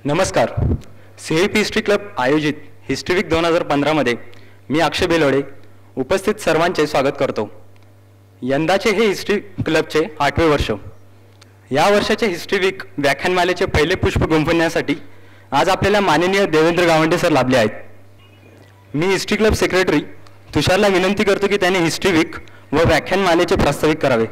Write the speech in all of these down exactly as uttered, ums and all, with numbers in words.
नमस्कार. CEP history club आयोजित history week दोन हजार पंधरामध्ये मी अक्षय बेलोडे उपस्थित सर्वांचे स्वागत करतो. यंदाचे हे हिस्ट्री क्लबचे आठवे वर्ष. या वर्षाचे हिस्ट्री वीक व्याख्यानमालेचे पहिले पुष्प गुंफण्यासाठी आज आपल्याला माननीय देवेंद्र गावंडे सर लाभले आहेत. मी हिस्ट्री क्लब सेक्रेटरी तुषारला विनंती करतो की त्याने हिस्ट्री वीक व व्याख्यानमालेचे प्रास्ताविक करावे.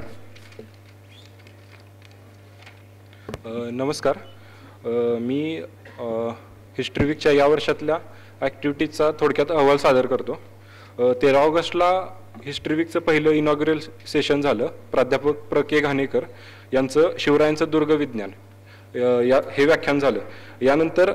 नमस्कार. मी हिस्ट्री वीकच्या या वर्षातल्या ॲक्टिव्हिटीजचा थोडक्यात अहवाल सादर करतो. तेरा ऑगस्टला हिस्ट्री वीकचं पहिलं इनॉग्युरल सेशन झालं. प्राध्यापक प्र के घाणेकर यांचं शिवरायांचं दुर्ग विज्ञान या हे व्याख्यान झालं. यानंतर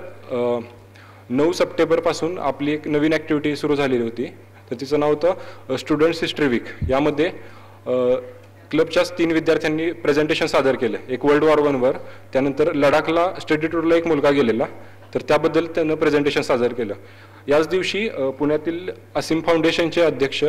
नऊ सप्टेंबरपासून आपली एक नवीन ॲक्टिव्हिटी सुरू झालेली होती. तर तिचं नाव होतं स्टुडंट्स हिस्ट्री वीक. यामध्ये क्लबच्याच तीन विद्यार्थ्यांनी प्रेझेंटेशन सादर केलं. एक वर्ल्ड वॉर वनवर, त्यानंतर लडाखला स्टडी टूरला एक मुलगा गेलेला, तर त्याबद्दल त्यानं प्रेझेंटेशन सादर केलं. याच दिवशी पुण्यातील असीम फाउंडेशनचे अध्यक्ष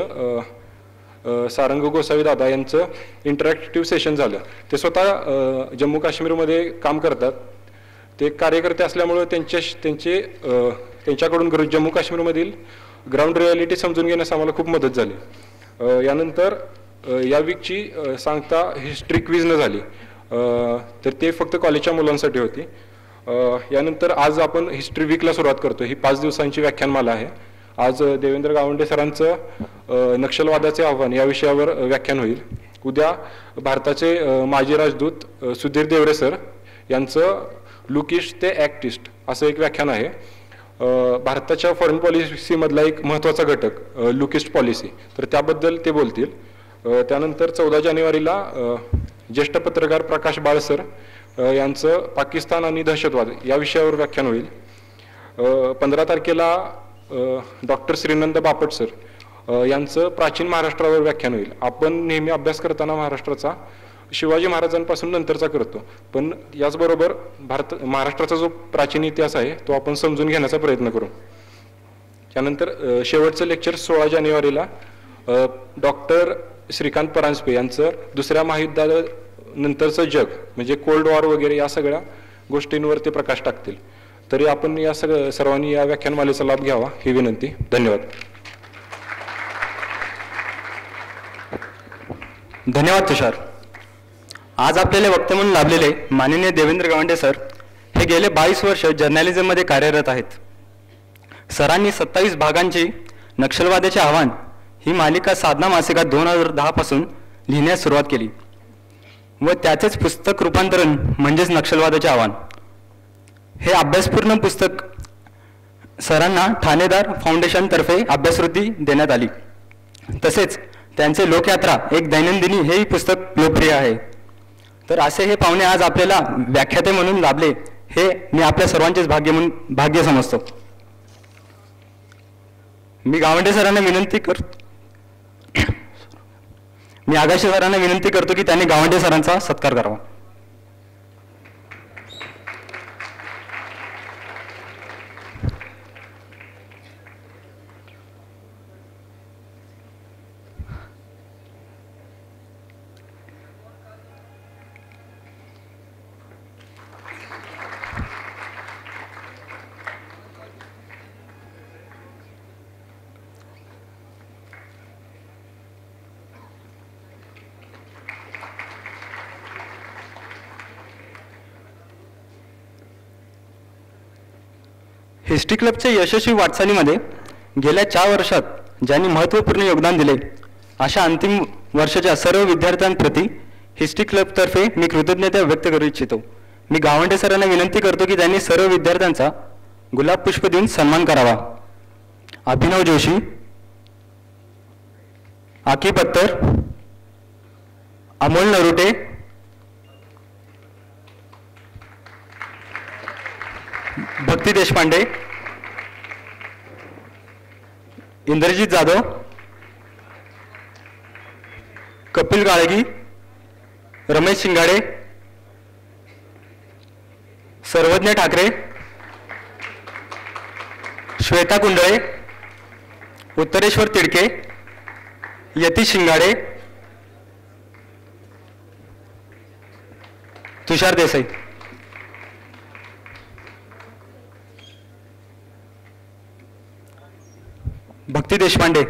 सारंग गोसावी दादा यांचं इंटरॅक्टिव्ह सेशन झालं. ते स्वतः जम्मू काश्मीरमध्ये काम करतात. ते कार्यकर्ते असल्यामुळं त्यांच्या त्यांचे त्यांच्याकडून जम्मू काश्मीरमधील ग्राउंड रियालिटी समजून घेण्यास आम्हाला खूप मदत झाली. यानंतर या वीकची सांगता हिस्ट्री क्विजनं झाली, तर ते फक्त कॉलेजच्या मुलांसाठी होती. यानंतर आज आपण हिस्ट्री वीकला सुरुवात करतो. ही पाच दिवसांची व्याख्यानमाला आहे. आज देवेंद्र गावंडे सरांचं नक्षलवादाचे आव्हान या विषयावर व्याख्यान होईल. उद्या भारताचे माजी राजदूत सुधीर देवरे सर यांचं लुकिस्ट ते ॲक्टिस्ट असं एक व्याख्यान आहे. भारताच्या फॉरेन पॉलिसीमधला एक महत्त्वाचा घटक लुकिस्ट पॉलिसी, तर त्याबद्दल ते बोलतील. त्यानंतर चौदा जानेवारीला ज्येष्ठ पत्रकार प्रकाश बाळ सर यांचं पाकिस्तान आणि दहशतवाद या विषयावर व्याख्यान होईल. पंधरा तारखेला डॉक्टर श्रीनंद बापट सर यांचं प्राचीन महाराष्ट्रावर व्याख्यान होईल. आपण नेहमी अभ्यास करताना महाराष्ट्राचा शिवाजी महाराजांपासून नंतरचा करतो, पण याचबरोबर भारत महाराष्ट्राचा जो प्राचीन इतिहास आहे तो आपण समजून घेण्याचा प्रयत्न करू. त्यानंतर शेवटचं लेक्चर सोळा जानेवारीला डॉक्टर श्रीकांत परांजपे यांचं दुसऱ्या महायुद्धानंतरचं जग म्हणजे कोल्ड वॉर वगैरे या सगळ्या गोष्टींवर ते प्रकाश टाकतील. तरी आपण या सगळं सर्वांनी या व्याख्यानमालेचा लाभ घ्यावा ही विनंती. धन्यवाद. धन्यवाद तुषार. आज आपल्याला वक्ते म्हणून लाभलेले माननीय देवेंद्र गावंडे सर हे गेले बावीस वर्ष जर्नलिझममध्ये कार्यरत आहेत. सरांनी सत्तावीस भागांची नक्षलवादाचे आव्हान ही मालिका साधना मासिकात दोन हजार दहा पासून लिहिण्यास सुरुवात केली व त्याचेच पुस्तक रूपांतरण म्हणजेच नक्षलवादाचे आव्हान हे अभ्यासपूर्ण पुस्तक सरांना ठाणेदार फाउंडेशनतर्फे अभ्यासवृत्ती देण्यात आली. तसेच त्यांचे लोकयात्रा एक दैनंदिनी हेही पुस्तक लोकप्रिय आहे. तर असे हे पाहुणे आज आपल्याला व्याख्याते म्हणून लाभले हे मी आपल्या सर्वांचेच भाग्य म्हणून भाग्य समजतो. मी गावंडे सरांना विनंती कर मी आगाशी सरांना विनंती करतो की त्यांनी गावंडे सरांचा सत्कार करावा. हिस्ट्री क्लबच्या यशस्वी वाटचालीमध्ये गेल्या चार वर्षात ज्यांनी महत्त्वपूर्ण योगदान दिले अशा अंतिम वर्षाच्या सर्व विद्यार्थ्यांप्रती हिस्ट्री क्लबतर्फे मी कृतज्ञता व्यक्त करू इच्छितो. मी गावंडे सरांना विनंती करतो की त्यांनी सर्व विद्यार्थ्यांचा गुलाब पुष्प देऊन सन्मान करावा. अभिनव जोशी, आकी पत्तर, अमोल नरुटे, भक्ती देशपांडे, इंद्रजित जाधव, कपिल गाळगी, रमेश शिंगाडे, सर्वज्ञ ठाकरे, श्वेता कुंडळे, उत्तरेश्वर तिडके, यतीश शिंगाडे, तुषार देसाई. भक्ती देशपांडे.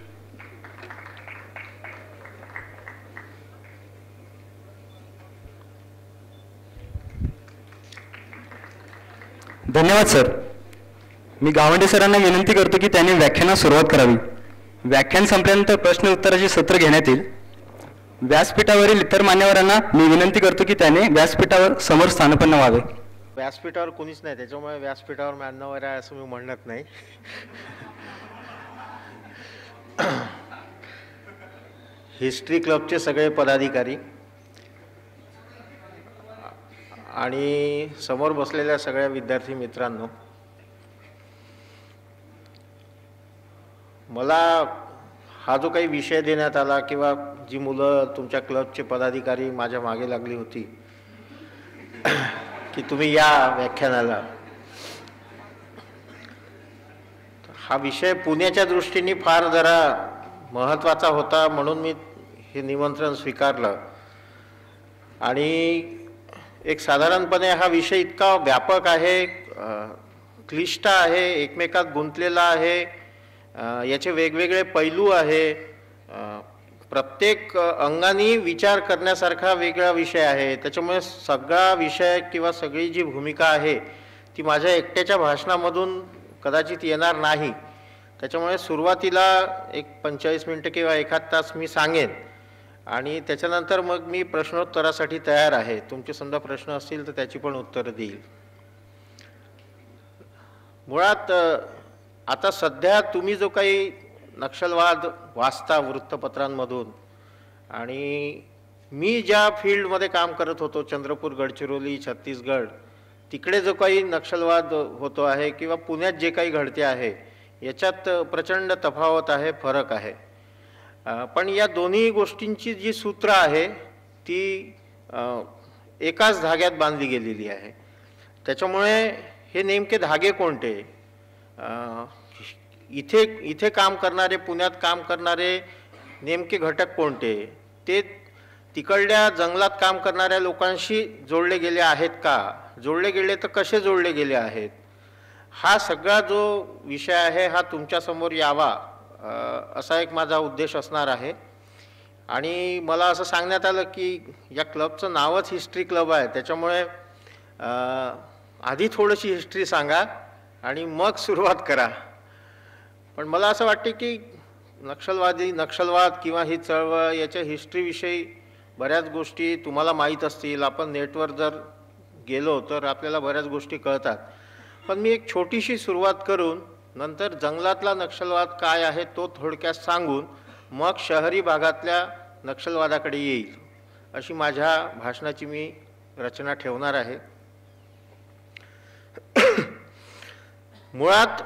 धन्यवाद सर. मी गावंडे सरांना विनंती करतो की त्यांनी व्याख्यानास सुरुवात करावी. व्याख्यान संपल्यानंतर प्रश्न उत्तराचे सत्र घेण्यात येईल. व्यासपीठावरील इतर मान्यवरांना मी विनंती करतो की त्याने व्यासपीठावर समोर स्थानपन्न व्हावे. व्यासपीठावर कोणीच नाही, त्याच्यामुळे व्यासपीठावर मान्यवर आहे असं मी म्हणत नाही. हिस्ट्री क्लबचे सगळे पदाधिकारी आणि समोर बसलेल्या सगळ्या विद्यार्थी मित्रांनो, मला हा जो काही विषय देण्यात आला किंवा जी मुलं तुमच्या क्लबचे पदाधिकारी माझ्या मागे लागली होती की तुम्ही या व्याख्यानाला, हा विषय पुण्याच्या दृष्टीने फार जरा महत्त्वाचा होता म्हणून मी हे निमंत्रण स्वीकारलं. आणि एक साधारणपणे हा विषय इतका व्यापक आहे, क्लिष्ट आहे, एकमेकात गुंतलेला आहे, याचे वेगवेगळे पैलू आहे, प्रत्येक अंगाने विचार करण्यासारखा वेगळा विषय आहे. त्याच्यामुळे सगळा विषय किंवा सगळी जी भूमिका आहे ती माझ्या एकट्याच्या भाषणामधून कदाचित येणार नाही. त्याच्यामुळे सुरुवातीला एक पंचेचाळीस मिनटं किंवा एखाद तास मी सांगेन आणि त्याच्यानंतर मग मी प्रश्नोत्तरासाठी तयार आहे. तुमचे समजा प्रश्न असतील तर त्याची पण उत्तरं देईल. मुळात आता सध्या तुम्ही जो काही नक्षलवाद वाचता वृत्तपत्रांमधून, आणि मी ज्या फील्डमध्ये काम करत होतो चंद्रपूर, गडचिरोली, छत्तीसगड, तिकडे जो काही नक्षलवाद होतो आहे किंवा पुण्यात जे काही घडते आहे याच्यात प्रचंड तफावत आहे, फरक आहे. पण या दोन्ही गोष्टींची जी सूत्र आहे ती एकाच धाग्यात बांधली गेलेली आहे. त्याच्यामुळे हे नेमके धागे कोणते, इथे इथे काम करणारे, पुण्यात काम करणारे नेमके घटक कोणते, ते तिकडल्या जंगलात काम करणाऱ्या लोकांशी जोडले गेले आहेत का, जोडले गेले तर कसे जोडले गेले आहेत, हा सगळा जो विषय आहे हा तुमच्यासमोर यावा असा एक माझा उद्देश असणार आहे. आणि मला असं सांगण्यात आलं की या क्लबचं नावच हिस्ट्री क्लब आहे, त्याच्यामुळे आधी थोडीशी हिस्ट्री सांगा आणि मग सुरुवात करा. पण मला असं वाटते की नक्षलवादी नक्षलवाद किंवा ही चळवळ याच्या हिस्ट्रीविषयी बऱ्याच गोष्टी तुम्हाला माहीत असतील. आपण नेटवर जर गेलो तर आपल्याला बऱ्याच गोष्टी कळतात. पण मी एक छोटीशी सुरुवात करून नंतर जंगलातला नक्षलवाद काय आहे तो थोडक्यात सांगून मग शहरी भागातल्या नक्षलवादाकडे येईल अशी माझ्या भाषणाची मी रचना ठेवणार आहे. मुळात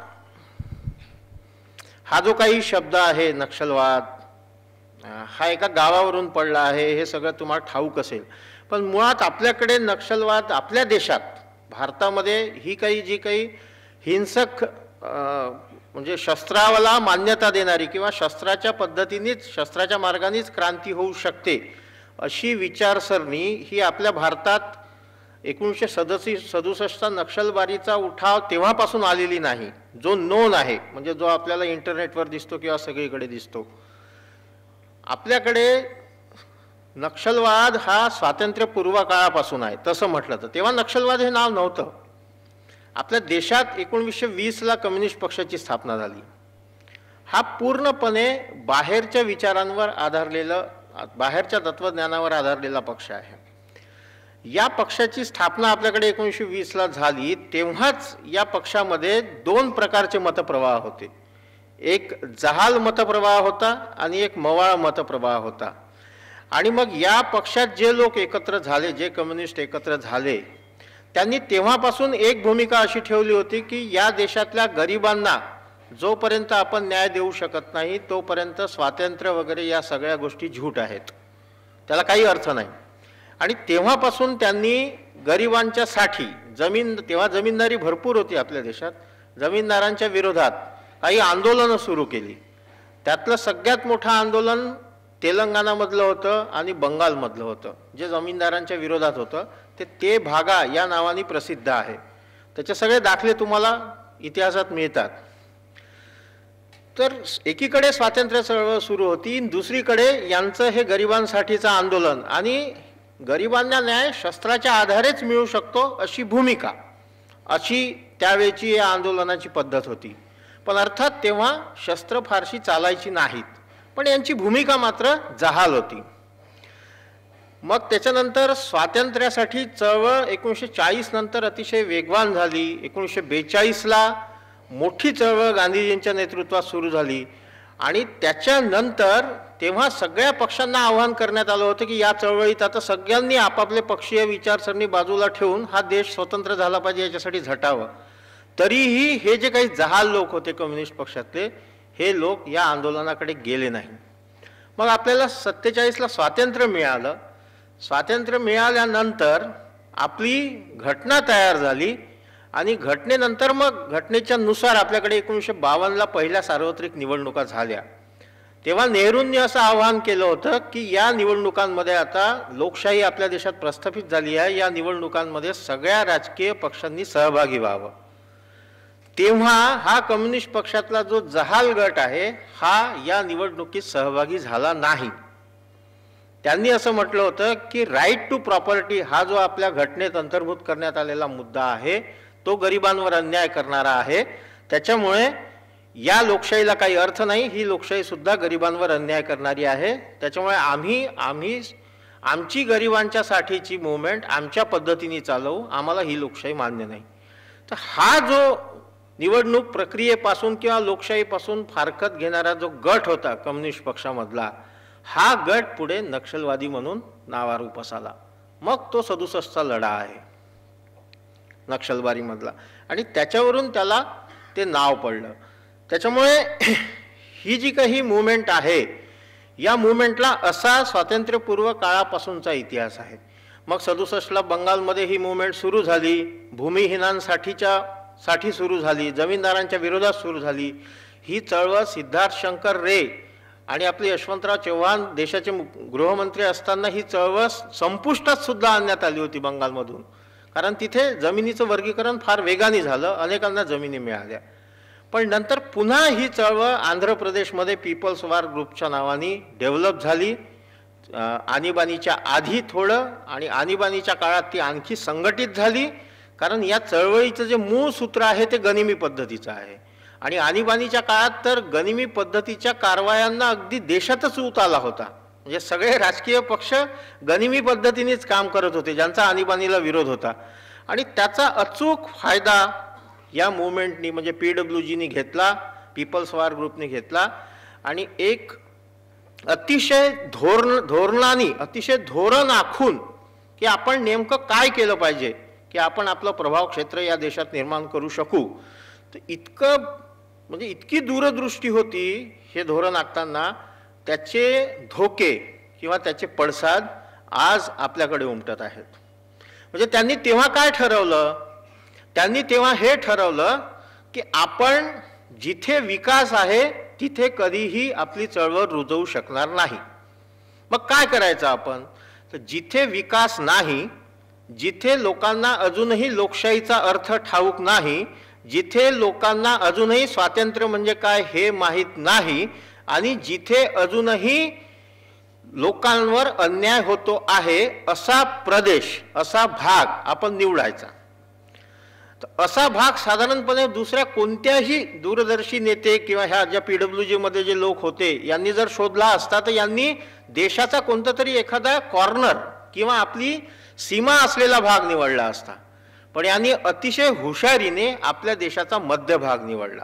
हा जो काही शब्द आहे नक्षलवाद, हा एका गावावरून पडला आहे हे सगळं तुम्हाला ठाऊक असेल. पण मुळात आपल्याकडे नक्षलवाद आपल्या देशात भारतामध्ये ही काही जी काही हिंसक म्हणजे शस्त्राला मान्यता देणारी किंवा शस्त्राच्या पद्धतीनेच शस्त्राच्या मार्गानेच क्रांती होऊ शकते अशी विचारसरणी ही आपल्या भारतात एकोणीसशे सदसी सदुसष्टचा नक्षलवादीचा उठाव तेव्हापासून आलेली नाही, जो नोन आहे, म्हणजे जो आपल्याला इंटरनेटवर दिसतो किंवा सगळीकडे दिसतो. आपल्याकडे नक्षलवाद हा स्वातंत्र्यपूर्व काळापासून आहे तसं म्हटलं तर. तेव्हा नक्षलवाद हे नाव नव्हतं. आपल्या देशात एकोणीसशे वीसला कम्युनिस्ट पक्षाची स्थापना झाली. हा पूर्णपणे बाहेरच्या विचारांवर आधारलेलं, बाहेरच्या तत्त्वज्ञानावर आधारलेला पक्ष आहे. या पक्षाची स्थापना आपल्याकडे एकोणीसशे वीसला झाली तेव्हाच या पक्षामध्ये दोन प्रकारचे मतप्रवाह होते. एक जहाल मतप्रवाह होता आणि एक मवाळ मतप्रवाह होता. आणि मग या पक्षात जे लोक एकत्र झाले, जे कम्युनिस्ट एकत्र झाले, त्यांनी तेव्हापासून एक भूमिका अशी ठेवली होती की या देशातल्या गरिबांना जोपर्यंत आपण न्याय देऊ शकत नाही तोपर्यंत स्वातंत्र्य वगैरे या सगळ्या गोष्टी झूट आहेत, त्याला काही अर्थ नाही. आणि तेव्हापासून त्यांनी गरिबांच्यासाठी जमीन, तेव्हा जमीनदारी भरपूर होती आपल्या देशात, जमीनदारांच्या विरोधात काही आंदोलनं सुरू केली. त्यातलं सगळ्यात मोठं आंदोलन तेलंगणामधलं होतं आणि बंगालमधलं होतं, जे जमीनदारांच्या विरोधात होतं. ते ते भागा या नावाने प्रसिद्ध आहे. त्याचे सगळे दाखले तुम्हाला इतिहासात मिळतात. तर एकीकडे स्वातंत्र्य चळवळ सुरू होती, दुसरीकडे यांचं हे गरिबांसाठीचं आंदोलन आणि गरिबांना न्याय शस्त्राच्या आधारेच मिळू शकतो अशी भूमिका, अशी त्यावेळची या आंदोलनाची पद्धत होती. पण अर्थात तेव्हा शस्त्र फारशी चालायची नाहीत, पण यांची भूमिका मात्र जहाल होती. मग त्याच्यानंतर स्वातंत्र्यासाठी चळवळ एकोणीसशे चाळीस नंतर अतिशय वेगवान झाली. एकोणीसशे बेचाळीसला मोठी चळवळ गांधीजींच्या नेतृत्वात सुरू झाली आणि त्याच्यानंतर तेव्हा सगळ्या पक्षांना आवाहन करण्यात आलं होतं की या चळवळीत आता सगळ्यांनी आपापले पक्षीय विचारसरणी बाजूला ठेवून हा देश स्वतंत्र झाला पाहिजे याच्यासाठी झटावं. तरीही हे जे काही जहाल लोक होते कम्युनिस्ट पक्षातले, हे लोक या आंदोलनाकडे गेले नाही. मग आपल्याला सत्तेचाळीसला स्वातंत्र्य मिळालं. स्वातंत्र्य मिळाल्यानंतर आपली घटना तयार झाली आणि घटनेनंतर मग घटनेच्या नुसार आपल्याकडे एकोणीसशे बावन्नला पहिल्या सार्वत्रिक निवडणुका झाल्या. तेव्हा नेहरूंनी असं आवाहन केलं होतं की या निवडणुकांमध्ये आता लोकशाही आपल्या देशात प्रस्थापित झाली आहे, या निवडणुकांमध्ये सगळ्या राजकीय पक्षांनी सहभागी व्हावं. तेव्हा हा कम्युनिस्ट पक्षातला जो जहाल गट आहे हा या निवडणुकीत सहभागी झाला नाही. त्यांनी असं म्हटलं होतं की राईट टू प्रॉपर्टी हा जो आपल्या घटनेत अंतर्भूत करण्यात आलेला मुद्दा आहे तो गरिबांवर अन्याय करणारा आहे, त्याच्यामुळे या लोकशाहीला काही अर्थ नाही, ही लोकशाही सुद्धा गरिबांवर अन्याय करणारी आहे, त्याच्यामुळे आम्ही आम्ही आमची गरिबांच्या साठीची मुवमेंट आमच्या पद्धतीने चालवू, आम्हाला ही लोकशाही मान्य नाही. तर हा जो निवडणूक प्रक्रियेपासून किंवा लोकशाहीपासून फारकत घेणारा जो गट होता कम्युनिस्ट पक्षामधला, हा गट पुढे नक्षलवादी म्हणून नावारूपास आला. मग तो सदुसष्टचा लढा आहे नक्षलवादीमधला आणि त्याच्यावरून त्याला ते नाव पडलं. त्याच्यामुळे ही जी काही मुवमेंट आहे या मुवमेंटला असा स्वातंत्र्यपूर्व काळापासूनचा इतिहास आहे. मग सदुसष्टला बंगालमध्ये ही मुवमेंट सुरू झाली, भूमिहीनांसाठीच्या साठी सुरू झाली, जमीनदारांच्या विरोधात सुरू झाली. ही चळवळ सिद्धार्थ शंकर रे आणि आपले यशवंतराव चव्हाण देशाचे गृहमंत्री असताना ही चळवळ संपुष्टात सुद्धा आणण्यात आली होती बंगालमधून, कारण तिथे जमिनीचं वर्गीकरण फार वेगाने झालं, अनेकांना जमिनी मिळाल्या. पण नंतर पुन्हा ही चळवळ आंध्र प्रदेशमध्ये पीपल्स वॉर ग्रुपच्या नावाने डेव्हलप झाली. आणीबाणीच्या आधी थोडं आणि आणीबाणीच्या काळात ती आणखी संघटित झाली, कारण या चळवळीचं जे मूळ सूत्र आहे ते गनिमी पद्धतीचं आहे आणि आणीबाणीच्या काळात तर गनिमी पद्धतीच्या कारवायांना अगदी देशातच ऊत आला होता. म्हणजे सगळे राजकीय पक्ष गनिमी पद्धतीनेच काम करत होते ज्यांचा आणीबाणीला विरोध होता आणि त्याचा अचूक फायदा या मुवमेंटनी म्हणजे पी डब्ल्यू जीनी घेतला, पीपल्स वॉर ग्रुपने घेतला आणि एक अतिशय धोरण धोरणाने अतिशय धोरण आखून की आपण नेमकं काय केलं पाहिजे की आपण आपलं प्रभाव क्षेत्र या देशात निर्माण करू शकू. तर इतकं म्हणजे इतकी दूरदृष्टी होती हे धोरण आखताना, त्याचे धोके किंवा त्याचे पडसाद आज आपल्याकडे उमटत आहेत. म्हणजे त्यांनी तेव्हा काय ठरवलं, त्यांनी तेव्हा हे ठरवलं की आपण जिथे विकास आहे तिथे कधीही आपली चळवळ रुजवू शकणार नाही. मग काय करायचं आपण, तर जिथे विकास नाही, जिथे लोकांना अजूनही लोकशाहीचा अर्थ ठाऊक नाही, जिथे लोकांना अजूनही स्वातंत्र्य म्हणजे काय हे माहीत नाही आणि जिथे अजूनही लोकांवर अन्याय होतो आहे असा प्रदेश, असा भाग आपण निवडायचा. तर असा भाग साधारणपणे दुसऱ्या कोणत्याही दूरदर्शी नेते किंवा ह्या ज्या पी डब्ल्यू जी मध्ये जे लोक होते यांनी जर शोधला असता तर यांनी देशाचा कोणता तरी एखादा कॉर्नर किंवा आपली सीमा असलेला भाग निवडला असता, पण यांनी अतिशय हुशारीने आपल्या देशाचा मध्यभाग निवडला.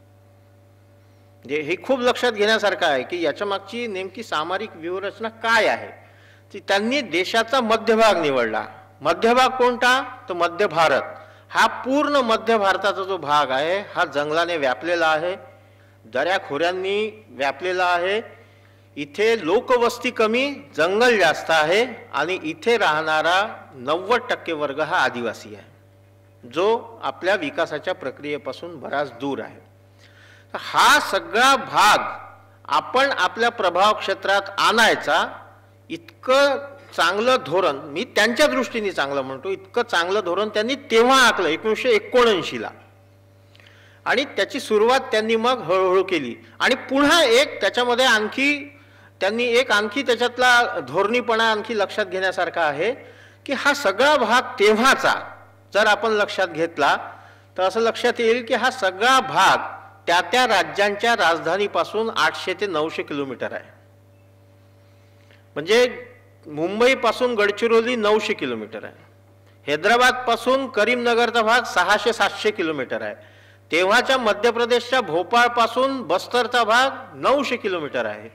हे खूप लक्षात घेण्यासारखं आहे की याच्या मागची नेमकी सामरिक व्यूहरचना काय आहे. त्यांनी देशाचा मध्यभाग निवडला. मध्यभाग कोणता, तर मध्य भारत. हा पूर्ण मध्य भारताचा जो भाग आहे हा जंगलाने व्यापलेला आहे, दऱ्याखोऱ्यांनी व्यापलेला आहे. इथे लोकवस्ती कमी, जंगल जास्त आहे आणि इथे राहणारा नव्वद टक्के वर्ग हा आदिवासी आहे जो आपल्या विकासाच्या प्रक्रियेपासून बराच दूर आहे. हा सगळा भाग आपण आपल्या प्रभाव क्षेत्रात आणायचा. इतकं चांगलं धोरण, मी त्यांच्या दृष्टीने चांगलं म्हणतो, इतकं चांगलं धोरण त्यांनी तेव्हा आखलं एकोणीसशे एकोणऐंशीला. आणि त्याची सुरुवात त्यांनी मग हळूहळू केली. आणि पुन्हा एक त्याच्यामध्ये आणखी त्यांनी एक आणखी त्याच्यातला धोरणीपणा आणखी लक्षात घेण्यासारखा आहे की हा सगळा भाग तेव्हाचा जर आपण लक्षात घेतला तर असं लक्षात येईल की हा सगळा भाग त्या त्या राज्यांच्या राजधानीपासून आठशे ते नऊशे किलोमीटर आहे. म्हणजे मुंबईपासून गडचिरोली नऊशे किलोमीटर आहे, हैदराबाद पासून करीमनगरचा भाग सहाशे सातशे किलोमीटर आहे, तेव्हाच्या मध्य प्रदेशच्या भोपाळ पासून बस्तरचा भाग नऊशे किलोमीटर आहे,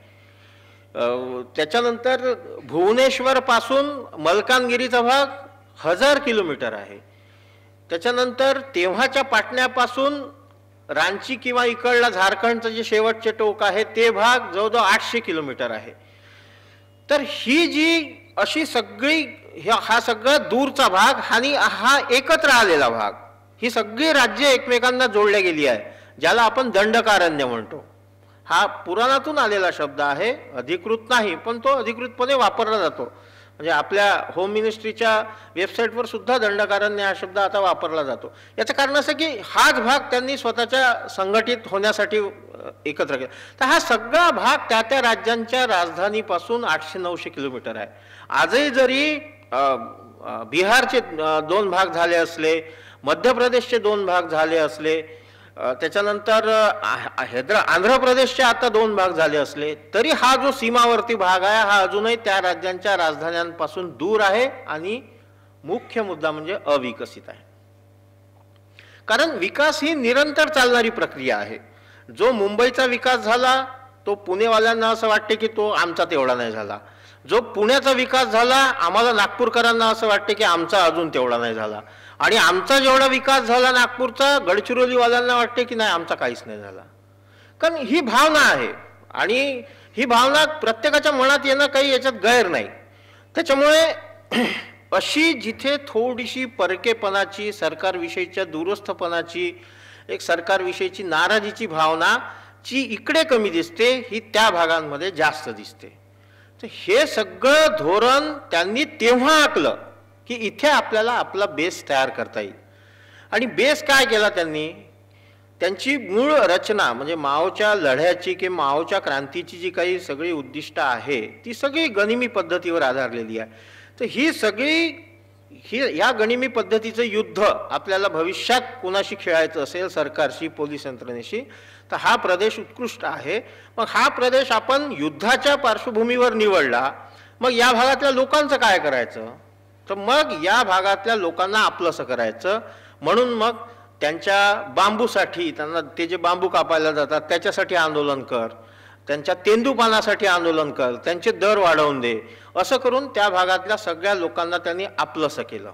त्याच्यानंतर भुवनेश्वर पासून मलकानगिरीचा भाग हजार किलोमीटर आहे, त्याच्यानंतर तेव्हाच्या पाटण्यापासून रांची किंवा इकडला झारखंडचं जे शेवटचे टोक आहे ते भाग जवळजवळ आठशे किलोमीटर आहे. तर ही जी अशी सगळी हा सगळा दूरचा भाग आणि हा एकत्र आलेला भाग, ही सगळी राज्ये एकमेकांना जोडल्या गेली आहे, ज्याला आपण दंडकारण्य म्हणतो. हा पुराणातून आलेला शब्द आहे, अधिकृत नाही, पण तो अधिकृतपणे वापरला जातो. म्हणजे आपल्या होम मिनिस्ट्रीच्या वेबसाईटवर सुद्धा दंडकारण्य हा शब्द आता वापरला जातो. याचं कारण असं की हाच भाग त्यांनी स्वतःच्या संघटित होण्यासाठी एकत्र केला. तर हा सगळा भाग त्या त्या राज्यांच्या राजधानीपासून आठशे नऊशे किलोमीटर आहे. आजही जरी बिहारचे दोन भाग झाले असले, मध्य प्रदेशचे दोन भाग झाले असले, त्याच्यानंतर हैदरा आंध्र प्रदेशचे आता दोन भाग झाले असले, तरी हा जो सीमावर्ती भाग आहे हा अजूनही त्या राज्यांच्या राजधान्यांपासून दूर आहे आणि मुख्य मुद्दा म्हणजे अविकसित आहे. कारण विकास ही निरंतर चालणारी प्रक्रिया आहे. जो मुंबईचा विकास झाला तो पुणेवाल्यांना असं वाटते की तो आमचा तेवढा नाही झाला, जो पुण्याचा विकास झाला आम्हाला नागपूरकरांना असं वाटते की आमचा अजून तेवढा नाही झाला, आणि आमचा जेवढा विकास झाला नागपूरचा गडचिरोलीवाल्यांना वाटते की नाही आमचा काहीच नाही झाला. कारण ही भावना आहे आणि ही भावना प्रत्येकाच्या मनात येणं काही याच्यात गैर नाही. त्याच्यामुळे अशी जिथे थोडीशी परकेपणाची, सरकारविषयीच्या दूरस्थपणाची, एक सरकारविषयीची नाराजीची भावना जी इकडे कमी दिसते ही त्या भागांमध्ये जास्त दिसते. तर हे सगळं धोरण त्यांनी तेव्हा आखलं की इथे आपल्याला आपला बेस तयार करता येईल. आणि बेस काय केला त्यांनी, त्यांची मूळ रचना म्हणजे माओच्या लढ्याची किंवा माओच्या क्रांतीची जी काही सगळी उद्दिष्ट आहे ती सगळी गनिमी पद्धतीवर आधारलेली आहे. तर ही सगळी ही या गनिमी पद्धतीचं युद्ध आपल्याला भविष्यात कोणाशी खेळायचं असेल, सरकारशी, पोलीस यंत्रणेशी, तर हा प्रदेश उत्कृष्ट आहे. मग हा प्रदेश आपण युद्धाच्या पार्श्वभूमीवर निवडला, मग या भागातल्या लोकांचं काय करायचं, तर मग या भागातल्या लोकांना आपलंसं करायचं. म्हणून मग त्यांच्या बांबूसाठी, त्यांना ते जे बांबू कापायला जातात त्याच्यासाठी आंदोलन कर, त्यांच्या तेंदूपानासाठी आंदोलन कर, त्यांचे दर वाढवून दे, असं करून त्या भागातल्या सगळ्या लोकांना त्यांनी आपलंसं केलं.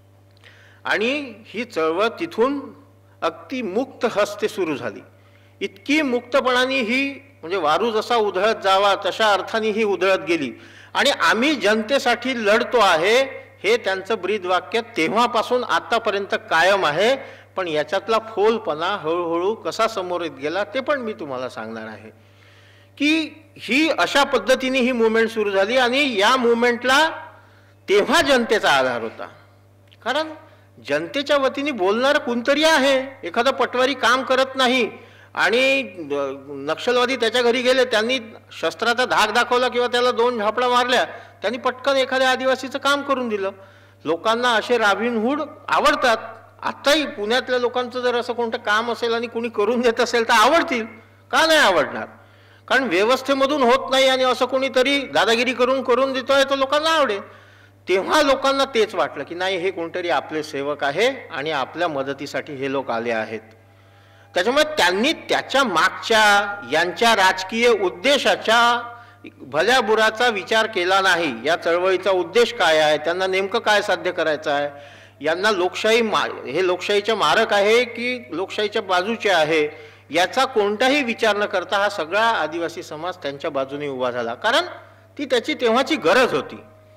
आणि ही चळवळ तिथून अगदी मुक्त हस्ते सुरू झाली. इतकी मुक्तपणाने ही म्हणजे वारू जसा उधळत जावा तशा अर्थाने ही उधळत गेली. आणि आम्ही जनतेसाठी लढतो आहे हे त्यांचं ब्रीद वाक्य तेव्हापासून आतापर्यंत कायम आहे. पण याच्यातला फोलपणा हळूहळू कसा समोर येत गेला ते पण मी तुम्हाला सांगणार आहे की ही अशा पद्धतीने ही मुवमेंट सुरू झाली. आणि या मुवमेंटला तेव्हा जनतेचा आधार होता, कारण जनतेच्या वतीने बोलणारं कोणतरी आहे. एखादा पटवारी काम करत नाही आणि नक्षलवादी त्याच्या घरी गेले, त्यांनी शस्त्राचा धाक दाखवला किंवा त्याला दोन झापडा मारल्या, त्यांनी पटकन एखाद्या आदिवासीचं काम करून दिलं. लोकांना असे रॉबिनहूड आवडतात. आत्ताही पुण्यातल्या लोकांचं जर असं कोणतं काम असेल आणि कोणी करून देत असेल तर आवडतील, का नाही आवडणार, कारण व्यवस्थेमधून होत नाही आणि असं कोणीतरी दादागिरी करून करून देतोय तर लोकांना आवडेल. तेव्हा लोकांना तेच वाटलं की नाही हे कोणतरी आपले सेवक आहे आणि आपल्या मदतीसाठी हे लोक आले आहेत. त्याच्यामुळे त्यांनी त्याच्या मागच्या यांच्या राजकीय उद्देशाच्या भल्या बुराचा विचार केला नाही. या चळवळीचा उद्देश काय आहे, त्यांना नेमकं काय साध्य करायचं आहे, यांना लोकशाही मा हे लोकशाहीचे मारक आहे की लोकशाहीच्या बाजूचे आहे, याचा कोणताही विचार न करता हा सगळा आदिवासी समाज त्यांच्या बाजूने उभा झाला, कारण ती त्याची तेव्हाची गरज होती.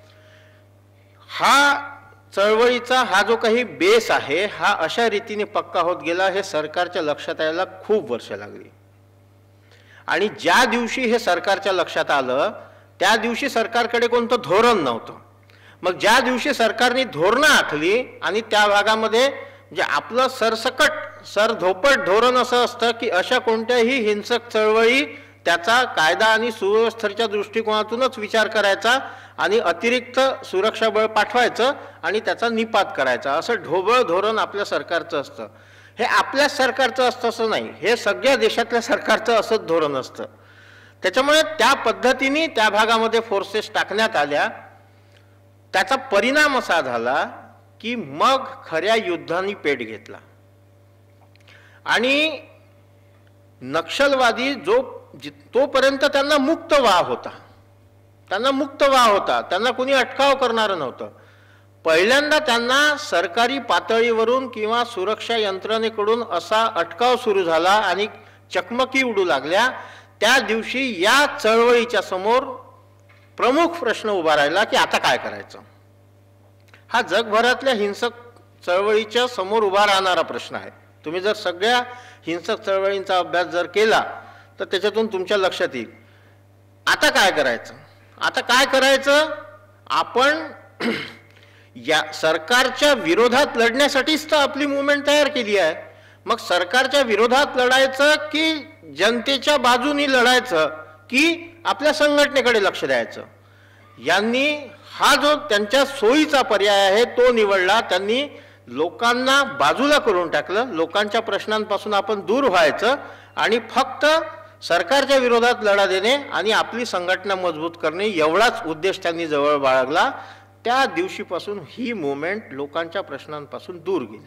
हा चळवळीचा हा जो काही बेस आहे हा अशा रीतीने पक्का होत गेला हे सरकारच्या लक्षात यायला खूप वर्ष लागली. आणि ज्या दिवशी हे सरकारच्या लक्षात आलं त्या दिवशी सरकारकडे कोणतं धोरण नव्हतं. मग ज्या दिवशी सरकारने धोरणं आखली आणि त्या भागामध्ये म्हणजे आपलं सरसकट सरधोपट धोरण असं असतं की अशा कोणत्याही हिंसक चळवळी त्याचा कायदा आणि सुव्यवस्थेच्या दृष्टिकोनातूनच विचार करायचा आणि अतिरिक्त सुरक्षा बळ पाठवायचं आणि त्याचा निपात करायचा, असं ढोबळ धोरण आपल्या सरकारचं असतं. हे आपल्याच सरकारचं असतं असं नाही, हे सगळ्या देशातल्या सरकारचं असंच धोरण असतं. त्याच्यामुळे त्या पद्धतीने त्या भागामध्ये फोर्सेस टाकण्यात आल्या. त्याचा परिणाम असा झाला की मग खऱ्या युद्धाने पेट घेतला आणि नक्षलवादी जो तोपर्यंत त्यांना मुक्त वाह होता, त्यांना मुक्त वाह होता, त्यांना कोणी अटकाव करणारं नव्हतं. पहिल्यांदा त्यांना सरकारी पातळीवरून किंवा सुरक्षा यंत्रणेकडून असा अटकाव सुरू झाला आणि चकमकी उडू लागल्या. त्या दिवशी या चळवळीच्या समोर प्रमुख प्रश्न उभा राहिला की आता काय करायचं. हा जगभरातल्या हिंसक चळवळीच्या समोर उभा राहणारा प्रश्न आहे. तुम्ही जर सगळ्या हिंसक चळवळींचा अभ्यास जर केला तर त्याच्यातून तुमच्या लक्षात येईल आता काय करायचं. आता काय करायचं, आपण या सरकारच्या विरोधात लढण्यासाठीच तर आपली मूवमेंट तयार केली आहे. मग सरकारच्या विरोधात लढायचं की जनतेच्या बाजूनी लढायचं की आपल्या संघटनेकडे लक्ष द्यायचं. यांनी हा जो त्यांच्या सोयीचा पर्याय आहे तो निवडला. त्यांनी लोकांना बाजूला करून टाकलं. लोकांच्या प्रश्नांपासून आपण दूर व्हायचं आणि फक्त सरकारच्या विरोधात लढा देणे आणि आपली संघटना मजबूत करणे एवढाच उद्देश त्यांनी जवळ बाळगला. त्या दिवशीपासून ही मूवमेंट लोकांच्या प्रश्नांपासून दूर गेली,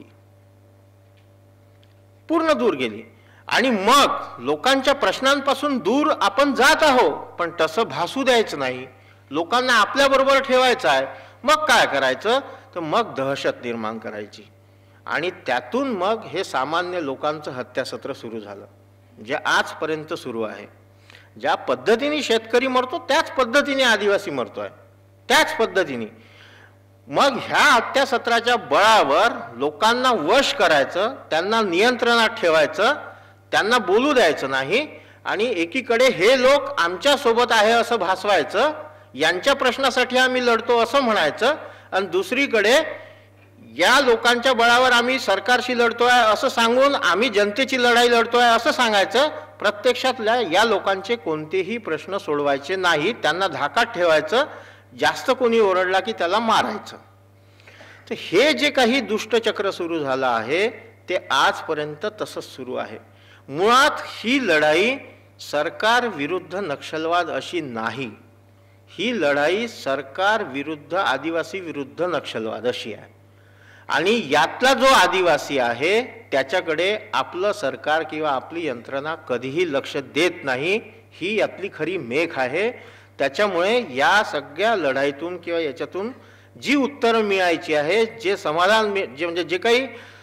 पूर्ण दूर गेली. आणि मग लोकांच्या प्रश्नांपासून दूर आपण जात आहोत, पण तसं भासू द्यायचं नाही, लोकांना आपल्याबरोबर ठेवायचं आहे. मग काय करायचं, तर मग दहशत निर्माण करायची आणि त्यातून मग हे सामान्य लोकांचं हत्यासत्र सुरू झालं, जे आजपर्यंत सुरू आहे. ज्या पद्धतीने शेतकरी मरतो त्याच पद्धतीने आदिवासी मरतोय, त्याच पद्धतीने. मग ह्या हत्यासत्राच्या बळावर लोकांना वश करायचं, त्यांना नियंत्रणात ठेवायचं, त्यांना बोलू द्यायचं नाही आणि एकीकडे हे लोक आमच्या सोबत आहे असं भासवायचं, यांच्या प्रश्नासाठी आम्ही लढतो असं म्हणायचं, आणि दुसरीकडे या लोकांच्या बळावर आम्ही सरकारशी लढतोय असं सांगून आम्ही जनतेची लढाई लढतोय असं सांगायचं. प्रत्यक्षातल्या या लोकांचे कोणतेही प्रश्न सोडवायचे नाही, त्यांना धाकात ठेवायचं, जास्त कोणी ओरडला की त्याला मारायचं. तर हे जे काही दुष्टचक्र सुरू झालं आहे ते आजपर्यंत तसंच सुरू आहे. मुळात ही लढाई सरकार विरुद्ध नक्षलवाद अशी नाही, ही लढाई सरकार विरुद्ध आदिवासी विरुद्ध नक्षलवाद अशी आहे. आणि यातला जो आदिवासी आहे त्याच्याकडे आपलं सरकार किंवा आपली यंत्रणा कधीही लक्ष देत नाही, ही यातली खरी मेख आहे. त्याच्यामुळे या सगळ्या लढाईतून किंवा याच्यातून जी उत्तरं मिळायची आहे, जे समाधान जे म्हणजे जे काही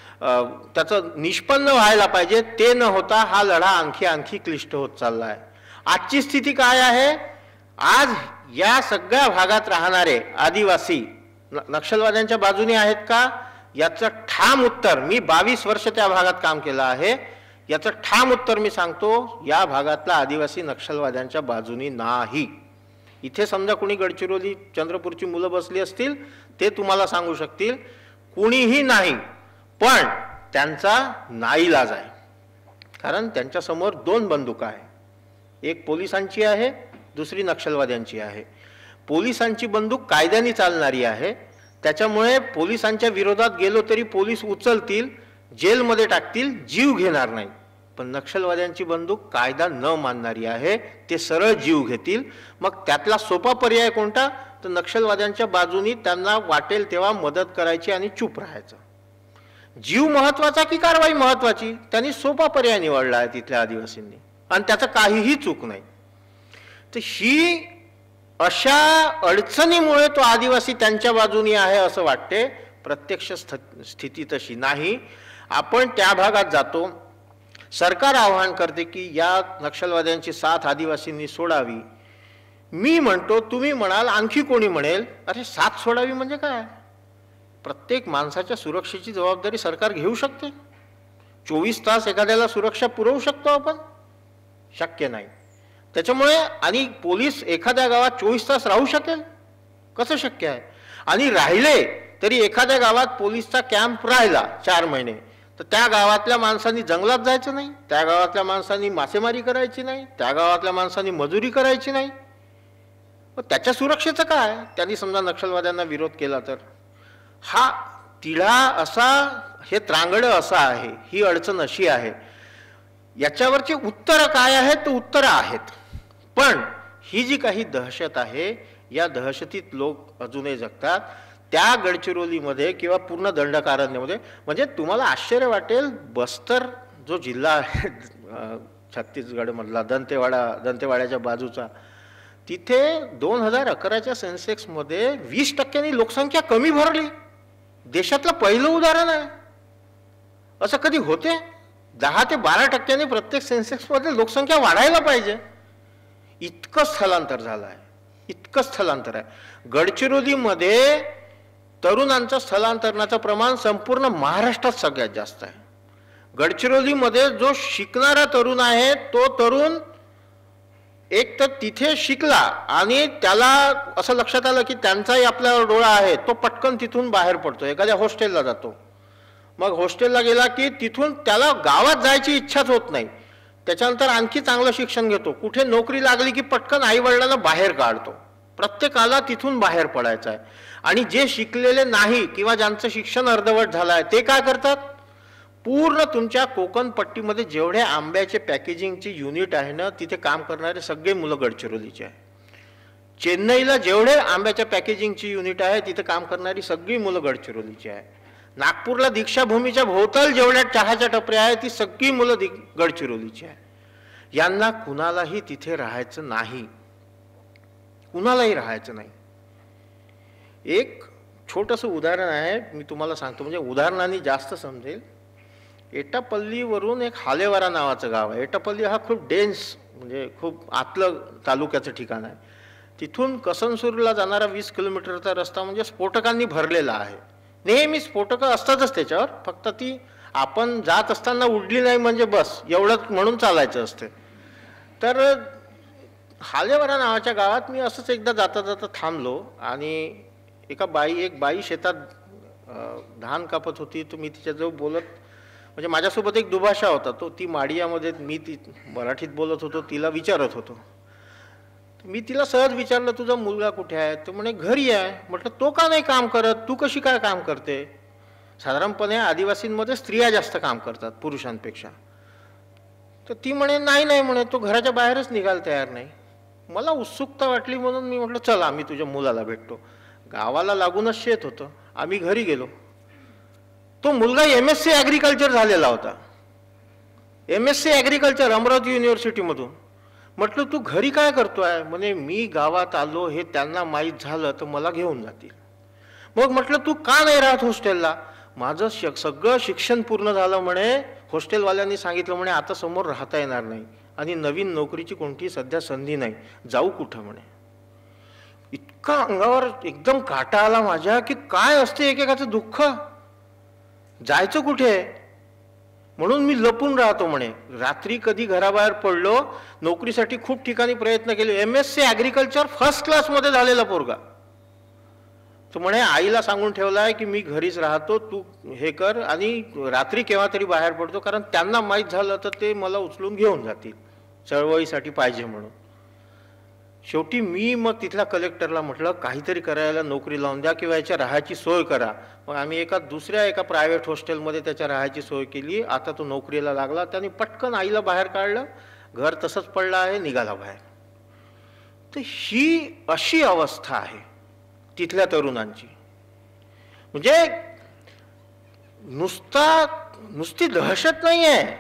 त्याचं निष्पन्न व्हायला पाहिजे ते न होता हा लढा आणखी आणखी क्लिष्ट होत चालला आहे. आजची स्थिती काय आहे, आज या सगळ्या भागात राहणारे आदिवासी नक्षलवाद्यांच्या बाजूने आहेत का, याचं ठाम उत्तर, मी बावीस वर्ष त्या भागात काम केलं आहे, याचं ठाम उत्तर मी सांगतो, या भागातला आदिवासी नक्षलवाद्यांच्या बाजूनी नाही. इथे समजा कोणी गडचिरोली चंद्रपूरची मुलं बसली असतील ते तुम्हाला सांगू शकतील, कुणीही नाही. पण त्यांचा नाईलाज आहे, कारण त्यांच्यासमोर दोन बंदुका आहे, एक पोलिसांची आहे, दुसरी नक्षलवाद्यांची आहे. पोलिसांची बंदूक कायद्याने चालणारी आहे, त्याच्यामुळे पोलिसांच्या विरोधात गेलो तरी पोलीस उचलतील, जेलमध्ये टाकतील, जीव घेणार नाही. पण नक्षलवाद्यांची बंदूक कायदा न मानणारी आहे, ते सरळ जीव घेतील. मग त्यातला सोपा पर्याय कोणता, तर नक्षलवाद्यांच्या बाजूनी त्यांना वाटेल तेव्हा मदत करायची आणि चूप राहायचं. जीव महत्वाचा की कारवाई महत्वाची, त्यांनी सोपा पर्याय निवडला आहे तिथल्या आदिवासींनी, आणि त्याचं काहीही चूक नाही. तर ही अशा अडचणीमुळे तो आदिवासी त्यांच्या बाजूनी आहे असं वाटते. प्रत्यक्ष स्थिती तशी नाही. आपण त्या भागात जातो, सरकार आवाहन करते की या नक्षलवाद्यांची साथ आदिवासींनी सोडावी. मी म्हणतो, तुम्ही म्हणाल, आणखी कोणी म्हणेल, अरे साथ सोडावी म्हणजे काय, प्रत्येक माणसाच्या सुरक्षेची जबाबदारी सरकार घेऊ शकते. चोवीस तास एखाद्याला सुरक्षा पुरवू शकतो आपण, शक्य नाही. त्याच्यामुळे आणि पोलीस एखाद्या गावात चोवीस तास राहू शकेल, कसं शक्य आहे, आणि राहिले तरी एखाद्या गावात पोलीसचा कॅम्प राहिला चार महिने, तर त्या गावातल्या माणसांनी जंगलात जायचं नाही, त्या गावातल्या माणसांनी मासेमारी करायची नाही, त्या गावातल्या माणसांनी मजुरी करायची नाही. मग त्याच्या सुरक्षेचं काय? त्यांनी समजा नक्षलवाद्यांना विरोध केला तर हा तिढा असा, हे त्रांगडं असं आहे, ही अडचण अशी आहे. याच्यावरची उत्तरं काय आहेत? तर उत्तरं आहेत, पण ही जी काही दहशत आहे, या दहशतीत लोक अजूनही जगतात. त्या गडचिरोलीमध्ये किंवा पूर्ण दंडकारण्यमध्ये, म्हणजे तुम्हाला आश्चर्य वाटेल, बस्तर जो जिल्हा आहे छत्तीसगडमधला, दंतेवाडा दंतेवाड्याच्या बाजूचा, तिथे दोन हजार अकराच्या सेन्सेक्समध्ये वीस टक्क्यांनी लोकसंख्या कमी भरली. देशातलं पहिलं उदाहरण आहे. असं कधी होते? दहा ते बारा टक्क्यांनी प्रत्येक सेन्सेक्समध्ये लोकसंख्या वाढायला पाहिजे. इतकं स्थलांतर झालं आहे, इतकं स्थलांतर आहे. गडचिरोलीमध्ये तरुणांचं स्थलांतरणाचं प्रमाण संपूर्ण महाराष्ट्रात सगळ्यात जास्त आहे. गडचिरोलीमध्ये जो शिकणारा तरुण आहे, तो तरुण एक तर तिथे शिकला आणि त्याला असं लक्षात आलं की त्यांचाही आपल्यावर डोळा आहे, तो पटकन तिथून बाहेर पडतो, एखाद्या हॉस्टेलला जातो. मग हॉस्टेलला गेला की तिथून त्याला गावात जायची इच्छाच होत नाही. त्याच्यानंतर आणखी चांगलं शिक्षण घेतो, कुठे नोकरी लागली की पटकन आईवडिलांना बाहेर काढतो. प्रत्येकाला तिथून बाहेर पडायचं आहे. आणि जे शिकलेले नाही किंवा ज्यांचं शिक्षण अर्धवट झालं आहे, ते काय करतात? पूर्ण तुमच्या कोकण पट्टीमध्ये जेवढे आंब्याचे पॅकेजिंगची युनिट आहे ना, तिथे काम करणारे सगळे मुलं गडचिरोलीचे आहे. चेन्नईला जेवढे आंब्याच्या पॅकेजिंगची युनिट आहे, तिथे काम करणारी सगळी मुलं गडचिरोलीची आहे. नागपूरला दीक्षाभूमीच्या भोवताल जेवढ्या चहाच्या टपऱ्या आहेत, ती सगळी मुलं दि गडचिरोलीची आहे. यांना कुणालाही तिथे राहायचं नाही, कुणालाही राहायचं नाही. एक छोटंसं उदाहरण आहे, मी तुम्हाला सांगतो, म्हणजे उदाहरणाने जास्त समजेल. एटापल्लीवरून एक हालेवारा नावाचं गाव आहे. एटापल्ली हा खूप डेन्स, म्हणजे खूप आतलं तालुक्याचं ठिकाण आहे. तिथून कसनसूरला जाणारा वीस किलोमीटरचा रस्ता म्हणजे स्फोटकांनी भरलेला आहे. नेहमी स्फोटकं असतातच त्याच्यावर, फक्त ती आपण जात असताना उडली नाही म्हणजे बस एवढंच म्हणून चालायचं असते. तर हालेवारा नावाच्या गावात मी असंच एकदा जाता जाता थांबलो आणि एका बाई एक बाई शेतात धान कापत होती. तर मी तिच्याजवळ बोलत, म्हणजे माझ्यासोबत एक दुभाषा होता, तो ती माडियामध्ये, मी ती मराठीत बोलत होतो, तिला विचारत होतो. मी तिला सहज विचारलं, तुझा मुलगा कुठे आहे? तर म्हणे घरी आहे. म्हटलं तो का नाही काम करत, तू कशी काय काम करते? साधारणपणे आदिवासींमध्ये स्त्रिया जास्त काम करतात पुरुषांपेक्षा. तर ती म्हणे नाही नाही म्हणे, तो घराच्या बाहेरच निघायला तयार नाही. मला उत्सुकता वाटली म्हणून मी म्हटलं चला आम्ही तुझ्या मुलाला भेटतो. गावाला लागूनच शेत होतं. आम्ही घरी गेलो. तो मुलगा एम एस सी ॲग्रिकल्चर झालेला होता, M S C agriculture Amravati युनिव्हर्सिटीमधून. म्हटलं तू घरी काय करतोय? म्हणे मी गावात आलो, हे त्यांना माहीत झालं तर मला घेऊन जातील. मग म्हटलं तू का नाही राहत हॉस्टेलला? माझं श सगळं शिक्षण पूर्ण झालं म्हणे. हॉस्टेलवाल्यांनी सांगितलं म्हणे आता समोर राहता येणार नाही आणि नवीन नोकरीची कोणती सध्या संधी नाही, जाऊ कुठं म्हणे. इतका अंगावर एकदम काटा आला माझ्या की काय असते एकेकाचं दुःख, जायचं कुठे? म्हणून मी लपून राहतो म्हणे. रात्री कधी घराबाहेर पडलो, नोकरीसाठी खूप ठिकाणी प्रयत्न केले. M S C agriculture first क्लासमध्ये झालेला पोरगा. तो म्हणे आईला सांगून ठेवलाय की मी घरीच राहतो, तू हे कर, आणि रात्री केव्हा तरी बाहेर पडतो, कारण त्यांना माहीत झालं तर ते मला उचलून घेऊन जातील, चळवळीसाठी पाहिजे म्हणून. शेवटी मी मग तिथल्या कलेक्टरला म्हटलं काहीतरी करायला नोकरी लावून द्या किंवा याच्या राहायची सोय करा. मग आम्ही एका दुसऱ्या एका प्रायव्हेट हॉस्टेलमध्ये त्याच्या राहायची सोय केली. आता तो नोकरीला लागला. त्याने पटकन आईला बाहेर काढलं, घर तसंच पडलं आहे, निघाला बाहेर. तर ही अशी अवस्था आहे तिथल्या तरुणांची. म्हणजे नुसता नुसती दहशत नाही आहे,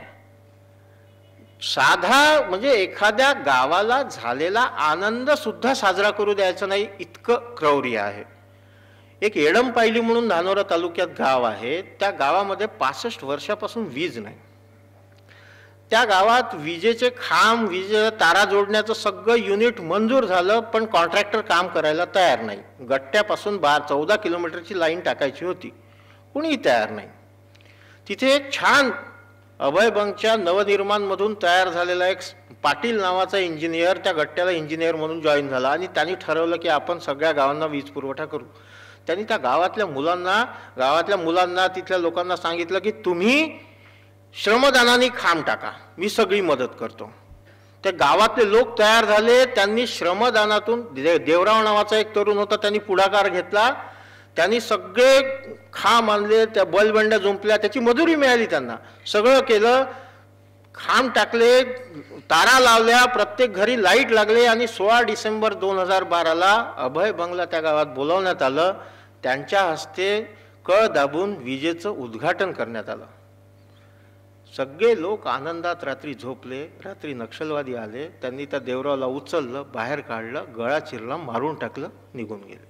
साधा म्हणजे एखाद्या गावाला झालेला आनंद सुद्धा साजरा करू द्यायचा नाही, इतकं क्रौर्य आहे. एक एडमपायली म्हणून धानोरा तालुक्यात गाव आहे. त्या गावामध्ये पासष्ट वर्षापासून वीज नाही. त्या गावात विजेचे खांब, विजेच्या तारा जोडण्याचं सगळं युनिट मंजूर झालं, पण कॉन्ट्रॅक्टर काम करायला तयार नाही. गट्ट्यापासून बार चौदा किलोमीटरची लाईन टाकायची होती, कुणीही तयार नाही. तिथे एक छान अभयबंकच्या नवनिर्माणमधून तयार झालेला एक पाटील नावाचा इंजिनियर त्या गट्ट्याला इंजिनियर म्हणून जॉईन झाला आणि त्यांनी ठरवलं की आपण सगळ्या गावांना वीज पुरवठा करू. त्यांनी त्या गावातल्या मुलांना गावातल्या मुलांना तिथल्या लोकांना सांगितलं की तुम्ही श्रमदानाने खांब टाका, मी सगळी मदत करतो. ते गावातले लोक तयार झाले. त्यांनी श्रमदानातून दे देवराव नावाचा एक तरुण होता, त्यांनी पुढाकार घेतला. त्यांनी सगळे खांब आणले, त्या बैलबंड्या जुंपल्या, त्याची मजुरी मिळाली त्यांना. सगळं केलं, खांब टाकले, तारा लावल्या, प्रत्येक घरी लाईट लागले आणि सोळा डिसेंबर दोन हजार बाराला अभय बंगला त्या गावात बोलावण्यात आलं. त्यांच्या हस्ते कळ दाबून विजेचं उद्घाटन करण्यात आलं. सगळे लोक आनंदात रात्री झोपले. रात्री नक्षलवादी आले, त्यांनी त्या देवरावला उचललं, बाहेर काढलं, गळा चिरला, मारून टाकलं, निघून गेले.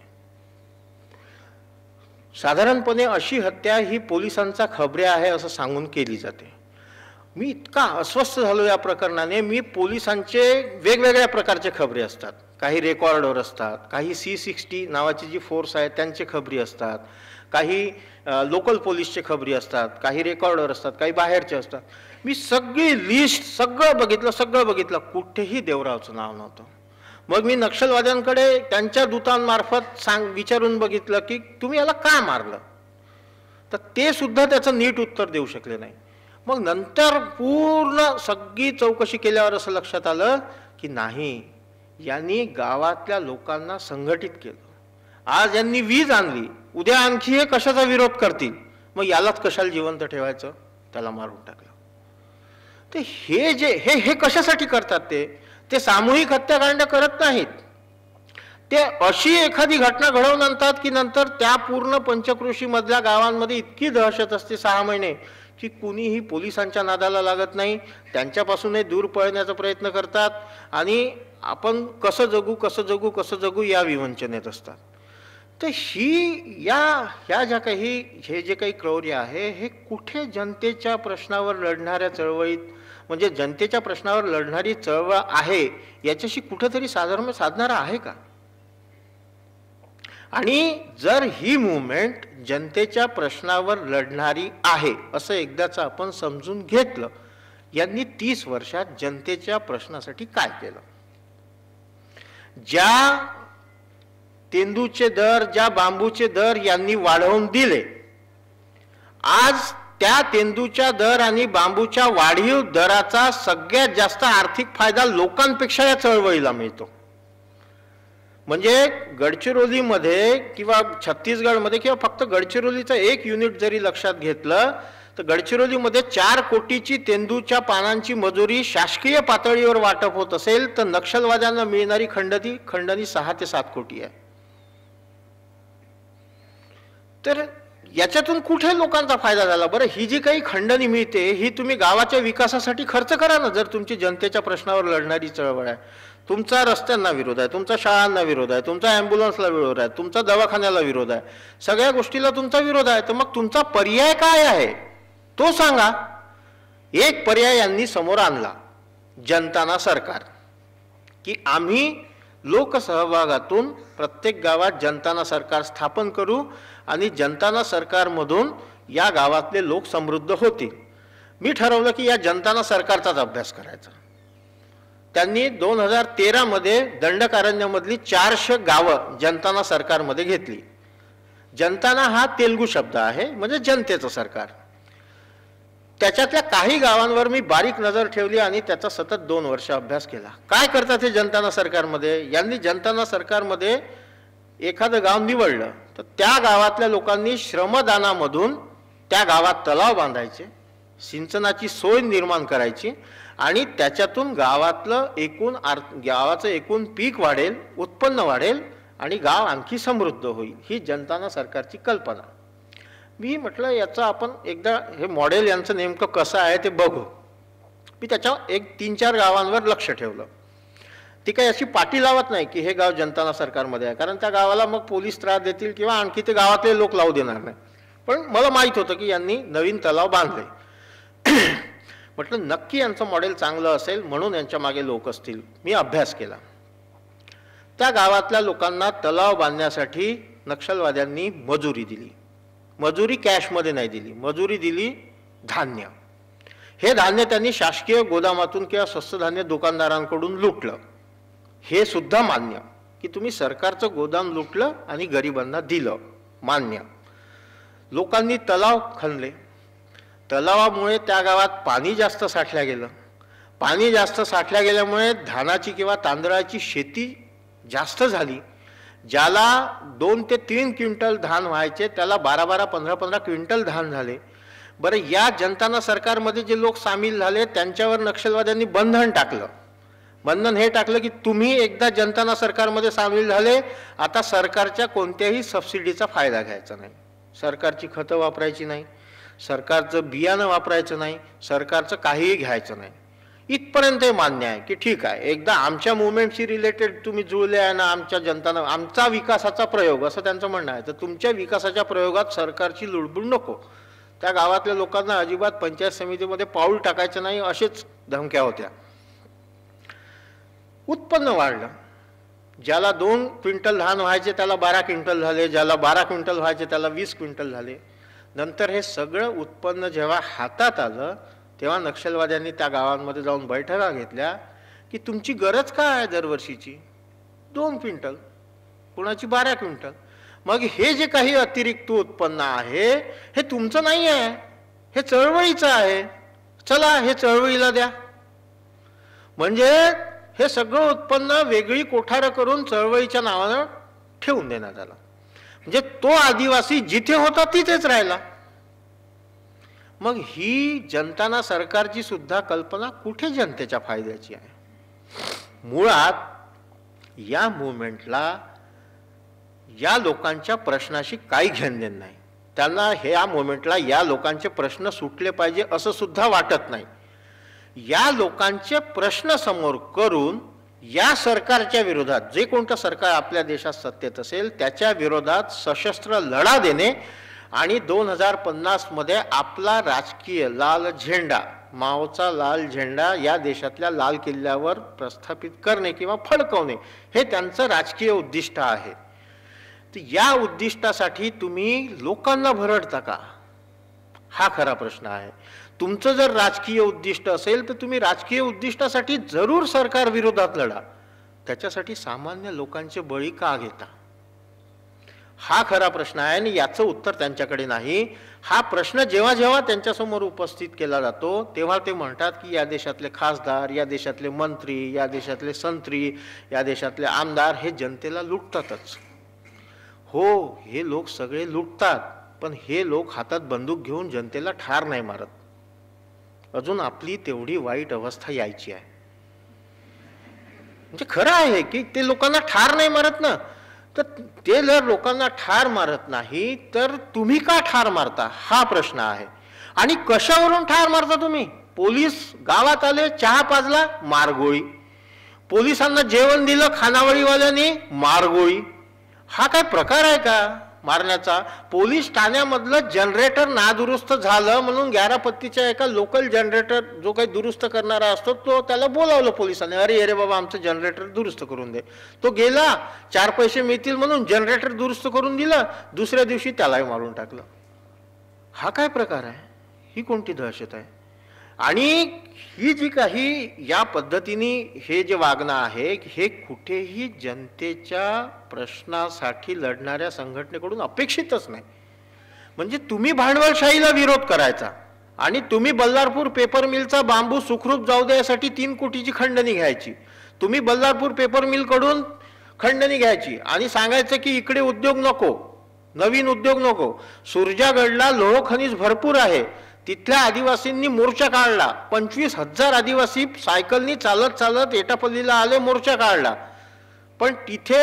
साधारणपणे अशी हत्या ही पोलिसांचा खबऱ्या आहे असं सांगून केली जाते. मी इतका अस्वस्थ झालो या प्रकरणाने. मी पोलिसांचे वेगवेगळ्या प्रकारचे खबरे असतात, काही रेकॉर्डवर असतात, काही सी सिक्स्टी नावाची जी फोर्स आहे त्यांचे खबरी असतात, काही लोकल पोलीसचे खबरी असतात, काही रेकॉर्डवर असतात, काही बाहेरचे असतात. मी सगळी लिस्ट सगळं बघितलं सगळं बघितलं कुठेही देवरावचं नाव नव्हतं. मग मी नक्षलवाद्यांकडे त्यांच्या दूतांमार्फत सांग विचारून बघितलं की तुम्ही याला का मारलं, तर ते सुद्धा त्याचं नीट उत्तर देऊ शकले नाही. मग नंतर पूर्ण सगळी चौकशी केल्यावर असं लक्षात आलं की नाही, यांनी गावातल्या लोकांना संघटित केलं. आज यांनी वीज आणली, उद्या आणखी हे कशाचा विरोध करतील, मग यालाच कशाला जिवंत ठेवायचं, त्याला मारून टाकलं. ते हे जे हे हे कशासाठी करतात, ते ते सामूहिक हत्याकांड करत नाहीत. ते अशी एखादी घटना घडवून आणतात की नंतर त्या पूर्ण पंचक्रोशी मधल्या गावांमध्ये इतकी दहशत असते सहा महिने की कुणीही पोलिसांच्या नादाला लागत नाही. त्यांच्यापासूनही दूर पळण्याचा प्रयत्न करतात आणि आपण कसं जगू कसं जगू कसं जगू या विवंचनेत असतात. तर ही या ह्या ज्या काही हे जे काही क्रौर्य आहे हे कुठे जनतेच्या प्रश्नावर लढणाऱ्या चळवळीत, म्हणजे जनतेच्या प्रश्नावर लढणारी चळवळ आहे याच्याशी कुठेतरी साधर्म्य साधणारा आहे का? आणि जर ही मूव्हमेंट जनतेच्या प्रश्नावर लढणारी आहे असं एकदाच आपण समजून घेतलं, यांनी तीस वर्षात जनतेच्या प्रश्नासाठी काय केलं? ज्या तेंदूचे दर, ज्या बांबूचे दर यांनी वाढवून दिले, आज त्या तेंदूच्या दर आणि बांबूच्या वाढीव दराचा सगळ्यात जास्त आर्थिक फायदा लोकांपेक्षा या चळवळीला मिळतो. म्हणजे गडचिरोलीमध्ये किंवा छत्तीसगडमध्ये किंवा फक्त गडचिरोलीचं एक युनिट जरी लक्षात घेतलं तर गडचिरोलीमध्ये चार कोटीची तेंदूच्या पानांची मजुरी शासकीय पातळीवर वाटप होत असेल तर नक्षलवाद्यांना मिळणारी खंडणी खंडणी सहा ते सात कोटी आहे. तर याच्यातून कुठे लोकांचा फायदा झाला? बरं, ही जी काही खंडणी मिळते ही तुम्ही गावाच्या विकासासाठी खर्च करा ना. जर तुमची जनतेच्या प्रश्नावर लढणारी चळवळ आहे, तुमचा रस्त्यांना विरोध आहे, तुमचा शाळांना विरोध आहे, तुमचा ॲम्ब्युलन्सला विरोध आहे, तुमचा दवाखान्याला विरोध आहे, सगळ्या गोष्टीला तुमचा विरोध आहे, तर मग तुमचा पर्याय काय आहे तो सांगा. एक पर्याय यांनी समोर आणला, जनताना सरकार, की आम्ही लोकसहभागातून प्रत्येक गावात जनताना सरकार स्थापन करू आणि जनताना सरकारमधून या गावातले लोक समृद्ध होतील. मी ठरवलं की या जनताना सरकारचाच अभ्यास करायचा. त्यांनी दोन हजार तेरा मध्ये दंडकारण्यमधली चारशे गावं जनताना सरकारमध्ये घेतली. जनताना हा तेलुगू शब्द आहे, म्हणजे जनतेचं सरकार. त्याच्यातल्या काही गावांवर मी बारीक नजर ठेवली आणि त्याचा सतत दोन वर्ष अभ्यास केला. काय करतात हे जनताना सरकारमध्ये? यांनी जनताना सरकारमध्ये एखादं गाव निवडलं तर त्या गावातल्या लोकांनी श्रमदानामधून त्या गावात तलाव बांधायचे, सिंचनाची सोय निर्माण करायची आणि त्याच्यातून गावातलं एकूण आर् गावाचं एकूण पीक वाढेल, उत्पन्न वाढेल आणि गाव आणखी समृद्ध होईल. ही जनताना सरकारची कल्पना. मी म्हटलं याचं आपण एकदा हे मॉडेल यांचं नेमकं कसं आहे ते बघू. मी त्याच्या एक तीन चार गावांवर लक्ष ठेवलं. ती काही अशी पाटी लावत नाही की हे गाव जनताना सरकारमध्ये आहे, कारण त्या गावाला मग पोलीस त्रास देतील किंवा आणखी ते गावातले लोक लावू देणार नाही. पण मला माहीत होतं की यांनी नवीन तलाव बांधले. म्हटलं नक्की यांचं मॉडेल चांगलं असेल म्हणून यांच्या मागे लोक असतील. मी अभ्यास केला. त्या गावातल्या लोकांना तलाव बांधण्यासाठी नक्षलवाद्यांनी मजुरी दिली. मजुरी कॅशमध्ये नाही दिली, मजुरी दिली धान्य. हे धान्य त्यांनी शासकीय गोदामातून किंवा स्वस्त धान्य दुकानदारांकडून लुटलं. हे सुद्धा मान्य की तुम्ही सरकारचं गोदाम लुटलं आणि गरिबांना दिलं, मान्य. लोकांनी तलाव खणले, तलावामुळे त्या गावात पाणी जास्त साठल्या गेलं, पाणी जास्त साठल्या गेल्यामुळे धानाची किंवा तांदळाची शेती जास्त झाली. ज्याला दोन ते तीन क्विंटल धान व्हायचे त्याला बारा बारा पंधरा पंधरा क्विंटल धान झाले. बरं, या जनताना सरकारमध्ये जे लोक सामील झाले त्यांच्यावर नक्षलवाद्यांनी बंधन टाकलं. बंधन हे टाकलं की तुम्ही एकदा जनताना सरकारमध्ये सामील झाले, आता सरकारच्या कोणत्याही सबसिडीचा फायदा घ्यायचा नाही, सरकारची खतं वापरायची नाही, सरकारचं बियाणं वापरायचं नाही, सरकारचं काहीही घ्यायचं नाही. इथपर्यंत हे मान्य आहे की ठीक आहे, एकदा आमच्या मुवमेंटशी रिलेटेड तुम्ही जुळले आहे ना, आमच्या जनताना आमचा विकासाचा प्रयोग असं त्यांचं म्हणणं आहे. तर तुमच्या विकासाच्या प्रयोगात सरकारची लुडबुड नको. त्या गावातल्या लोकांना अजिबात पंचायत समितीमध्ये पाऊल टाकायचं नाही असेच धमक्या होत्या. उत्पन्न वाढलं, ज्याला दोन क्विंटल धान व्हायचे त्याला बारा क्विंटल झाले, ज्याला बारा क्विंटल व्हायचे त्याला वीस क्विंटल झाले. नंतर हे सगळं उत्पन्न जेव्हा हातात आलं तेव्हा नक्षलवाद्यांनी त्या गावांमध्ये जाऊन बैठका घेतल्या की तुमची गरज काय आहे दरवर्षीची, दोन क्विंटल, कुणाची बारा क्विंटल. मग हे जे काही अतिरिक्त उत्पन्न आहे हे तुमचं नाही आहे, हे चळवळीचं आहे, चला हे चळवळीला द्या. म्हणजे हे सगळं उत्पन्न वेगळी कोठारं करून चळवळीच्या नावानं ठेवून देण्यात आलं. म्हणजे तो आदिवासी जिथे होता तिथेच राहिला. मग ही जनताना सरकारची सुद्धा कल्पना कुठे जनतेच्या फायद्याची आहे. मुळात या मुवमेंटला या लोकांच्या प्रश्नाशी काही घेणं देणं नाही. त्यांना हे या मुवमेंटला या लोकांचे प्रश्न सुटले पाहिजे असं सुद्धा वाटत नाही. या लोकांचे प्रश्न समोर करून या सरकारच्या विरोधात, जे कोणतं सरकार आपल्या देशात सत्तेत असेल त्याच्या विरोधात सशस्त्र लढा देणे आणि दोन हजार पन्नास मध्ये आपला राजकीय लाल झेंडा, माओचा लाल झेंडा या देशातल्या लाल किल्ल्यावर प्रस्थापित करणे किंवा फडकवणे हे त्यांचं राजकीय उद्दिष्ट आहे. तर या उद्दिष्टासाठी तुम्ही लोकांना भरडता का, हा खरा प्रश्न आहे. तुमचं जर राजकीय उद्दिष्ट असेल तर तुम्ही राजकीय उद्दिष्टासाठी जरूर सरकार विरोधात लढा, त्याच्यासाठी सामान्य लोकांचे बळी का घेता, हा खरा प्रश्न आहे. आणि याचं उत्तर त्यांच्याकडे नाही. हा प्रश्न जेव्हा जेव्हा त्यांच्यासमोर उपस्थित केला जातो तेव्हा ते म्हणतात की या देशातले खासदार, या देशातले मंत्री, या देशातले संत्री, या देशातले आमदार हे जनतेला लुटतातच. हो, हे लोक सगळे लुटतात, पण हे लोक हातात बंदूक घेऊन जनतेला ठार नाही मारत. अजून आपली तेवढी वाईट अवस्था यायची आहे. म्हणजे खरं आहे की ते लोकांना ठार नाही मारत ना, तर ते जर लोकांना ठार मारत नाही तर तुम्ही का ठार मारता, हा प्रश्न आहे. आणि कशावरून ठार मारता तुम्ही. पोलीस गावात आले, चहा पाजला, मारगोळी. पोलिसांना जेवण दिलं खानावळीवाल्यांनी, मारगोळी. हा काय प्रकार आहे का मारण्याचा. पोलीस ठाण्यामधलं जनरेटर नादुरुस्त झालं म्हणून ग्यारापत्तीच्या एका लोकल जनरेटर जो काही दुरुस्त करणारा असतो तो त्याला बोलावलं पोलिसांनी, अरे अरे बाबा आमचं जनरेटर दुरुस्त करून दे. तो गेला, चार पैसे मिळतील म्हणून जनरेटर दुरुस्त करून दिलं, दुसऱ्या दिवशी त्यालाही मारून टाकलं. हा काय प्रकार आहे, ही कोणती दहशत आहे. आणि ही जी काही या पद्धतीने हे जे वागणं आहे हे कुठेही जनतेच्या प्रश्नासाठी लढणाऱ्या संघटनेकडून अपेक्षितच नाही. म्हणजे तुम्ही भांडवलशाहीला विरोध करायचा आणि तुम्ही बल्लारपूर पेपर मिलचा बांबू सुखरूप जाऊ द्यासाठी तीन कोटीची खंडणी घ्यायची. तुम्ही बल्लारपूर पेपर मिलकडून खंडणी घ्यायची आणि सांगायचं की इकडे उद्योग नको, नवीन उद्योग नको. सुरजागडला लोह खनिज भरपूर आहे, तिथल्या आदिवासींनी मोर्चा काढला. पंचवीस हजार आदिवासी सायकलनी चालत चालत एटापल्लीला आले, मोर्चा काढला. पण तिथे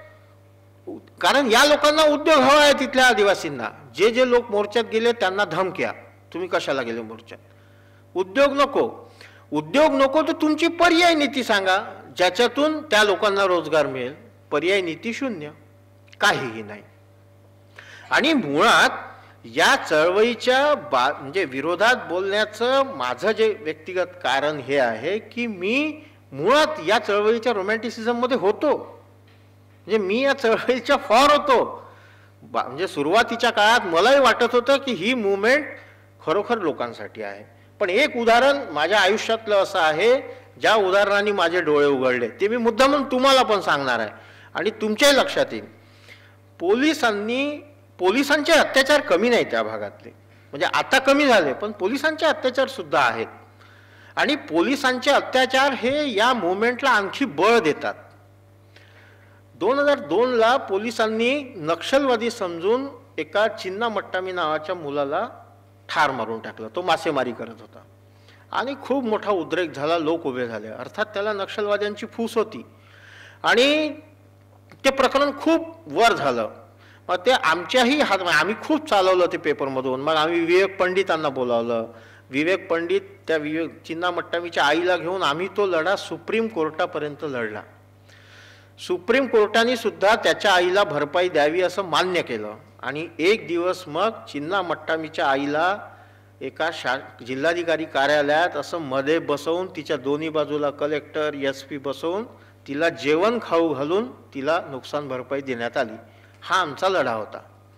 कारण या लोकांना उद्योग हवा आहे तिथल्या आदिवासींना. जे जे लोक मोर्चात गेले त्यांना धमक्या, तुम्ही कशाला गेले मोर्चात, उद्योग नको. उद्योग नको तर तुमची पर्याय नीती सांगा ज्याच्यातून त्या लोकांना रोजगार मिळेल. पर्याय नीती शून्य, काहीही नाही. आणि मुळात या चळवळीच्या बा म्हणजे विरोधात बोलण्याचं माझं जे व्यक्तिगत कारण हे आहे की मी मुळात या चळवळीच्या रोमॅन्टिसिझममध्ये होतो. म्हणजे मी या चळवळीच्या फॉर होतो. म्हणजे सुरुवातीच्या काळात मलाही वाटत होतं की ही मुवमेंट खरोखर लोकांसाठी आहे. पण एक उदाहरण माझ्या आयुष्यातलं असं आहे ज्या उदाहरणाने माझे डोळे उघडले, ते मी मुद्दामून तुम्हाला पण सांगणार आहे आणि तुमच्याही लक्षात येईल. पोलिसांनी पोलिसांचे अत्याचार कमी नाही त्या भागातले, म्हणजे आता कमी झाले, पण पोलिसांचे अत्याचार सुद्धा आहेत. आणि पोलिसांचे अत्याचार हे या मुवमेंटला आणखी बळ देतात. दोन हजार दोनला पोलिसांनी नक्षलवादी समजून एका चिन्ना मट्टामी नावाच्या मुलाला ठार मारून टाकलं. तो मासेमारी करत होता आणि खूप मोठा उद्रेक झाला, लोक उभे झाले. अर्थात त्याला नक्षलवाद्यांची फूस होती आणि ते प्रकरण खूप वर झालं. मग ते आमच्याही हात, आम्ही खूप चालवलं ते पेपरमधून. मग आम्ही विवेक पंडितांना बोलावलं. विवेक पंडित त्या विवेक चिन्ना मट्टामीच्या आईला घेऊन आम्ही तो लढा सुप्रीम कोर्टापर्यंत लढला. सुप्रीम कोर्टाने सुद्धा त्याच्या आईला भरपाई द्यावी असं मान्य केलं. आणि एक दिवस मग चिन्ना मट्टामीच्या आईला एका शा जिल्हाधिकारी कार्यालयात असं मध्ये बसवून, तिच्या दोन्ही बाजूला कलेक्टर एस पी बसवून तिला जेवण खाऊ घालून तिला नुकसान भरपाई देण्यात आली. हा आमचा लढा होता.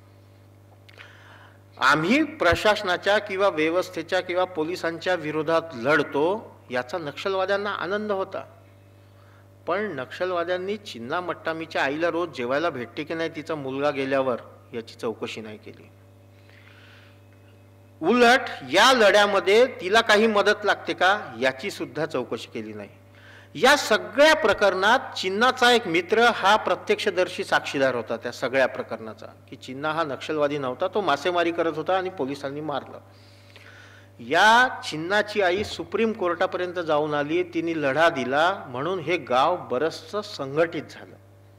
आम्ही प्रशासनाच्या किंवा व्यवस्थेच्या किंवा पोलिसांच्या विरोधात लढतो याचा नक्षलवाद्यांना आनंद होता. पण नक्षलवाद्यांनी चिन्ना मट्टामीच्या आईला रोज जेवायला भेटते की नाही तिचा मुलगा गेल्यावर याची चौकशी नाही केली. उलट या लढ्यामध्ये तिला काही मदत लागते का याची सुद्धा चौकशी केली नाही. या सगळ्या प्रकरणात चिन्नाचा एक मित्र हा प्रत्यक्षदर्शी साक्षीदार होता त्या सगळ्या प्रकरणाचा, की चिन्ना हा नक्षलवादी नव्हता, तो मासेमारी करत होता आणि पोलिसांनी मारलं. या चिन्नाची आई सुप्रीम कोर्टापर्यंत जाऊन आली, तिने लढा दिला, म्हणून हे गाव बरंचसं संघटित झालं.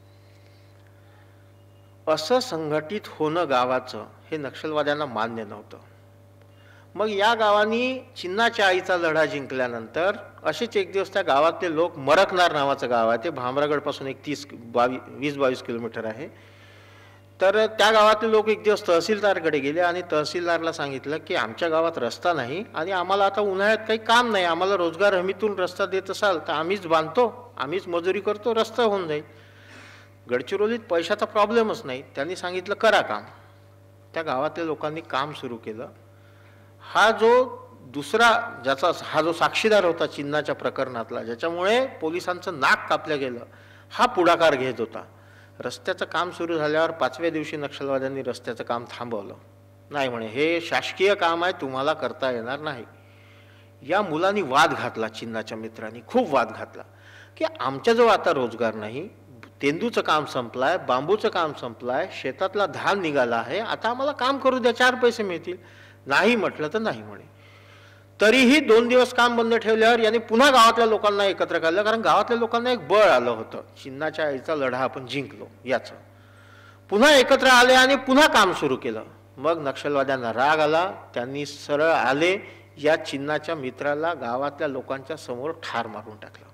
असं संघटित होणं गावाचं हे नक्षलवाद्यांना मान्य नव्हतं. मग या गावानी चिन्नाच्या आईचा लढा जिंकल्यानंतर असेच एक दिवस त्या गावातले लोक, मरकनार नावाचं गाव आहे, ते भामरागडपासून एक तीस बावीस वीस बावीस किलोमीटर आहे, तर त्या गावातले लोक एक दिवस तहसीलदारकडे गेले आणि तहसीलदारला सांगितलं की आमच्या गावात रस्ता नाही आणि आम्हाला आता उन्हाळ्यात काही काम नाही, आम्हाला रोजगार हमीतून रस्ता देत असाल तर आम्हीच बांधतो, आम्हीच मजुरी करतो, रस्ता होऊन जाईल. गडचिरोलीत पैशाचा प्रॉब्लेमच नाही. त्यांनी सांगितलं करा काम. त्या गावातल्या लोकांनी काम सुरू केलं. हा जो दुसरा ज्याचा हा जो साक्षीदार होता चिन्नाच्या प्रकरणातला, ज्याच्यामुळे पोलिसांचं नाक कापलं गेलं, हा पुढाकार घेत होता. रस्त्याचं काम सुरू झाल्यावर पाचव्या दिवशी नक्षलवाद्यांनी रस्त्याचं काम थांबवलं. नाही म्हणे, हे शासकीय काम आहे, तुम्हाला करता येणार नाही. या मुलांनी वाद घातला, चिन्नाच्या मित्रांनी खूप वाद घातला की आमच्याजवळ आता रोजगार नाही, तेंदूचं काम संपलाय, बांबूचं काम संपलाय, शेतातला धान निघाला आहे, आता आम्हाला काम करू द्या, चार पैसे मिळतील. नाही म्हटलं तर नाही म्हणे. तरीही दोन दिवस काम बंद ठेवल्यावर याने पुन्हा गावातल्या लोकांना एकत्र काढलं, कारण गावातल्या लोकांना एक बळ आलं होतं, चिन्नाच्या आईचा लढा आपण जिंकलो याचं. पुन्हा एकत्र आले आणि पुन्हा काम सुरू केलं. मग नक्षलवाद्यांना राग आला, त्यांनी सरळ आले, या चिन्नाच्या मित्राला गावातल्या लोकांच्या समोर ठार मारून टाकलं.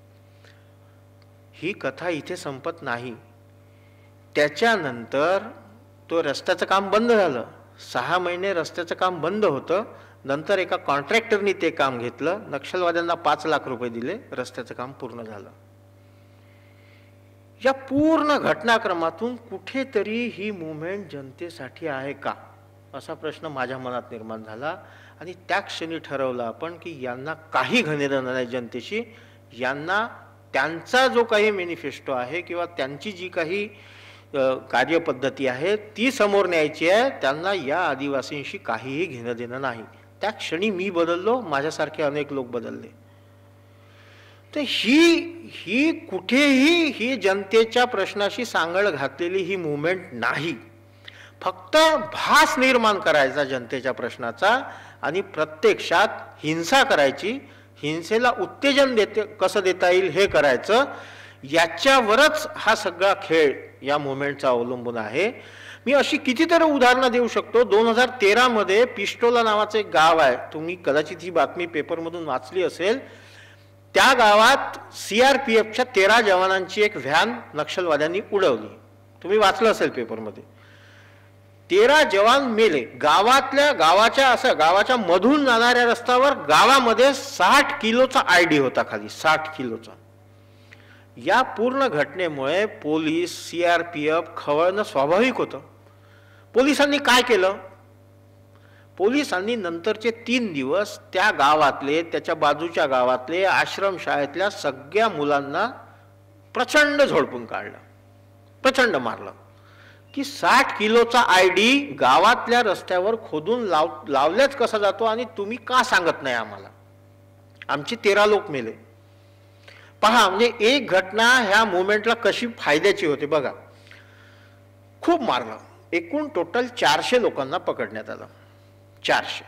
ही कथा इथे संपत नाही. त्याच्यानंतर तो रस्त्याचं काम बंद झालं. सहा महिने रस्त्याचं काम बंद होतं. नंतर एका कॉन्ट्रॅक्टरनी ते काम घेतलं, नक्षलवाद्यांना पाच लाख रुपये दिले, रस्त्याचं काम पूर्ण झालं. या पूर्ण घटनाक्रमातून कुठेतरी ही मुवमेंट जनतेसाठी आहे का असा प्रश्न माझ्या मनात निर्माण झाला. आणि त्या क्षणी ठरवलं आपण की यांना काही घेणं नाही जनतेशी. यांना त्यांचा जो काही मॅनिफेस्टो आहे किंवा त्यांची जी काही कार्यपद्धती आहे ती समोर न्यायची आहे. त्यांना या आदिवासींशी काहीही घेणं देणं नाही. त्या क्षणी मी बदललो, माझ्यासारखे अनेक लोक बदलले. तर ही ही कुठेही ही जनतेच्या प्रश्नाशी सांगड घातलेली ही मुवमेंट नाही. फक्त भास निर्माण करायचा जनतेच्या प्रश्नाचा आणि प्रत्यक्षात हिंसा करायची, हिंसेला उत्तेजन देते कसं देता येईल हे करायचं, याच्यावरच हा सगळा खेळ या मुवमेंटचा अवलंबून आहे. मी अशी कितीतरी उदाहरणं देऊ शकतो. दोन हजार तेरा मध्ये पिस्टोला नावाचं एक गाव आहे, तुम्ही कदाचित ही बातमी पेपरमधून वाचली असेल. त्या गावात सीआरपीएफच्या तेरा जवानांची एक व्हॅन नक्षलवाद्यांनी उडवली, तुम्ही वाचलं असेल पेपरमध्ये. तेरा जवान मेले. गावातल्या गावाच्या असं गावाच्या मधून जाणाऱ्या रस्त्यावर गावामध्ये साठ किलोचा आयडी होता खाली, साठ किलोचा. या पूर्ण घटनेमुळे पोलीस सीआरपीएफ खवळणं स्वाभाविक होतं. पोलिसांनी काय केलं? पोलिसांनी नंतरचे तीन दिवस त्या गावातले, त्याच्या बाजूच्या गावातले आश्रमशाळेतल्या सगळ्या मुलांना प्रचंड झोडपून काढलं, प्रचंड मारलं. की साठ किलोचा आय डी गावातल्या रस्त्यावर खोदून लाव लावल्याच कसा जातो आणि तुम्ही का सांगत नाही आम्हाला? आमची तेरा लोक मेले. पहा, म्हणजे एक घटना ह्या मुवमेंटला कशी फायद्याची होते बघा. खूप मारलं, एकूण टोटल चारशे लोकांना पकडण्यात आलं. चारशे.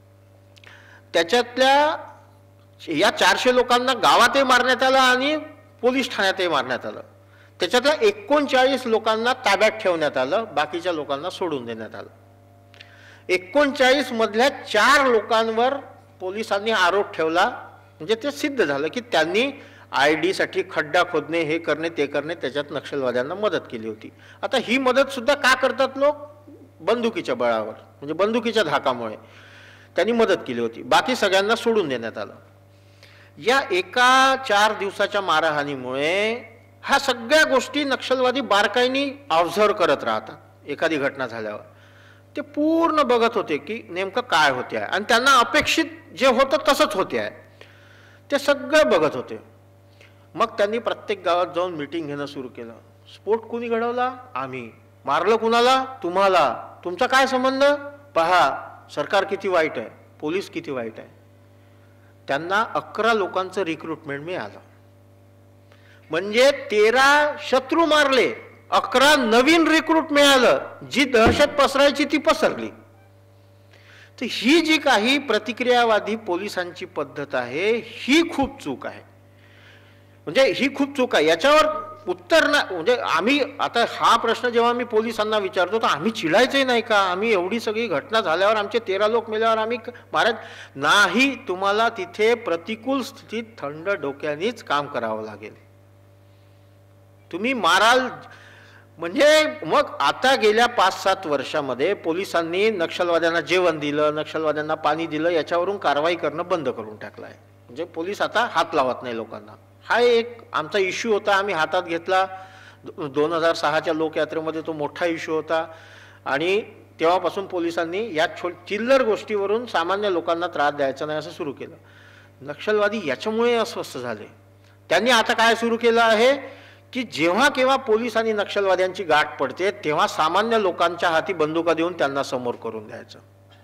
त्याच्यातल्या या चारशे लोकांना गावातही मारण्यात आलं आणि पोलीस ठाण्यातही मारण्यात आलं. त्याच्यातल्या एकोणचाळीस लोकांना ताब्यात ठेवण्यात आलं, बाकीच्या लोकांना सोडून देण्यात आलं. एकोणचाळीस मधल्या चार लोकांवर पोलिसांनी आरोप ठेवला, म्हणजे ते सिद्ध झालं की त्यांनी आय डी साठी खड्डा खोदणे, हे करणे ते करणे, त्याच्यात नक्षलवाद्यांना मदत केली होती. आता ही मदत सुद्धा का करतात लोक? बंदुकीच्या बळावर, म्हणजे बंदुकीच्या धाकामुळे त्यांनी मदत केली होती. बाकी सगळ्यांना सोडून देण्यात आलं. या एका चार दिवसाच्या मारहाणीमुळे ह्या सगळ्या गोष्टी नक्षलवादी बारकाईने ऑब्झर्व करत राहतात. एखादी घटना झाल्यावर ते पूर्ण बघत होते की नेमकं काय होते आहे, आणि त्यांना अपेक्षित जे होतं तसंच होते आहे, ते सगळं बघत होते. मग त्यांनी प्रत्येक गावात जाऊन मीटिंग घेणं सुरू केलं. स्फोट कुणी घडवला? आम्ही. मारलं कुणाला? तुम्हाला. तुमचा काय संबंध? पहा सरकार किती वाईट आहे, पोलीस किती वाईट आहे. त्यांना अकरा लोकांचं रिक्रुटमेंट मिळालं, म्हणजे तेरा शत्रू मारले, अकरा नवीन रिक्रूट मिळालं. जी दहशत पसरायची ती पसरली. तर ही जी काही प्रतिक्रियावादी पोलिसांची पद्धत आहे, ही खूप चूक आहे. म्हणजे ही खूप चूक आहे. याच्यावर उत्तर ना, म्हणजे आम्ही आता हा प्रश्न जेव्हा मी पोलिसांना विचारतो तर आम्ही चिडायचंही नाही का? आम्ही एवढी सगळी घटना झाल्यावर, आमचे तेरा लोक मेल्यावर आम्ही महाराज नाही, तुम्हाला तिथे प्रतिकूल स्थितीत थंड डोक्यानेच काम करावं लागेल. तुम्ही माराल म्हणजे मग आता गेल्या पाच सात वर्षामध्ये पोलिसांनी नक्षलवाद्यांना जेवण दिलं, नक्षलवाद्यांना पाणी दिलं, याच्यावरून कारवाई करणं बंद करून टाकलं आहे. म्हणजे पोलीस आता हात लावत नाही लोकांना. हा एक आमचा इश्यू होता, आम्ही हातात घेतला. दोन हजार सहाच्या लोकयात्रेमध्ये तो मोठा इश्यू होता, आणि तेव्हापासून पोलिसांनी या छो चिल्लर गोष्टीवरून सामान्य लोकांना त्रास द्यायचा नाही असं सुरू केलं. नक्षलवादी याच्यामुळे अस्वस्थ झाले. त्यांनी आता काय सुरू केलं आहे की जेव्हा केव्हा पोलीस आणि नक्षलवाद्यांची गाठ पडते तेव्हा सामान्य लोकांच्या हाती बंदुका देऊन त्यांना समोर करून द्यायचं.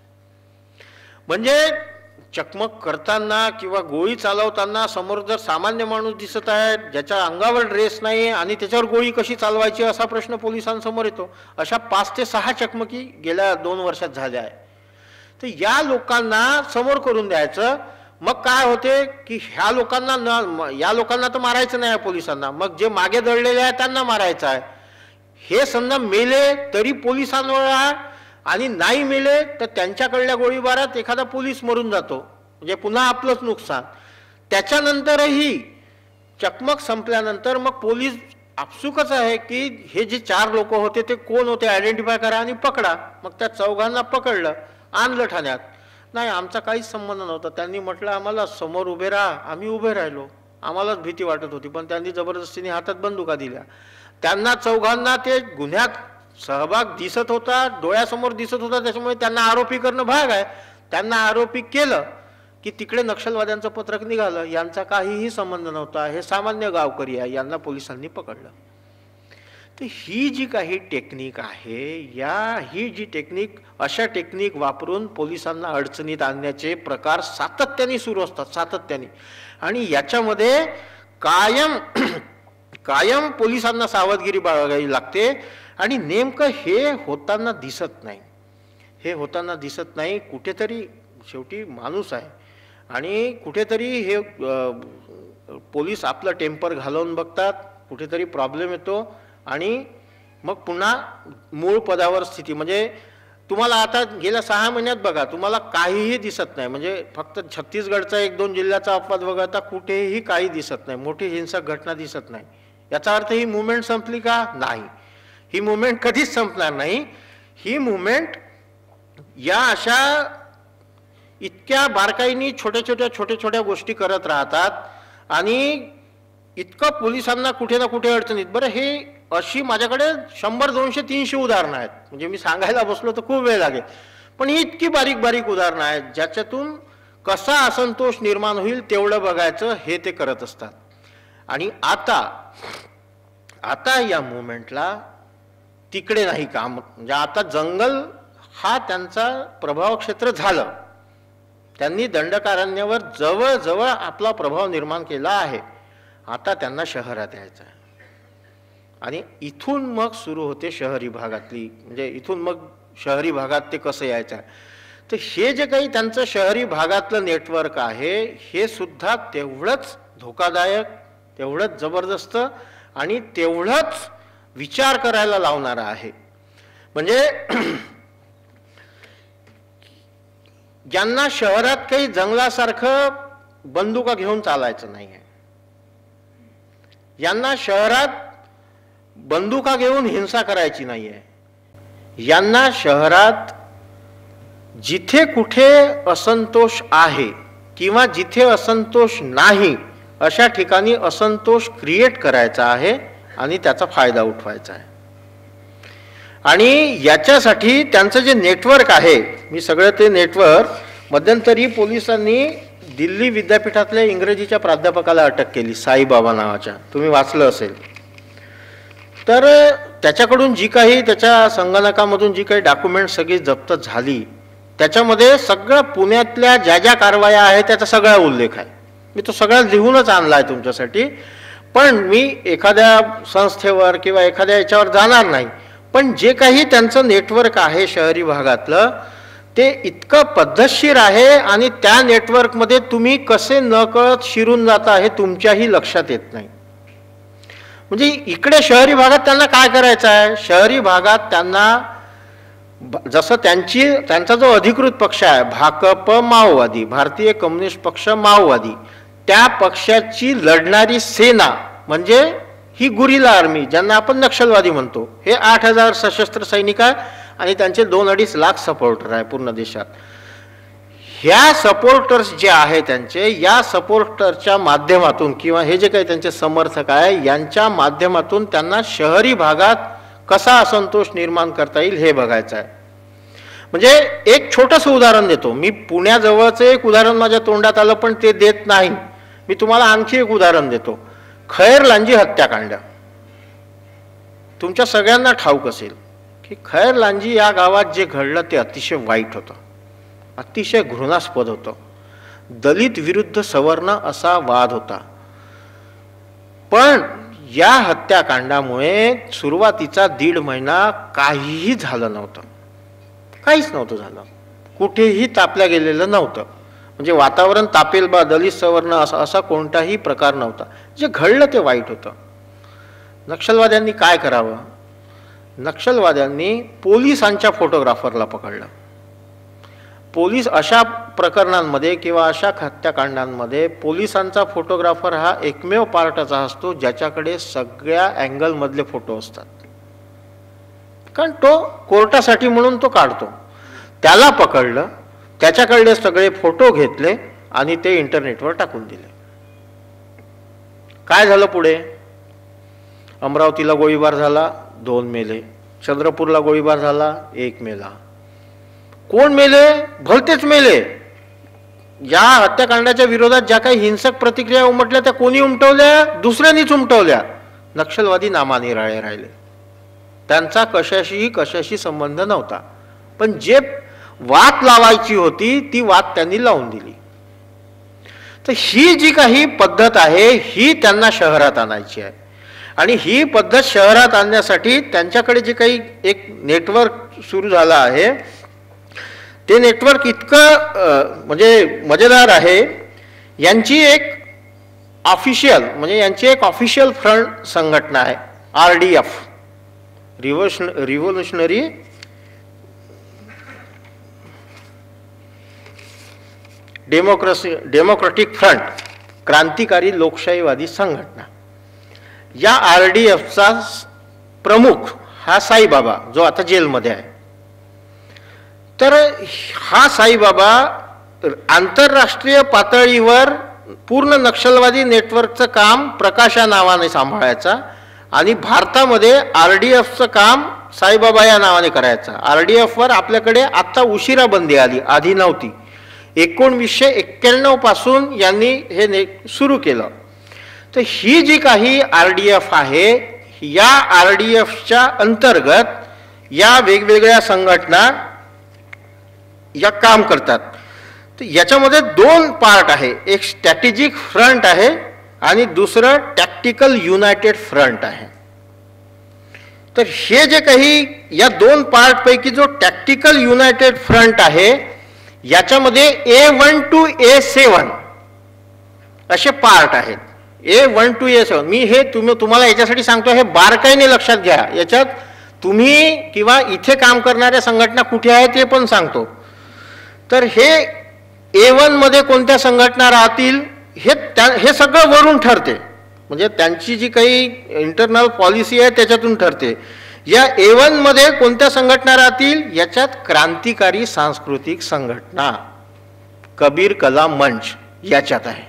म्हणजे चकमक करताना किंवा गोळी चालवताना समोर जर सामान्य माणूस दिसत आहे, ज्याच्या अंगावर ड्रेस नाही, आणि त्याच्यावर गोळी कशी चालवायची असा प्रश्न पोलिसांसमोर येतो. अशा पाच ते सहा चकमकी गेल्या दोन वर्षात झाल्या आहे. तर या लोकांना समोर करून द्यायचं. मग काय होते की ह्या लोकांना न या लोकांना तर मारायचं नाही पोलिसांना, मग जे मागे दडलेले आहे त्यांना मारायचं आहे. हे समजा मेले तरी पोलिसांवर आहे, आणि नाही मेले तर त्यांच्याकडल्या गोळीबारात एखादा पोलीस मरून जातो, म्हणजे पुन्हा आपलंच नुकसान. त्याच्यानंतरही चकमक संपल्यानंतर मग पोलीस आपसुकच आहे की हे जे चार लोक होते ते कोण होते आयडेंटिफाय करा आणि पकडा. मग त्या चौघांना पकडलं, आणलं ठाण्यात. नाही, आमचा काहीच संबंध नव्हता. त्यांनी म्हटलं आम्हाला समोर उभे राहा, आम्ही उभे राहिलो. आम्हालाच भीती वाटत होती, पण त्यांनी जबरदस्तीने हातात बंदुका दिल्या. त्यांना चौघांना ते गुन्ह्यात सहभाग दिसत होता, डोळ्यासमोर दिसत होता, त्याच्यामुळे त्यांना आरोपी करणं भाग आहे. त्यांना आरोपी केलं की तिकडे नक्षलवाद्यांचं पत्रक निघालं. यांचा काहीही संबंध नव्हता, हे सामान्य गावकरी आहे, यांना पोलिसांनी पकडलं. तर ही जी काही टेक्निक आहे, या ही जी टेक्निक अशा टेक्निक वापरून पोलिसांना अडचणीत आणण्याचे प्रकार सातत्याने सुरू असतात, सातत्याने. आणि याच्यामध्ये कायम कायम पोलिसांना सावधगिरी बाळगावी लागते. आणि नेमकं हे होताना दिसत नाही, हे होताना दिसत नाही. कुठेतरी शेवटी माणूस आहे, आणि कुठेतरी हे पोलीस आपलं टेम्पर घालवून बघतात, कुठेतरी प्रॉब्लेम येतो, आणि मग पुन्हा मूळ पदावर स्थिती. म्हणजे तुम्हाला आता गेल्या सहा महिन्यात बघा, तुम्हाला काहीही दिसत नाही. म्हणजे फक्त छत्तीसगडचा एक दोन जिल्ह्याचा अपवाद वगळता कुठेही काही दिसत नाही, मोठी हिंसक घटना दिसत नाही. याचा अर्थ ही मुवमेंट संपली का? नाही, ही मुवमेंट कधीच संपणार नाही. ही मुवमेंट या अशा इतक्या बारकाईने छोट्या छोट्या छोट्या छोट्या गोष्टी करत राहतात, आणि इतकं पोलिसांना कुठे ना कुठे अडचणीत. बरं, हे अशी माझ्याकडे शंभर दोनशे तीनशे उदाहरणं आहेत, म्हणजे मी सांगायला बसलो तर खूप वेळ लागेल. पण ही इतकी बारीक बारीक उदाहरणं आहेत ज्याच्यातून कसा असंतोष निर्माण होईल तेवढं बघायचं हे ते करत असतात. आणि आता आता या मुवमेंटला तिकडे नाही काम, म्हणजे आता जंगल हा त्यांचा प्रभाव क्षेत्र झालं. त्यांनी दंडकारण्यावर जवळजवळ आपला प्रभाव निर्माण केला आहे. आता त्यांना शहरात यायचं आहे आणि इथून मग सुरू होते शहरी भागातली, म्हणजे इथून मग शहरी भागात ते कसं यायचं आहे. तर हे जे काही त्यांचं शहरी भागातलं नेटवर्क आहे हे सुद्धा तेवढंच धोकादायक, तेवढंच जबरदस्त आणि तेवढंच विचार करायला लावणारं आहे. म्हणजे ज्यांना शहरात काही जंगलासारखं बंदुका घेऊन चालायचं नाही आहे, यांना शहरात बंदुका घेऊन हिंसा करायची नाही आहे, यांना शहरात जिथे कुठे असंतोष आहे किंवा जिथे असंतोष नाही अशा ठिकाणी असंतोष क्रिएट करायचा आहे आणि त्याचा फायदा उठवायचा आहे. आणि याच्यासाठी त्यांचं जे नेटवर्क आहे, मी सगळं ते नेटवर्क मध्यंतरी पोलिसांनी दिल्ली विद्यापीठातल्या इंग्रजीच्या प्राध्यापकाला अटक केली, साईबाबा नावाच्या, तुम्ही वाचलं असेल. तर त्याच्याकडून जी काही त्याच्या संगणकामधून जी काही डॉक्युमेंट सगळी जप्त झाली त्याच्यामध्ये सगळं पुण्यातल्या ज्या ज्या कारवाया आहेत त्याचा सगळा उल्लेख आहे. मी तो सगळा लिहूनच आणला आहे तुमच्यासाठी. पण मी एखाद्या संस्थेवर किंवा एखाद्या याच्यावर जाणार नाही. पण जे काही त्यांचं नेटवर्क आहे शहरी भागातलं ते इतकं पद्धतशीर आहे आणि त्या नेटवर्कमध्ये तुम्ही कसे नकळत शिरून जाता हे तुमच्याही लक्षात येत नाही. म्हणजे इकडे शहरी भागात त्यांना काय करायचं आहे, शहरी भागात त्यांना जसं त्यांची त्यांचा जो अधिकृत पक्ष आहे भाकप माओवादी, भारतीय कम्युनिस्ट पक्ष माओवादी, त्या पक्षाची लढणारी सेना म्हणजे ही गुरिला आर्मी ज्यांना आपण नक्षलवादी म्हणतो, हे आठ हजार सशस्त्र सैनिक आहे आणि त्यांचे दोन अडीच लाख सपोर्टर आहे पूर्ण देशात. ह्या सपोर्टर्स जे आहे त्यांचे, या सपोर्टरच्या माध्यमातून किंवा हे जे काही त्यांचे समर्थक आहे यांच्या माध्यमातून त्यांना शहरी भागात कसा असंतोष निर्माण करता येईल हे बघायचं आहे. म्हणजे एक छोटंसं उदाहरण देतो मी. पुण्याजवळचं एक उदाहरण माझ्या तोंडात आलं पण ते देत नाही. मी तुम्हाला आणखी एक उदाहरण देतो. खैर लांजी हत्याकांड. तुमच्या सगळ्यांना ठाऊक असेल की खैर लांजी या गावात जे घडलं ते अतिशय वाईट होतं, अतिशय घृणास्पद होतं. दलित विरुद्ध सवर्ण असा वाद होता. पण या हत्याकांडामुळे सुरुवातीचा दीड महिना काहीही झालं नव्हतं, काहीच नव्हतं झालं, कुठेही तापल्या गेलेलं नव्हतं. म्हणजे वातावरण तापेल बा दलित सवर्ण असा असा कोणताही प्रकार नव्हता. जे घडलं ते वाईट होतं. नक्षलवाद्यांनी काय करावं, नक्षलवाद्यांनी पोलिसांच्या फोटोग्राफरला पकडलं. पोलीस अशा प्रकरणांमध्ये किंवा अशा हत्याकांडांमध्ये पोलिसांचा फोटोग्राफर हा एकमेव पार्टचा असतो ज्याच्याकडे सगळ्या अँगलमधले फोटो असतात. कारण तो कोर्टासाठी म्हणून तो काढतो. त्याला पकडलं, त्याच्याकडले सगळे फोटो घेतले आणि ते इंटरनेटवर टाकून दिले. काय झालं पुढे? अमरावतीला गोळीबार झाला, दोन मेले. चंद्रपूरला गोळीबार झाला, एक मेला. कोण मेले? भलतेच मेले. या हत्याकांडाच्या विरोधात ज्या काही हिंसक प्रतिक्रिया उमटल्या त्या कोणी उमटवल्या? दुसऱ्यांनीच उमटवल्या. नक्षलवादी नामानिराळे राहिले. त्यांचा कशाशीही कशाशी संबंध नव्हता. पण जे वात लावायची होती ती वात त्यांनी लावून दिली. तर ही जी काही पद्धत आहे ही त्यांना शहरात आणायची आहे. आणि ही पद्धत शहरात आणण्यासाठी त्यांच्याकडे जे काही एक नेटवर्क सुरू झालं आहे ते नेटवर्क इतकं म्हणजे मजेदार आहे. यांची एक ऑफिशियल म्हणजे यांची एक ऑफिशियल फ्रंट संघटना आहे R D F, revolution revolutionary democracy democratic front, क्रांतिकारी लोकशाहीवादी संघटना. या आर डी एफचा प्रमुख हा साईबाबा जो आता जेलमध्ये आहे. तर हा साईबाबा आंतरराष्ट्रीय पातळीवर पूर्ण नक्षलवादी नेटवर्कचं काम प्रकाश या नावाने सांभाळायचा आणि भारतामध्ये आर डी एफचं काम साईबाबा या नावाने करायचं. आर डी एफवर आपल्याकडे आत्ता उशिरा बंदी आली, आधी नव्हती. एकोणवीसशे एक्क्याण्णव पासून यांनी हे ने सुरू केलं. तर ही जी काही आर डी एफ आहे या आर डी एफच्या अंतर्गत या वेगवेगळ्या संघटना या काम करतात. तर याच्यामध्ये दोन पार्ट आहे, एक स्ट्रॅटेजिक फ्रंट आहे आणि दुसरं टॅक्टिकल युनायटेड फ्रंट आहे. तर हे जे काही या दोन पार्ट पैकी जो टॅक्टिकल युनायटेड फ्रंट आहे याच्यामध्ये ए वन टू ए सेवन असे पार्ट आहेत. ए वन टू ए सेवन मी हे तुम्ही तुम्हाला याच्यासाठी सांगतो, हे बारकाईने लक्षात घ्या. याच्यात तुम्ही किंवा इथे काम करणाऱ्या संघटना कुठे आहेत ते पण सांगतो. तर हे ए वन मध्ये कोणत्या संघटना राहतील हे त्या हे सगळं वरून ठरते, म्हणजे त्यांची जी काही इंटरनल पॉलिसी आहे त्याच्यातून ठरते. या ए वन मध्ये कोणत्या संघटना राहतील याच्यात क्रांतिकारी सांस्कृतिक संघटना कबीर कला मंच याच्यात आहे,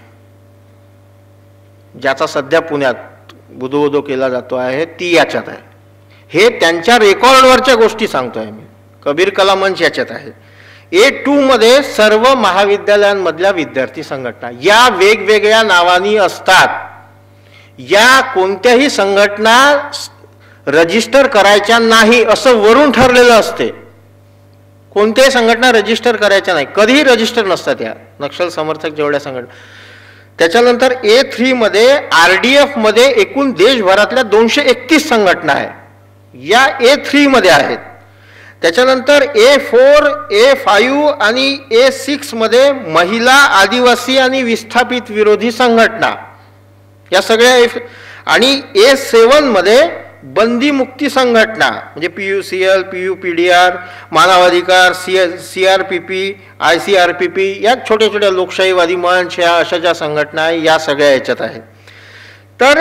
ज्याचा सध्या पुण्यात बुधोबुधो केला जातो आहे, ती याच्यात आहे. हे त्यांच्या रेकॉर्डवरच्या गोष्टी सांगतोय मी. कबीर कला मंच याच्यात आहे. ए टू मध्ये सर्व महाविद्यालयांमधल्या विद्यार्थी संघटना या वेगवेगळ्या नावानी असतात. या कोणत्याही संघटना रजिस्टर करायच्या नाही असं वरून ठरलेलं असते. कोणत्याही संघटना रजिस्टर करायच्या नाही, कधीही रजिस्टर नसतात या नक्षल समर्थक जेवढ्या संघटना. त्याच्यानंतर ए थ्री मध्ये आर डी एफ मध्ये एकूण देशभरातल्या दोनशे एकतीस संघटना आहे, या ए थ्री मध्ये आहेत. त्याच्यानंतर ए फोर ए फाईव्ह आणि ए सिक्स मध्ये महिला, आदिवासी आणि विस्थापित विरोधी संघटना या सगळ्या. आणि ए सेवन मध्ये बंदी मुक्ती संघटना म्हणजे P U C L, P U P D R, मानवाधिकार, C C R P P, I C R P P या छोट्या छोट्या लोकशाहीवादी मंच या अशा ज्या संघटना आहे या सगळ्या याच्यात आहेत. तर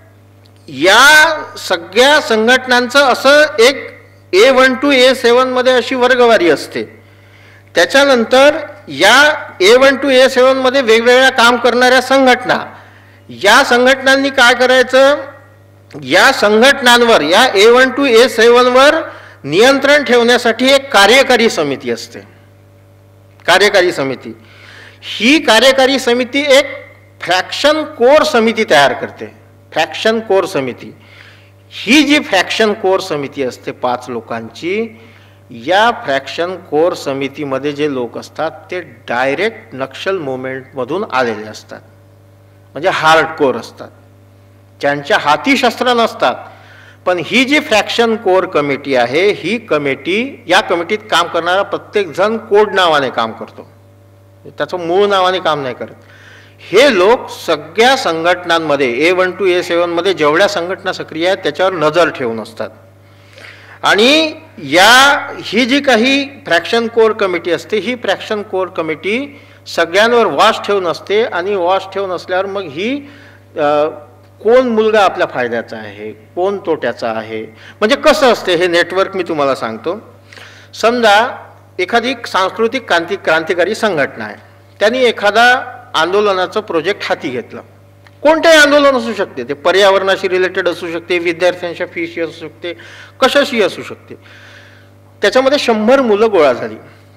या सगळ्या संघटनांचं असं एक ए वन टू ए सेवन मध्ये अशी वर्गवारी असते. त्याच्यानंतर या ए वन टू ए सेवन मध्ये वेगवेगळ्या काम करणाऱ्या संघटना, या संघटनांनी काय करायचं, या संघटनांवर या ए वन टू ए सेवन वर नियंत्रण ठेवण्यासाठी एक कार्यकारी समिती असते. कार्यकारी समिती ही कार्यकारी समिती एक फ्रॅक्शन कोर समिती तयार करते. फ्रॅक्शन कोर समिती ही जी फ्रॅक्शन कोर समिती असते पाच लोकांची, या फ्रॅक्शन कोर समितीमध्ये जे लोक असतात ते डायरेक्ट नक्षल मुवमेंटमधून आलेले असतात, म्हणजे हार्ड कोर असतात, ज्यांच्या हाती शस्त्र नसतात. पण ही जी फ्रॅक्शन कोर कमिटी आहे ही कमिटी, या कमिटीत काम करणारा प्रत्येक जण कोड नावाने काम करतो, त्याचं मूळ नावाने काम नाही करत. हे लोक सगळ्या संघटनांमध्ये ए वन टू ए सेवन मध्ये जेवढ्या संघटना सक्रिय आहेत त्याच्यावर नजर ठेवून असतात. आणि या ही जी काही फ्रॅक्शन कोर कमिटी असते ही फ्रॅक्शन कोर कमिटी सगळ्यांवर वॉच ठेवून असते. आणि वॉच ठेवून असल्यावर मग ही कोण मुलगा आपल्या फायद्याचा आहे, कोण तोट्याचा आहे, म्हणजे कसं असते हे नेटवर्क मी तुम्हाला सांगतो. समजा एखादी सांस्कृतिक क्रांती क्रांतिकारी संघटना आहे, त्यांनी एखादा आंदोलनाचं प्रोजेक्ट हाती घेतलं. कोणतेही आंदोलन असू शकते, ते पर्यावरणाशी रिलेटेड असू शकते, विद्यार्थ्यांच्या फीशी असू शकते, कशाशी असू शकते. त्याच्यामध्ये शंभर मुलं गोळा झाली.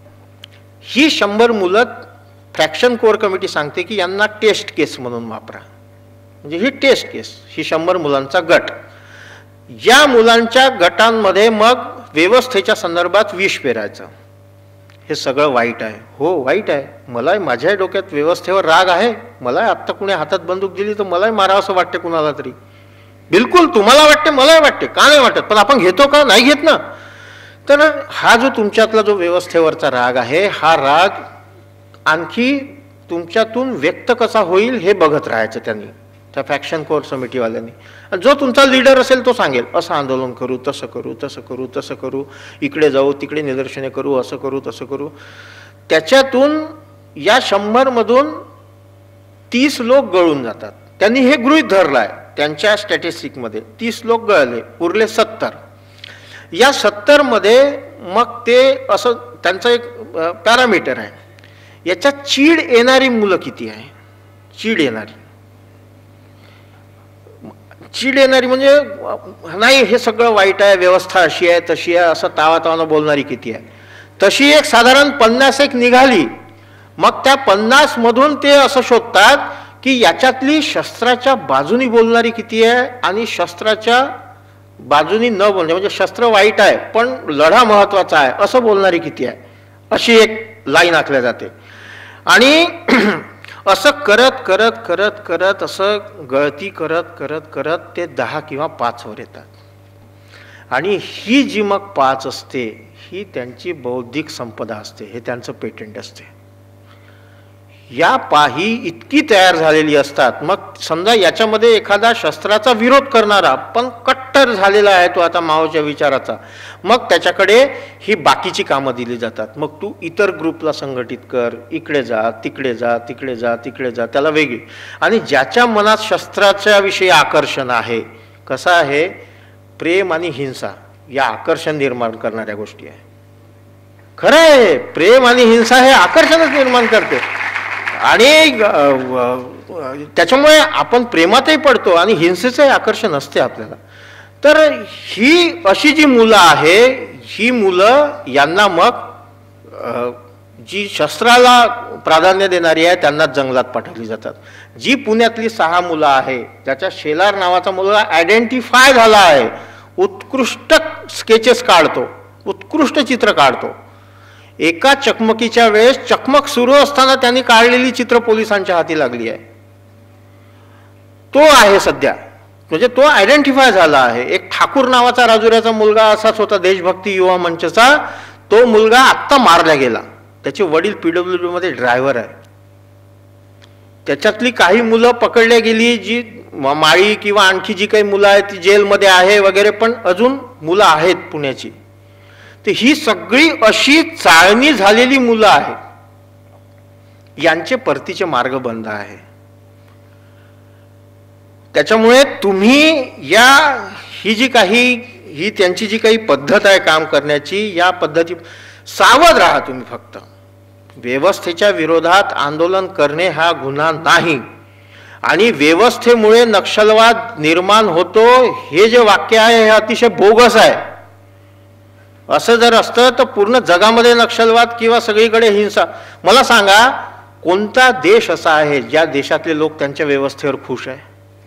ही शंभर मुलं फ्रॅक्शन कोर कमिटी सांगते की यांना टेस्ट केस म्हणून वापरा, म्हणजे ही टेस्ट केस, ही शंभर मुलांचा गट. या मुलांच्या गटांमध्ये मग व्यवस्थेच्या संदर्भात विष पेरायचं. हे सगळं वाईट आहे, हो वाईट आहे, मलाही माझ्याही डोक्यात व्यवस्थेवर राग आहे, मलाही आत्ता कुणी हातात बंदूक दिली तर मलाही मारावं असं वाटते कुणाला तरी. बिलकुल तुम्हाला वाटते, मलाही वाटते, का नाही वाटत, पण आपण घेतो का, नाही घेत ना. तर हा जो तुमच्यातला जो व्यवस्थेवरचा राग आहे हा राग आणखी तुमच्यातून व्यक्त कसा होईल हे बघत राहायचं त्यांनी, त्या फॅक्शन कोर समितीवाल्यांनी. जो तुमचा लीडर असेल तो सांगेल असं आंदोलन करू, तसं करू, तसं करू, तसं करू, इकडे जाऊ, तिकडे निदर्शने करू, असं करू, तसं करू. त्याच्यातून या शंभर मधून तीस लोक गळून जातात. त्यांनी हे गृहीत धरलं आहे त्यांच्या स्टॅटिस्टिकमध्ये, तीस लोक गळले, उरले सत्तर. या सत्तर मध्ये मग ते असं त्यांचं एक पॅरामीटर आहे, याच्यात चीड येणारी मुलं किती आहे, चीड येणारी चीड येणारी म्हणजे नाही हे सगळं वाईट आहे, व्यवस्था अशी आहे तशी आहे असं तावा तावानं बोलणारी किती आहे. तशी एक साधारण पन्नास एक निघाली. मग त्या पन्नास मधून ते असं शोधतात की याच्यातली शस्त्राच्या बाजूनी बोलणारी किती आहे आणि शस्त्राच्या बाजूनी न बोलणे, म्हणजे शस्त्र वाईट आहे पण लढा महत्वाचा आहे असं बोलणारी किती आहे, अशी एक लाईन आखल्या जाते. आणि असं करत करत करत करत असं गळती करत करत करत ते दहा किंवा पाच वर येतात. आणि ही जी मग पाच असते ही त्यांची बौद्धिक संपदा असते, हे त्यांचं पेटंट असते. या पाही इतकी तयार झालेली असतात. मग समजा याच्यामध्ये एखादा शस्त्राचा विरोध करणारा पण कट्टर झालेला आहे तो आता माओच्या विचाराचा, मग त्याच्याकडे ही बाकीची कामं दिली जातात. मग तू इतर ग्रुपला संघटित कर, इकडे जा तिकडे जा तिकडे जा तिकडे जा, त्याला वेगळी. आणि ज्याच्या मनात शस्त्राच्या विषयी आकर्षण आहे, कसं आहे, प्रेम आणि हिंसा या आकर्षण निर्माण करणाऱ्या गोष्टी आहे. खरं आहे, प्रेम आणि हिंसा हे आकर्षणच निर्माण करते. आणि त्याच्यामुळे आपण प्रेमातही पडतो आणि हिंसेचंही आकर्षण असते आपल्याला. तर ही अशी जी मुलं आहे, ही मुलं यांना मग जी शस्त्राला प्राधान्य देणारी आहे त्यांना जंगलात पाठवली जातात. जी पुण्यातली सहा मुलं आहे, ज्याच्या शेलार नावाचा मुलगा आयडेंटिफाय झाला आहे, उत्कृष्ट स्केचेस काढतो, उत्कृष्ट चित्र काढतो. एका चकमकीच्या वेळेस चकमक सुरू असताना त्यांनी काढलेली चित्र पोलिसांच्या हाती लागली आहे. तो आहे सध्या, म्हणजे तो आयडेंटिफाय झाला आहे. एक ठाकूर नावाचा राजुऱ्याचा मुलगा असाच होता, देशभक्ती युवा मंचचा. तो मुलगा आत्ता मारला गेला. त्याचे वडील पीडब्ल्यूडी मध्ये ड्रायव्हर आहे. त्याच्यातली काही मुलं पकडल्या गेली, जी माळी किंवा आणखी जी काही मुलं आहेत ती जेलमध्ये आहे वगैरे, पण अजून मुलं आहेत पुण्याची. तर ही सगळी अशी चाळणी झालेली मुलं आहेत, यांचे परतीचे मार्ग बंद आहे. त्याच्यामुळे तुम्ही या ही जी काही ही त्यांची जी काही पद्धत आहे काम करण्याची, या पद्धती सावध राहा तुम्ही. फक्त व्यवस्थेच्या विरोधात आंदोलन करणे हा गुन्हा नाही. आणि व्यवस्थेमुळे नक्षलवाद निर्माण होतो हे जे वाक्य आहे हे अतिशय बोगस आहे. असं जर असतं तर पूर्ण जगामध्ये नक्षलवाद किंवा सगळीकडे हिंसा. मला सांगा, कोणता देश असा आहे ज्या देशातले लोक त्यांच्या व्यवस्थेवर खुश आहे?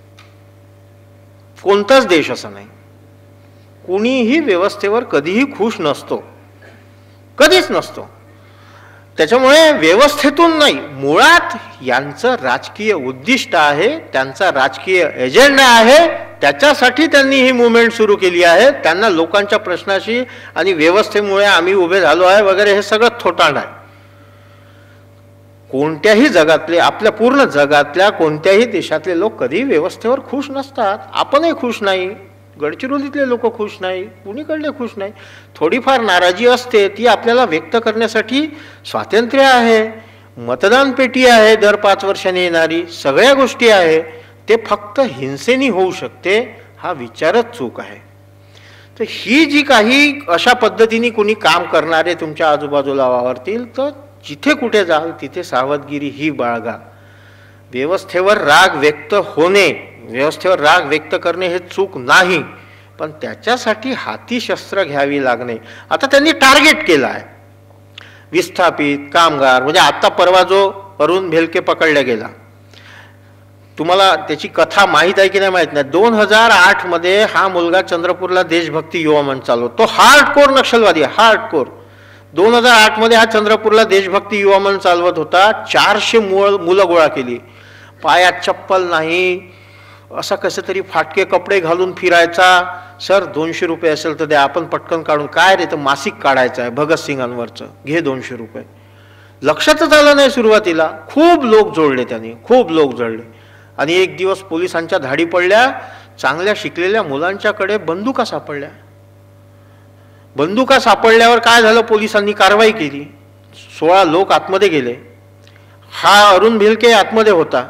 कोणताच देश असा नाही. कुणीही व्यवस्थेवर कधीही खुश नसतो, कधीच नसतो. त्याच्यामुळे व्यवस्थेतून नाही, मुळात यांचं राजकीय उद्दिष्ट आहे, त्यांचा राजकीय एजेंडा आहे. त्याच्यासाठी त्यांनी ही मुवमेंट सुरू केली आहे. त्यांना लोकांच्या प्रश्नाशी आणि व्यवस्थेमुळे आम्ही उभे झालो आहे वगैरे हे सगळं थोटांड आहे. कोणत्याही जगातले, आपल्या पूर्ण जगातल्या कोणत्याही देशातले लोक कधी व्यवस्थेवर खुश नसतात. आपणही खुश नाही, गडचिरोलीतले लोक खुश नाही, कुणीकडले खुश नाही. थोडीफार नाराजी असते, ती आपल्याला व्यक्त करण्यासाठी स्वातंत्र्य आहे, मतदान पेटी आहे दर पाच वर्षांनी येणारी, सगळ्या गोष्टी आहे. ते फक्त हिंसेनी होऊ शकते, हा विचारच चूक आहे. तर ही जी काही अशा पद्धतीने कोणी काम करणारे तुमच्या आजूबाजूला वावरतील, तर जिथे कुठे जाल तिथे सावधगिरी ही बाळगा. व्यवस्थेवर राग व्यक्त होणे, व्यवस्थेवर राग व्यक्त करणे हे चूक नाही, पण त्याच्यासाठी हाती शस्त्र घ्यावी लागणे. आता त्यांनी टार्गेट केलं आहे विस्थापित कामगार. म्हणजे आता परवा जो अरुण भेलके पकडला गेला, तुम्हाला त्याची कथा माहीत आहे की नाही माहीत नाही. दोन हजार आठ मध्ये हा मुलगा चंद्रपूरला देशभक्ती युवा मंच चालवतो. तो हार्डकोर नक्षलवादी आहे, हार्डकोर. दोन हजार आठ मध्ये हा चंद्रपूरला देशभक्ती युवा मंच चालवत होता. चारशे मुळ मुलं गोळा केली. पायात चप्पल नाही, असा कसे तरी फाटके कपडे घालून फिरायचा. सर दोनशे रुपये असेल तर द्या, आपण पटकन काढून. काय रे, तर मासिक काढायचं आहे भगतसिंगांवरचं, घे दोनशे रुपये. लक्षातच आलं नाही सुरुवातीला. खूप लोक जोडले त्यांनी, खूप लोक जोडले. आणि एक दिवस पोलिसांच्या धाडी पडल्या. चांगल्या शिकलेल्या मुलांच्याकडे बंदुका सापडल्या. बंदुका सापडल्यावर काय झालं, पोलिसांनी कारवाई केली. सोळा लोक आतमध्ये गेले. हा अरुण भिलके आतमध्ये होता.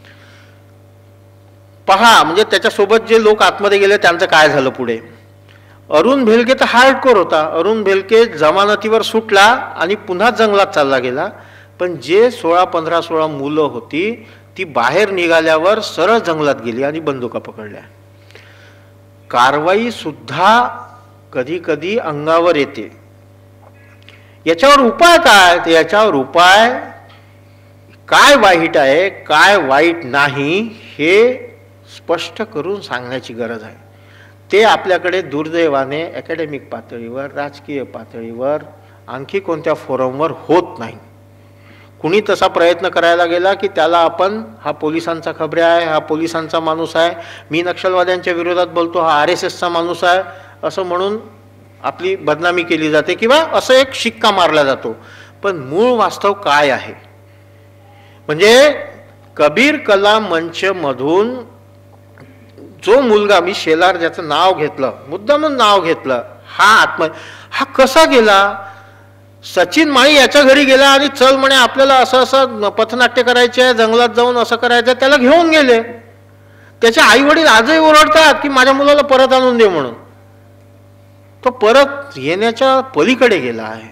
पहा, म्हणजे त्याच्यासोबत जे लोक आतमध्ये गेले त्यांचं काय झालं पुढे. अरुण भिलके तर हार्डकोर होता. अरुण भिलके जमानतीवर सुटला आणि पुन्हा जंगलात चालला गेला. पण जे सोळा पंधरा सोळा मुलं होती ती बाहेर निघाल्यावर सरळ जंगलात गेली आणि बंदुका पकडल्या. कारवाई सुद्धा कधी कधी अंगावर येते. याच्यावर उपाय काय, तर याच्यावर उपाय काय वाईट आहे काय वाईट नाही हे स्पष्ट करून सांगण्याची गरज आहे. ते आपल्याकडे दुर्दैवाने अकॅडमिक पातळीवर, राजकीय पातळीवर, आणखी कोणत्या फोरमवर होत नाही. कुणी तसा प्रयत्न करायला गेला की त्याला आपण हा पोलिसांचा खबऱ्या आहे, हा पोलिसांचा माणूस आहे, मी नक्षलवाद्यांच्या विरोधात बोलतो, हा आर एस एसचा माणूस आहे, असं म्हणून आपली बदनामी केली जाते किंवा असं एक शिक्का मारला जातो. पण मूळ वास्तव काय आहे? म्हणजे कबीर कला मंच मधून जो मुलगा, मी शेलार ज्याचं नाव घेतलं, मुद्दामून नाव घेतलं, हा आत्म हा कसा गेला? सचिन माळी याच्या घरी गेला आणि चल म्हणे आपल्याला असं असं पथनाट्य करायचे आहे, जंगलात जाऊन असं करायचं आहे, त्याला घेऊन गेले. त्याचे आई वडील आजही ओरडतात की माझ्या मुलाला परत आणून दे म्हणून. तो परत येण्याच्या पलीकडे गेला आहे.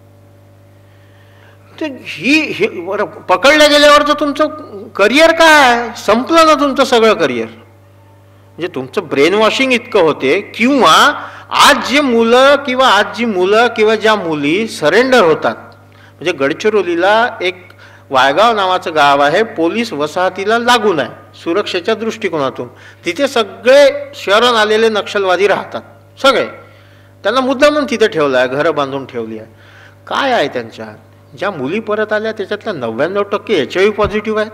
ही पकडल्या गेल्यावर तर तुमचं करिअर काय? संपलं ना तुमचं सगळं करिअर. म्हणजे तुमचं ब्रेन वॉशिंग इतकं होते. किंवा आज जे मुलं किंवा आज जी मुलं किंवा ज्या मुली सरेंडर होतात, म्हणजे गडचिरोलीला एक वायगाव नावाचं गाव आहे, पोलीस वसाहतीला लागून आहे सुरक्षेच्या दृष्टिकोनातून. तिथे सगळे शरण आलेले नक्षलवादी राहतात, सगळे. त्यांना मुद्दामून तिथे ठेवलं आहे, घरं बांधून ठेवली आहे. काय आहे त्यांच्यात? ज्या मुली परत आल्या त्याच्यातल्या नव्याण्णव टक्के एच आय व्ही पॉझिटिव्ह आहेत.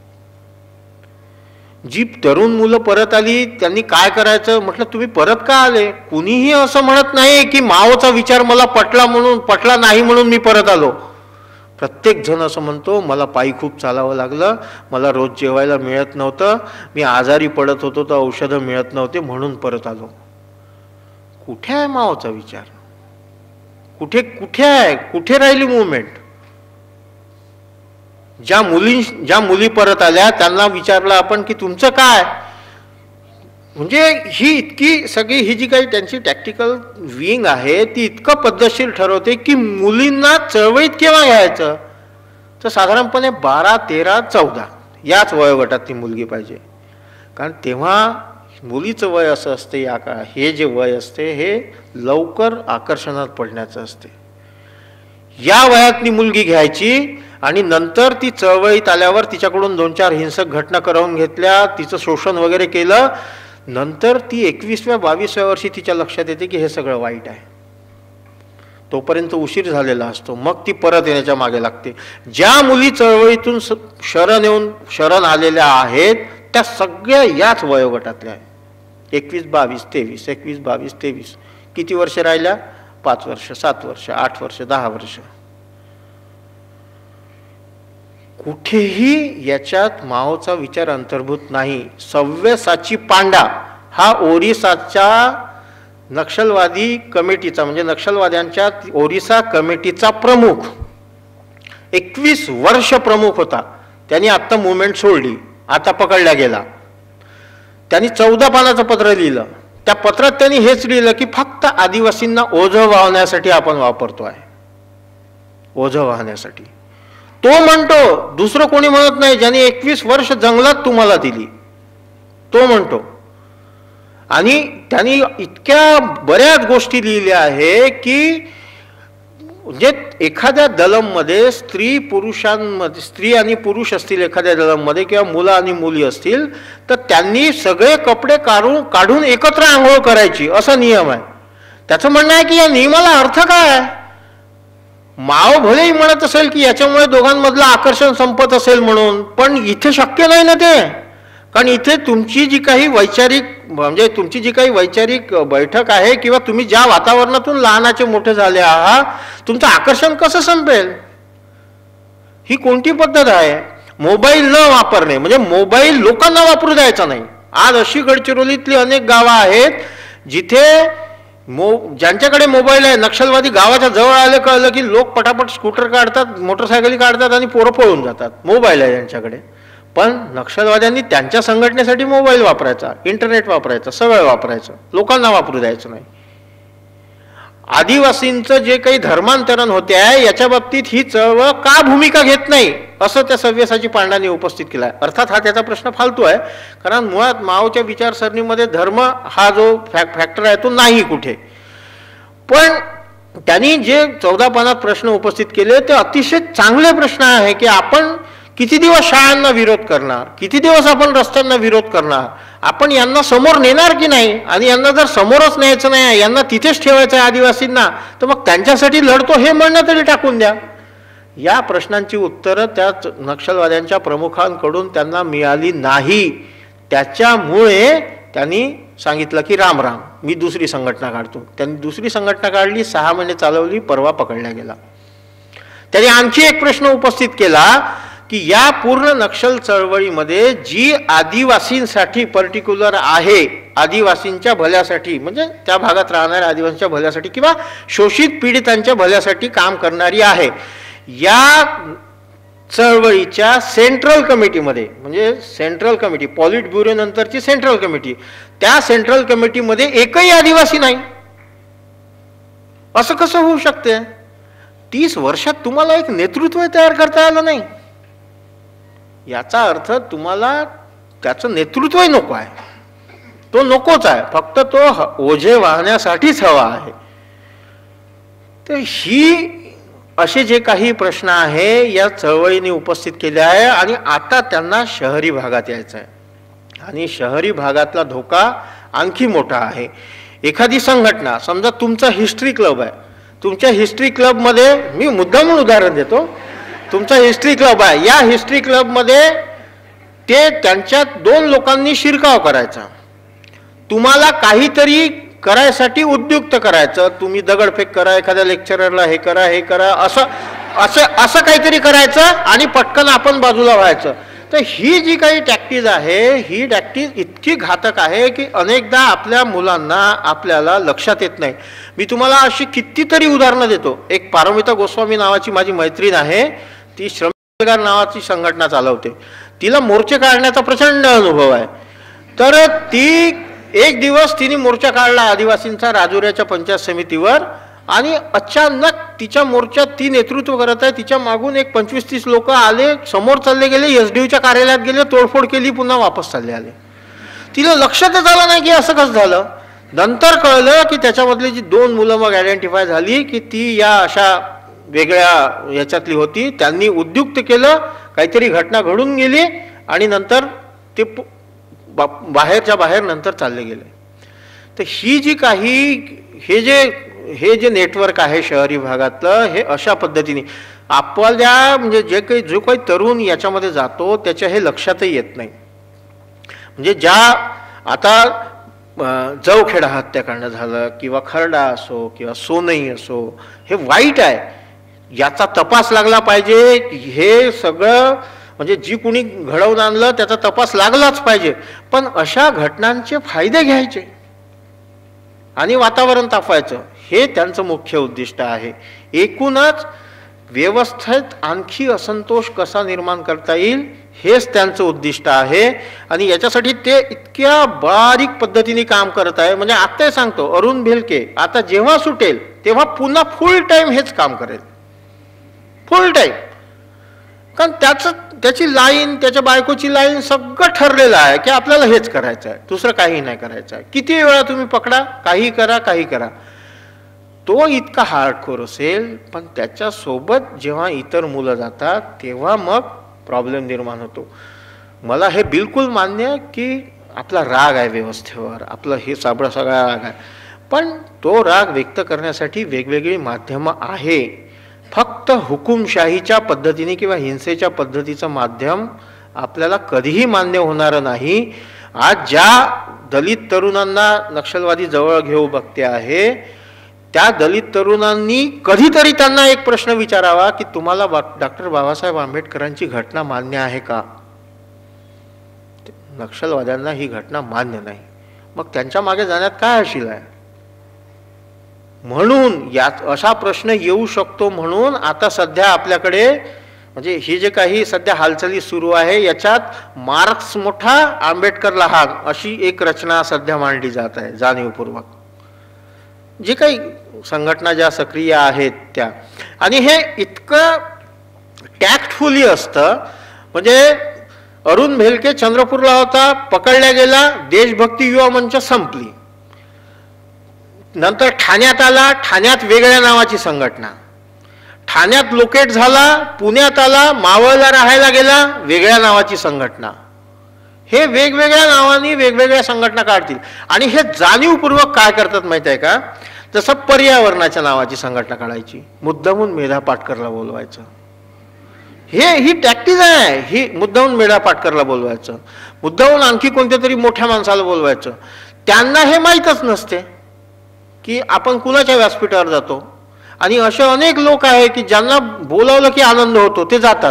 जी तरुण मुलं परत आली त्यांनी काय करायचं म्हटलं, तुम्ही परत का आले? कुणीही असं म्हणत नाही की माओचा विचार मला पटला म्हणून पटला नाही म्हणून मी परत आलो. प्रत्येक जण असं म्हणतो, मला पायी खूप चालावं लागलं, मला रोज जेवायला मिळत नव्हतं, मी आजारी पडत होतो तर औषधं मिळत नव्हते म्हणून परत आलो. कुठे आहे माओचा विचार? कुठे कुठे आहे? कुठे राहिली मुवमेंट? ज्या मुली ज्या मुली परत आल्या त्यांना विचारलं आपण की तुमचं काय? म्हणजे ही इतकी सगळी ही जी काही त्यांची टॅक्टिकल विंग आहे ती इतकं पद्धतशीर ठरवते की मुलींना चळवळीत केव्हा घ्यायचं, तर साधारणपणे बारा तेरा चौदा याच वयोगटात ती मुलगी पाहिजे. कारण तेव्हा मुलीचं वय असं असते, या का हे जे वय असते हे लवकर आकर्षणात पडण्याचं असते. या वयातली मुलगी घ्यायची आणि नंतर ती चळवळीत आल्यावर तिच्याकडून दोन चार हिंसक घटना करवून घेतल्या, तिचं शोषण वगैरे केलं, नंतर ती एकवीसव्या बावीसव्या वर्षी तिच्या लक्षात येते की हे सगळं वाईट आहे. तोपर्यंत उशीर झालेला असतो, मग ती परत येण्याच्या मागे लागते. ज्या मुली चळवळीतून शरण येऊन शरण आलेल्या आहेत त्या सगळ्या याच वयोगटातल्या आहेत. एकवीस बावीस तेवीस एकवीस बावीस तेवीस किती वर्ष राहिल्या? पाच वर्ष, सात वर्ष, आठ वर्ष, दहा वर्ष. कुठेही याच्यात माओचा विचार अंतर्भूत नाही. सव्यसाची पांडा हा ओरिसाच्या नक्षलवादी कमिटीचा, म्हणजे नक्षलवाद्यांच्या ओरिसा कमिटीचा प्रमुख, एकवीस वर्ष प्रमुख होता. त्यांनी आत्ता मुवमेंट सोडली, आता पकडला गेला. त्यांनी चौदा पानाचं पत्र लिहिलं. त्या पत्रात त्यांनी हेच लिहिलं की फक्त आदिवासींना ओझं वाहण्यासाठी आपण वापरतो आहे, ओझं वाहण्यासाठी. तो म्हणतो, दुसरं कोणी म्हणत नाही. ज्यांनी एकवीस वर्ष जंगलात तुम्हाला दिली तो म्हणतो. आणि त्यांनी इतक्या बऱ्याच गोष्टी लिहिल्या आहे की म्हणजे एखाद्या दलममध्ये स्त्री पुरुषांमध्ये, स्त्री आणि पुरुष असतील एखाद्या दलममध्ये किंवा मुलं आणि मुली असतील तर त्यांनी सगळे कपडे काढून काढून एकत्र आंघोळ करायची, असा नियम आहे. त्याचं म्हणणं आहे की या नियमाला अर्थ काय? माओ भलेही म्हणत असेल की याच्यामुळे दोघांमधलं आकर्षण संपत असेल म्हणून, पण इथे शक्य नाही ना ते. कारण इथे तुमची जी काही वैचारिक म्हणजे तुमची जी काही वैचारिक बैठक आहे किंवा तुम्ही ज्या वातावरणातून लहानाचे मोठे झाले आहात, तुमचं आकर्षण कसं संपेल? ही कोणती पद्धत आहे? मोबाईल न वापरणे म्हणजे मोबाईल लोकांना वापरू द्यायचा नाही. आज अशी गडचिरोलीतली अनेक गावं आहेत जिथे मो ज्यांच्याकडे मोबाईल आहे, नक्षलवादी गावाच्या जवळ आले कळलं की लोक पटापट स्कूटर काढतात, मोटरसायकली काढतात आणि पोरं पळून जातात. मोबाईल आहे त्यांच्याकडे. पण नक्षलवाद्यांनी त्यांच्या संघटनेसाठी मोबाईल वापरायचा, इंटरनेट वापरायचं, सगळं वापरायचं, लोकांना वापरू द्यायचं नाही. आदिवासींचं जे काही धर्मांतरण होते आहे याच्या बाबतीत ही चळवळ का भूमिका घेत नाही असं त्या सव्यसाची पांडाने उपस्थित केला आहे. अर्थात हा त्याचा प्रश्न फालतू आहे, कारण मुळात माओच्या विचारसरणीमध्ये धर्म हा जो फॅक फॅक्टर आहे तो नाही कुठे. पण त्यांनी जे चौदा पानात प्रश्न उपस्थित केले ते अतिशय चांगले प्रश्न आहे की आपण किती दिवस शाळांना विरोध करणार, किती दिवस आपण रस्त्यांना विरोध करणार, आपण यांना समोर नेणार की नाही, आणि यांना जर समोरच न्यायचं नाही, यांना तिथेच ठेवायचं आहे आदिवासींना, तर मग त्यांच्यासाठी लढतो हे म्हणणं तरी टाकून द्या. या प्रश्नांची उत्तरं त्या नक्षलवाद्यांच्या प्रमुखांकडून त्यांना मिळाली नाही. त्याच्यामुळे त्यांनी सांगितलं की राम राम, मी दुसरी संघटना काढतो. त्यांनी दुसरी संघटना काढली, सहा महिने चालवली, परवा पकडला गेला. त्यांनी आणखी एक प्रश्न उपस्थित केला की या पूर्ण नक्षल चळवळीमध्ये जी आदिवासींसाठी पर्टिक्युलर आहे, आदिवासींच्या भल्यासाठी, म्हणजे त्या भागात राहणाऱ्या आदिवासींच्या भल्यासाठी किंवा शोषित पीडितांच्या भल्यासाठी काम करणारी आहे, या चळवळीच्या सेंट्रल कमिटीमध्ये, म्हणजे सेंट्रल कमिटी, पॉलिट ब्युरो नंतरची सेंट्रल कमिटी, त्या सेंट्रल कमिटीमध्ये एकही आदिवासी नाही. असं कसं होऊ शकते? तीस वर्षात तुम्हाला एक नेतृत्व तयार करता आलं नाही. याचा अर्थ तुम्हाला त्याचं नेतृत्वही नको आहे, तो नकोच आहे, फक्त तो ओझे वाहण्यासाठीच हवा आहे. तर ही असे जे काही प्रश्न आहे या चळवळीने उपस्थित केले आहे, आणि आता त्यांना शहरी भागात यायचं आहे, आणि शहरी भागातला धोका आणखी मोठा आहे. एखादी संघटना, समजा तुमचा हिस्ट्री क्लब आहे, तुमच्या हिस्ट्री क्लबमध्ये, मी मुद्दामून उदाहरण देतो, तुमचा हिस्ट्री क्लब आहे, या हिस्ट्री क्लबमध्ये ते त्यांच्यात दोन लोकांनी शिरकाव करायचा, तुम्हाला काहीतरी करायसाठी उद्युक्त करायचं, तुम्ही दगडफेक करा, एखाद्या लेक्चररला हे करा हे करा, असं असं असं काहीतरी करायचं आणि पटकन आपण बाजूला व्हायचं. तर ही जी काही टॅक्टिस आहे, ही टॅक्टिस इतकी घातक आहे की अनेकदा आपल्या मुलांना आपल्याला लक्षात येत नाही. मी तुम्हाला अशी कितीतरी उदाहरणं देतो. एक पारमिता गोस्वामी नावाची माझी मैत्रीण आहे, ती श्रमकार नावाची संघटना चालवते, तिला मोर्चे काढण्याचा प्रचंड अनुभव आहे. तर ती एक दिवस तिने मोर्चा काढला आदिवासींचा राजुऱ्याच्या पंचायत समितीवर, आणि अचानक तिच्या मोर्चात ती नेतृत्व करत आहे, तिच्या मागून एक पंचवीस तीस लोक आले, समोर चालले गेले, एस डी यूच्या कार्यालयात गेले, तोडफोड केली, पुन्हा वापस चालले आले. तिला लक्षातच आलं नाही की असं कसं झालं. नंतर कळलं की त्याच्यामधली जी दोन मुलं मग आयडेंटिफाय झाली की ती या अशा वेगळ्या याच्यातली होती. त्यांनी उद्युक्त केलं, काहीतरी घटना घडून गेली, आणि नंतर ते बाहेरच्या बाहेर नंतर चालले गेले. तर ही जी काही हे जे हे जे नेटवर्क आहे शहरी भागातलं, हे अशा पद्धतीने आपल्या म्हणजे जे काही जो काही तरुण याच्यामध्ये जातो त्याच्या हे लक्षातही येत नाही. म्हणजे ज्या आता जवखेडा हत्याकांड झालं, किंवा खरडा असो, किंवा सोनई असो, हे वाईट आहे, याचा तपास लागला पाहिजे. हे सगळं म्हणजे जी कुणी घडवून आणलं त्याचा तपास लागलाच पाहिजे. पण अशा घटनांचे फायदे घ्यायचे आणि वातावरण तापवायचं, हे त्यांचं मुख्य उद्दिष्ट आहे. एकूणच व्यवस्थेत आणखी असंतोष कसा निर्माण करता येईल हेच त्यांचं उद्दिष्ट आहे, आणि याच्यासाठी ते इतक्या बारीक पद्धतीने काम करत आहे. म्हणजे आत्ताही सांगतो, अरुण भेलके आता जेव्हा सुटेल तेव्हा पुन्हा फुल टाइम हेच काम करेल, फुल टाइम. कारण त्याचं त्याची लाईन, त्याच्या बायकोची लाईन सगळं ठरलेलं आहे की आपल्याला हेच करायचं आहे, दुसरं काही नाही करायचं आहे. किती वेळा तुम्ही पकडा, काही करा, काही करा, तो इतका हार्डकोर असेल. पण त्याच्यासोबत जेव्हा इतर मुलं जातात तेव्हा मग प्रॉब्लेम निर्माण होतो. मला हे बिलकुल मान्य आहे की आपला राग आहे व्यवस्थेवर, आपलं हे साबळा सगळा राग आहे, पण तो राग व्यक्त करण्यासाठी वेगवेगळी माध्यमं आहे. फक्त हुकुमशाहीच्या पद्धतीने किंवा हिंसेच्या पद्धतीचं माध्यम आपल्याला कधीही मान्य होणार नाही. आज ज्या दलित तरुणांना नक्षलवादी जवळ घेऊ बघते आहे, त्या दलित तरुणांनी कधीतरी त्यांना एक प्रश्न विचारावा की तुम्हाला डॉक्टर बाबासाहेब आंबेडकरांची घटना मान्य आहे का? नक्षलवाद्यांना ही घटना मान्य नाही, मग त्यांच्या मागे जाण्यात काय हशील आहे? म्हणून यात असा प्रश्न येऊ शकतो. म्हणून आता सध्या आपल्याकडे म्हणजे ही जे काही सध्या हालचाली सुरू आहे याच्यात मार्क्स मोठा, आंबेडकर लहान अशी एक रचना सध्या मांडली जात आहे जाणीवपूर्वक. जे काही संघटना ज्या सक्रिय आहेत त्या, आणि हे इतकं टॅक्टफुली असतं. म्हणजे अरुण भेलके चंद्रपूरला होता, पकडला गेला, देशभक्ती युवा मंच संपली. नंतर ठाण्यात आला, ठाण्यात वेगळ्या नावाची संघटना, ठाण्यात लोकेट झाला, पुण्यात आला, मावळला राहायला गेला, वेगळ्या नावाची संघटना. हे वेगवेगळ्या नावाने वेगवेगळ्या संघटना काढतील आणि हे जाणीवपूर्वक काय करतात माहिती आहे का? जसं पर्यावरणाच्या नावाची संघटना काढायची, मुद्दामून मेधा पाटकरला बोलवायचं. हे ही टॅक्टिक आहे. ही मुद्दामून मेधा पाटकरला बोलवायचं, मुद्दामून आणखी कोणत्या तरी मोठ्या माणसाला बोलवायचं. त्यांना हे माहीतच नसते की आपण कुणाच्या व्यासपीठावर जातो. आणि असे अनेक लोक आहे की ज्यांना बोलावलं की आनंद होतो ते जातात.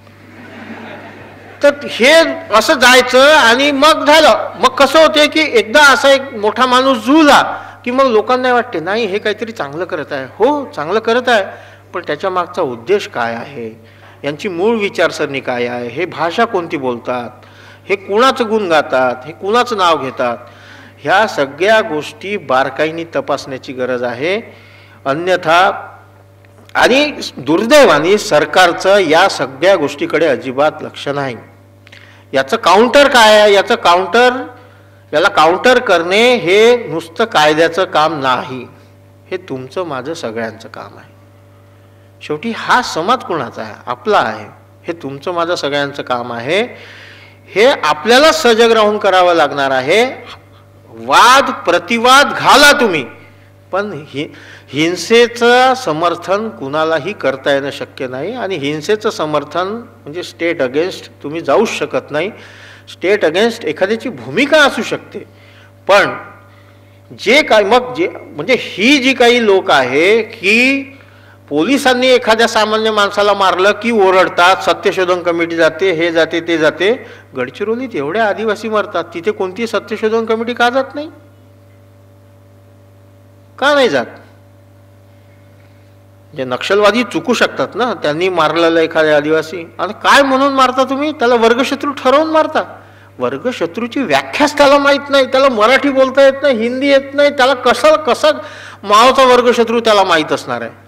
तर हे असं जायचं आणि मग झालं. मग कसं होते की एकदा असा एक मोठा माणूस जुळला की मग लोकांना वाटते नाही हे काहीतरी चांगलं करत आहे. हो चांगलं करत आहे, पण त्याच्या मागचा उद्देश काय आहे, यांची मूळ विचारसरणी काय आहे, हे भाषा कोणती बोलतात, हे कुणाचं गुण गातात, हे कुणाचं नाव घेतात, ह्या सगळ्या गोष्टी बारकाईने तपासण्याची गरज आहे. अन्यथा आणि दुर्दैवाने सरकारचं या सगळ्या गोष्टीकडे अजिबात लक्ष नाही. याचं काउंटर काय आहे? याचं काउंटर याला काउंटर करणे हे नुसतं कायद्याचं काम नाही, हे तुमचं माझं सगळ्यांचं काम आहे. शेवटी हा समाज कोणाचा आहे? आपला आहे. हे तुमचं माझं सगळ्यांचं काम आहे. हे आपल्याला सजग राहून करावं लागणार आहे. वाद प्रतिवाद घाला तुम्ही, पण हि हिंसेचं समर्थन कुणालाही करता येणं शक्य नाही. आणि हिंसेचं समर्थन म्हणजे स्टेट अगेन्स्ट तुम्ही जाऊच शकत नाही. स्टेट अगेन्स्ट एखाद्याची भूमिका असू शकते, पण जे काय मग जे म्हणजे ही जी काही लोक आहे की पोलिसांनी एखाद्या सामान्य माणसाला मारलं की ओरडतात, सत्यशोधन कमिटी जाते, हे जाते ते जाते. गडचिरोलीत एवढ्या आदिवासी मरतात, तिथे कोणती सत्यशोधन कमिटी का जात नाही? का नाही जात? जे नक्षलवादी चुकू शकतात ना, त्यांनी मारलेला एखाद्या आदिवासी. आणि काय म्हणून मारता तुम्ही? त्याला वर्गशत्रू ठरवून मारता. वर्गशत्रूची व्याख्याच त्याला माहीत नाही, त्याला मराठी बोलता येत नाही, हिंदी येत नाही, त्याला कसं कसं मावचा वर्गशत्रू त्याला माहीत असणार आहे?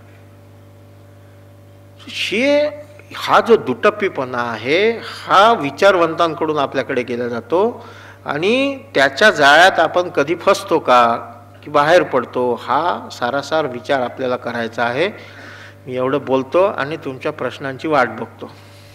हे हा जो दुटप्पीपणा आहे हा विचारवंतांकडून आपल्याकडे केला जातो. आणि त्याच्या जाळ्यात आपण कधी फसतो का की बाहेर पडतो, हा सारासार विचार आपल्याला करायचा आहे. मी एवढं बोलतो आणि तुमच्या प्रश्नांची वाट बघतो.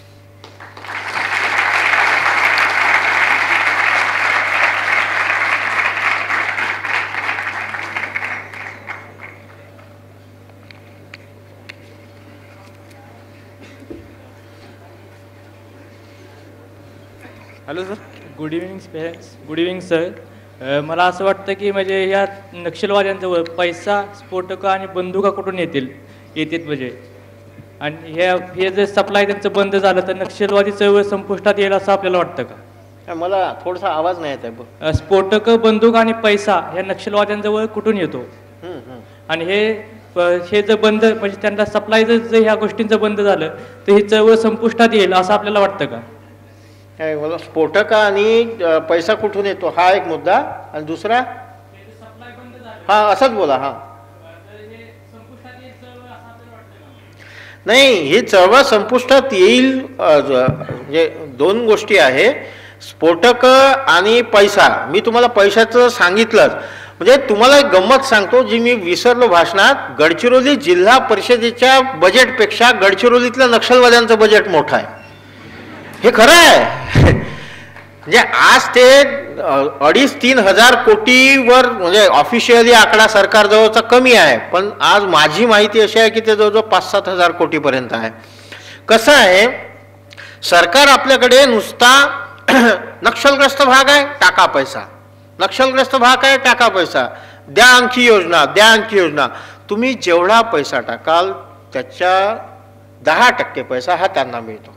Hello sir, good evening parents. Good evening sir. मला असं वाटतं की म्हणजे या नक्षलवाद्यांजवळ पैसा, स्फोटकं आणि बंदुका कुठून येतील येतात म्हणजे, आणि हे हे जर सप्लाय त्यांचं बंद झालं तर नक्षलवादी चळवळ संपुष्टात येईल असं आपल्याला वाटतं का? मला थोडासा आवाज नाही येत आहे. स्फोटकं, बंदूक आणि पैसा ह्या नक्षलवाद्यांजवळ कुठून येतो? आणि हे हे जर बंद म्हणजे त्यांना सप्लाय जर ह्या गोष्टींचं बंद झालं तर ही चळवळ संपुष्टात येईल असं आपल्याला वाटतं का? मला स्फोटक आणि पैसा कुठून येतो हा एक मुद्दा, आणि दुसरा हा असंच बोला. हा नाही, ही चळवळ संपुष्टात येईल म्हणजे दोन गोष्टी आहे, स्फोटक आणि पैसा. मी तुम्हाला पैशाचं सांगितलंच. म्हणजे तुम्हाला एक गंमत सांगतो जी मी विसरलो भाषणात. गडचिरोली जिल्हा परिषदेच्या बजेटपेक्षा गडचिरोलीतल्या नक्षलवाद्यांचं बजेट मोठं आहे. हे खरं आहे. म्हणजे आज ते अडीच तीन हजार कोटीवर म्हणजे ऑफिशियली आकडा सरकारजवळचा कमी आहे, पण आज माझी माहिती अशी आहे की ते जवळजवळ पाच सात हजार कोटीपर्यंत आहे. कसं आहे, सरकार आपल्याकडे नुसता नक्षलग्रस्त भाग आहे टाका पैसा, नक्षलग्रस्त भाग आहे टाका पैसा, द्या आणखी योजना, द्या आणखी योजना. तुम्ही जेवढा पैसा टाकाल त्याच्या दहा टक्के पैसा हा त्यांना मिळतो.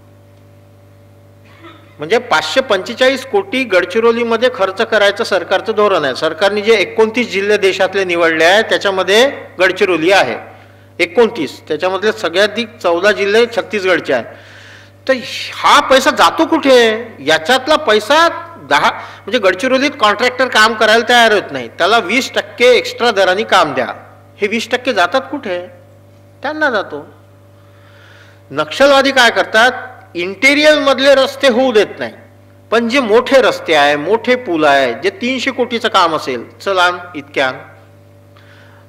म्हणजे पाचशे पंचेचाळीस कोटी गडचिरोलीमध्ये खर्च करायचं सरकारचं धोरण आहे. सरकारने जे एकोणतीस जिल्हे देशातले निवडले आहेत त्याच्यामध्ये गडचिरोली आहे एकोणतीस, त्याच्यामधले सगळ्यात अधिक चौदा जिल्हे छत्तीसगडचे आहेत. तर हा पैसा जातो कुठे? याच्यातला पैसा दहा म्हणजे गडचिरोलीत कॉन्ट्रॅक्टर काम करायला तयार होत नाही, त्याला वीस टक्के एक्स्ट्रा दराने काम द्या. हे वीस टक्के जातात कुठे? त्यांना जातो. नक्षलवादी काय करतात, इंटेरियर मधले रस्ते होऊ देत नाही, पण जे मोठे रस्ते आहे, मोठे पूल आहे, जे तीनशे कोटीचं काम असेल, चला इतक्या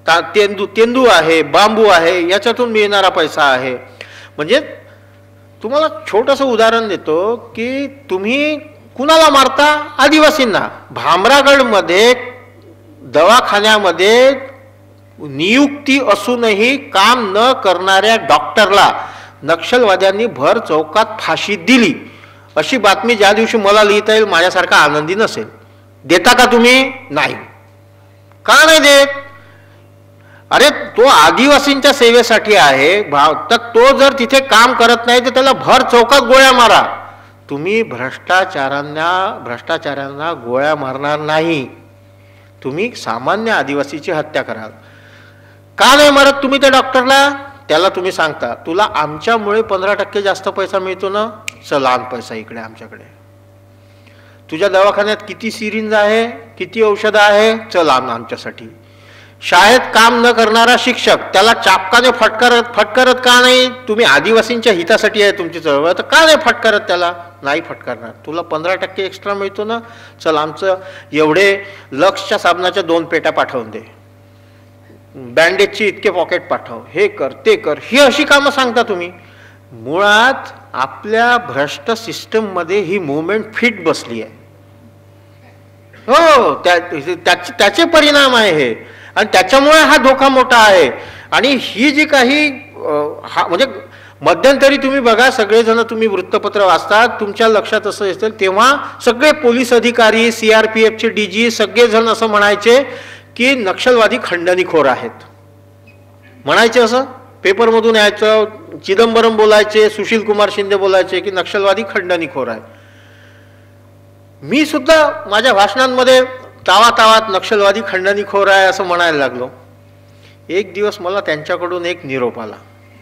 ता तेंदू तेंदू आहे, बांबू आहे, याच्यातून मिळणारा पैसा आहे. म्हणजे तुम्हाला छोटंसं उदाहरण देतो की तुम्ही कुणाला मारता? आदिवासींना. भामरागडमध्ये दवाखान्यामध्ये नियुक्ती असूनही काम न करणाऱ्या डॉक्टरला नक्षलवाद्यांनी भर चौकात फाशी दिली, अशी बातमी ज्या दिवशी मला लिहिता येईल माझ्यासारखा आनंदी नसेल. देता का तुम्ही? नाही. का नाही देत? अरे तो आदिवासींच्या सेवेसाठी आहे, भाव तर तो जर तिथे काम करत नाही तर त्याला भर चौकात गोळ्या मारा. तुम्ही भ्रष्टाचारांना भ्रष्टाचारांना गोळ्या मारणार नाही, तुम्ही सामान्य आदिवासीची हत्या कराल. का नाही मारत तुम्ही त्या डॉक्टरला? त्याला तुम्ही सांगता तुला आमच्यामुळे पंधरा टक्के जास्त पैसा मिळतो ना, चल आण पैसा इकडे आमच्याकडे. तुझ्या दवाखान्यात किती सिरिंज आहे, किती औषधं आहे, चल आण आमच्यासाठी. शाळेत काम न करणारा शिक्षक, त्याला चापकाने फटकारत फटकारत का नाही? तुम्ही आदिवासींच्या हितासाठी आहे तुमची चळवळ, तर का नाही फटकारत त्याला? नाही फटकारणार. तुला पंधरा टक्के एक्स्ट्रा मिळतो ना, चल आमचं एवढे लक्सच्या साबणाच्या दोन पेट्या पाठवून दे, बँडेजची इतके पॉकेट पाठव, हे कर ते कर. ही अशी कामं सांगता तुम्ही. मुळात आपल्या भ्रष्ट सिस्टममध्ये ही मुवमेंट फिट बसली आहे. हो, त्या त्याचे परिणाम आहे हे, आणि त्याच्यामुळे हा धोका मोठा आहे. आणि ही जी काही हा म्हणजे मध्यंतरी तुम्ही बघा, सगळेजण तुम्ही वृत्तपत्र वाचतात, तुमच्या लक्षात असं असेल तेव्हा सगळे पोलीस अधिकारी, सी आर पी एफचे डी जी सगळेजण असं म्हणायचे की नक्षलवादी खंडणीखोर आहेत. म्हणायचे असं, पेपरमधून यायचं. चिदंबरम बोलायचे, सुशील कुमार शिंदे बोलायचे की नक्षलवादी खंडणीखोर आहे. मी सुद्धा माझ्या भाषणांमध्ये तावातावात नक्षलवादी खंडणीखोर आहे असं म्हणायला लागलो. एक दिवस मला त्यांच्याकडून एक निरोप आला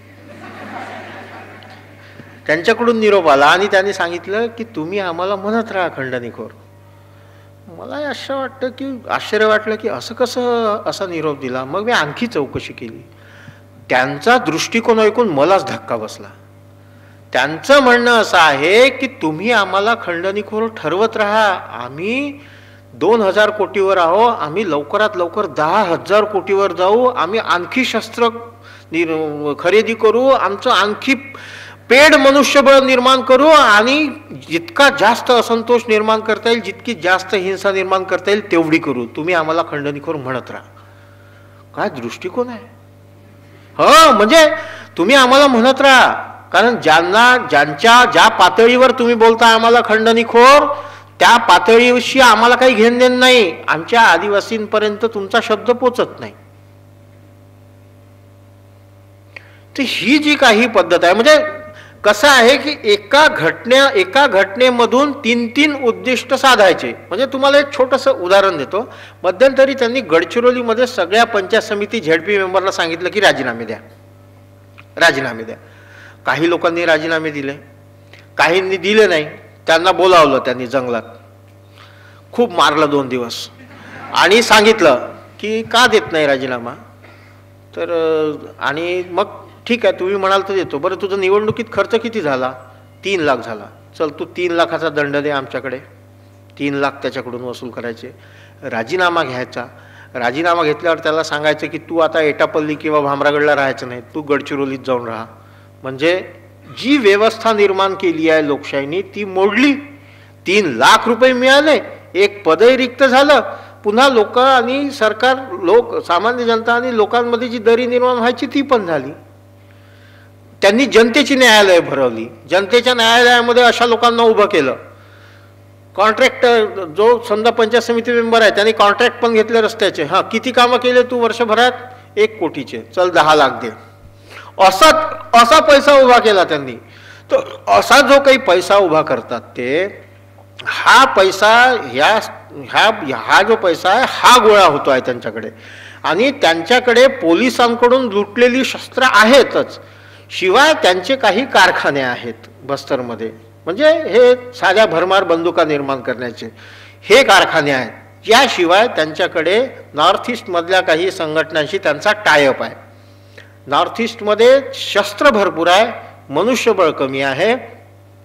त्यांच्याकडून निरोप आला आणि त्यांनी सांगितलं की तुम्ही आम्हाला म्हणत राहा खंडणीखोर. मला असं वाटतं की आश्चर्य वाटलं की असं कसं असा निरोप दिला. मग मी आणखी चौकशी केली. त्यांचा दृष्टिकोन ऐकून मलाच धक्का बसला. त्यांचं म्हणणं असं आहे की तुम्ही आम्हाला खंडणीखोर ठरवत राहा, आम्ही दोन हजार कोटीवर आहो, आम्ही लवकरात लवकर दहा हजार कोटीवर जाऊ, आम्ही आणखी शस्त्र खरेदी करू, आमचं आणखी पेड मनुष्यबळ निर्माण करू, आणि जितका जास्त असंतोष निर्माण करता येईल, जितकी जास्त हिंसा निर्माण करता येईल तेवढी करू. तुम्ही आम्हाला खंडणीखोर म्हणत राहा. काय दृष्टिकोन आहे? हो, म्हणजे तुम्ही आम्हाला म्हणत राहा, कारण ज्यांना ज्यांच्या ज्या पातळीवर तुम्ही बोलता आम्हाला खंडणीखोर, त्या पातळीशी आम्हाला काही घेणं देणं नाही. आमच्या आदिवासींपर्यंत तुमचा शब्द पोचत नाही. तर ही जी काही पद्धत आहे, म्हणजे कसं आहे की एका घटने एका घटनेमधून तीन तीन उद्दिष्ट साधायचे. म्हणजे तुम्हाला एक छोटंसं उदाहरण देतो. मध्यंतरी त्यांनी गडचिरोलीमध्ये सगळ्या पंचायत समिती झेडपी मेंबरला सांगितलं की राजीनामे द्या, राजीनामे द्या. काही लोकांनी राजीनामे दिले, काहींनी दिले नाही. त्यांना बोलावलं त्यांनी जंगलात, खूप मारलं दोन दिवस, आणि सांगितलं की का देत नाही राजीनामा. तर आणि मग ठीक आहे तुम्ही म्हणाल तर देतो. बरं तुझं निवडणुकीत खर्च किती झाला? तीन लाख झाला. चल तू तीन लाखाचा दंड दे आमच्याकडे. तीन लाख त्याच्याकडून वसूल करायचे. राजीनामा घ्यायचा. राजीनामा घेतल्यावर त्याला सांगायचं की तू आता एटापल्ली किंवा भामरागडला राहायचं नाही, तू गडचिरोलीत जाऊन राहा. म्हणजे जी व्यवस्था निर्माण केली आहे लोकशाहीने ती मोडली. तीन लाख रुपये मिळाले, एक पदही रिक्त झालं. पुन्हा लोक आणि सरकार, लोक सामान्य जनता आणि लोकांमध्ये जी दरी निर्माण व्हायची ती पण झाली. त्यांनी जनतेची न्यायालय भरवली. जनतेच्या न्यायालयामध्ये अशा लोकांना उभं केलं. कॉन्ट्रॅक्ट, जो समजा पंचायत समिती मेंबर आहे त्याने कॉन्ट्रॅक्ट पण घेतले रस्त्याचे. हां, किती कामं केले तू वर्षभरात? एक कोटीचे. चल दहा लाख दे. असा असा पैसा उभा केला त्यांनी. तर असा जो काही पैसा उभा करतात ते, हा पैसा ह्या ह्या हा जो पैसा आहे हा गोळा होतो आहे त्यांच्याकडे. आणि त्यांच्याकडे पोलिसांकडून लुटलेली शस्त्र आहेतच, शिवाय त्यांचे काही कारखाने आहेत बस्तरमध्ये. म्हणजे हे साध्या भरमार बंदुका निर्माण करण्याचे हे कारखाने आहेत. याशिवाय त्यांच्याकडे नॉर्थ ईस्टमधल्या काही संघटनांशी त्यांचा टायअप आहे. नॉर्थ ईस्टमध्ये शस्त्र भरपूर आहे, मनुष्यबळ कमी आहे.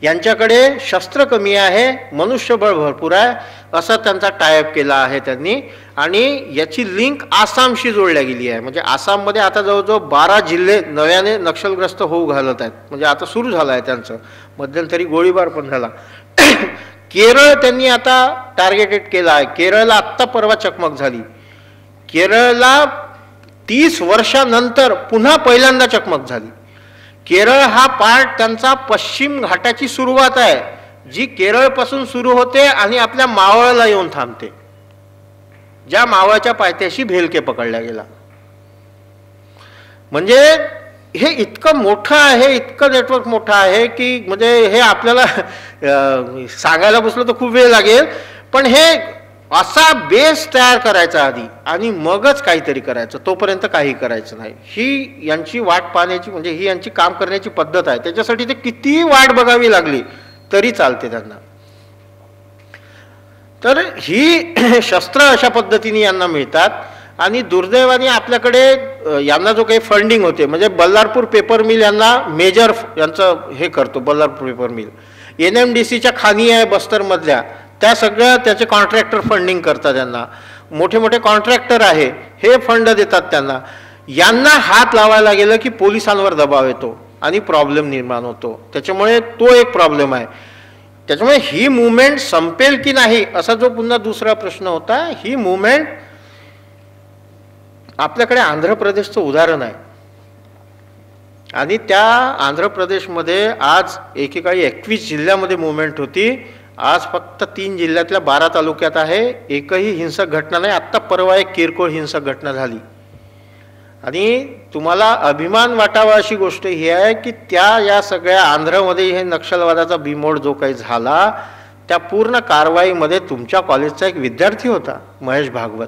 यांच्याकडे शस्त्र कमी आहे, मनुष्यबळ भरपूर आहे, असा त्यांचा टायअप केला आहे त्यांनी. आणि याची लिंक आसामशी जोडल्या गेली आहे. म्हणजे आसाममध्ये आता जवळजवळ बारा जिल्हे नव्याने नक्षलग्रस्त होऊ घालत आहेत. म्हणजे आता सुरू झालं आहे त्यांचं. मध्यंतरी गोळीबार पण झाला. केरळ त्यांनी आता टार्गेटेड केला आहे. केरळला आत्ता परवा चकमक झाली. केरळला तीस वर्षानंतर पुन्हा पहिल्यांदा चकमक झाली. केरळ हा पार्ट त्यांचा पश्चिम घाटाची सुरुवात आहे, जी केरळपासून सुरू होते आणि आपल्या मावळला येऊन थांबते, ज्या मावळच्या पायथ्याशी भेलके पकडला गेला. म्हणजे हे इतकं मोठं आहे, इतकं नेटवर्क मोठं आहे की म्हणजे हे आपल्याला सांगायला बसलो तर खूप वेळ लागेल. पण हे असा बेस तयार करायचा आधी आणि मगच काहीतरी करायचं, तोपर्यंत काही करायचं नाही. ही यांची वाट पाहण्याची म्हणजे ही यांची काम करण्याची पद्धत आहे. त्याच्यासाठी ते कितीही वाट बघावी लागली तरी चालते त्यांना. तर ही शस्त्र अशा पद्धतीने यांना मिळतात. आणि दुर्दैवाने आपल्याकडे यांना जो काही फंडिंग होते, म्हणजे बल्लारपूर पेपर मिल यांना मेजर यांचं हे करतो. Ballarpur paper mill N M D सीच्या खाणी आहे बस्तरमधल्या, त्या सगळ्या त्याचे कॉन्ट्रॅक्टर फंडिंग करतात. त्यांना मोठे मोठे कॉन्ट्रॅक्टर आहे, हे फंड देतात त्यांना. यांना हात लावायला गेलं की पोलिसांवर दबाव येतो आणि प्रॉब्लेम निर्माण होतो. त्याच्यामुळे तो एक प्रॉब्लेम आहे. त्याच्यामुळे ही मुवमेंट संपेल की नाही असा जो पुन्हा दुसरा प्रश्न होता. ही मुवमेंट आपल्याकडे आंध्र प्रदेशचं उदाहरण आहे. आणि त्या आंध्र प्रदेशमध्ये आज एकेकाळी एकवीस जिल्ह्यामध्ये मुवमेंट होती. आज फक्त तीन जिल्ह्यातल्या बारा तालुक्यात आहे. एकही हिंसक घटना नाही. आत्ता परवा एक किरकोळ हिंसक घटना झाली. आणि तुम्हाला अभिमान वाटावा अशी गोष्ट ही आहे की त्या या सगळ्या आंध्रमध्ये हे नक्षलवादाचा बिमोड जो काही झाला, त्या पूर्ण कारवाईमध्ये तुमच्या कॉलेजचा एक विद्यार्थी होता, महेश भागवत.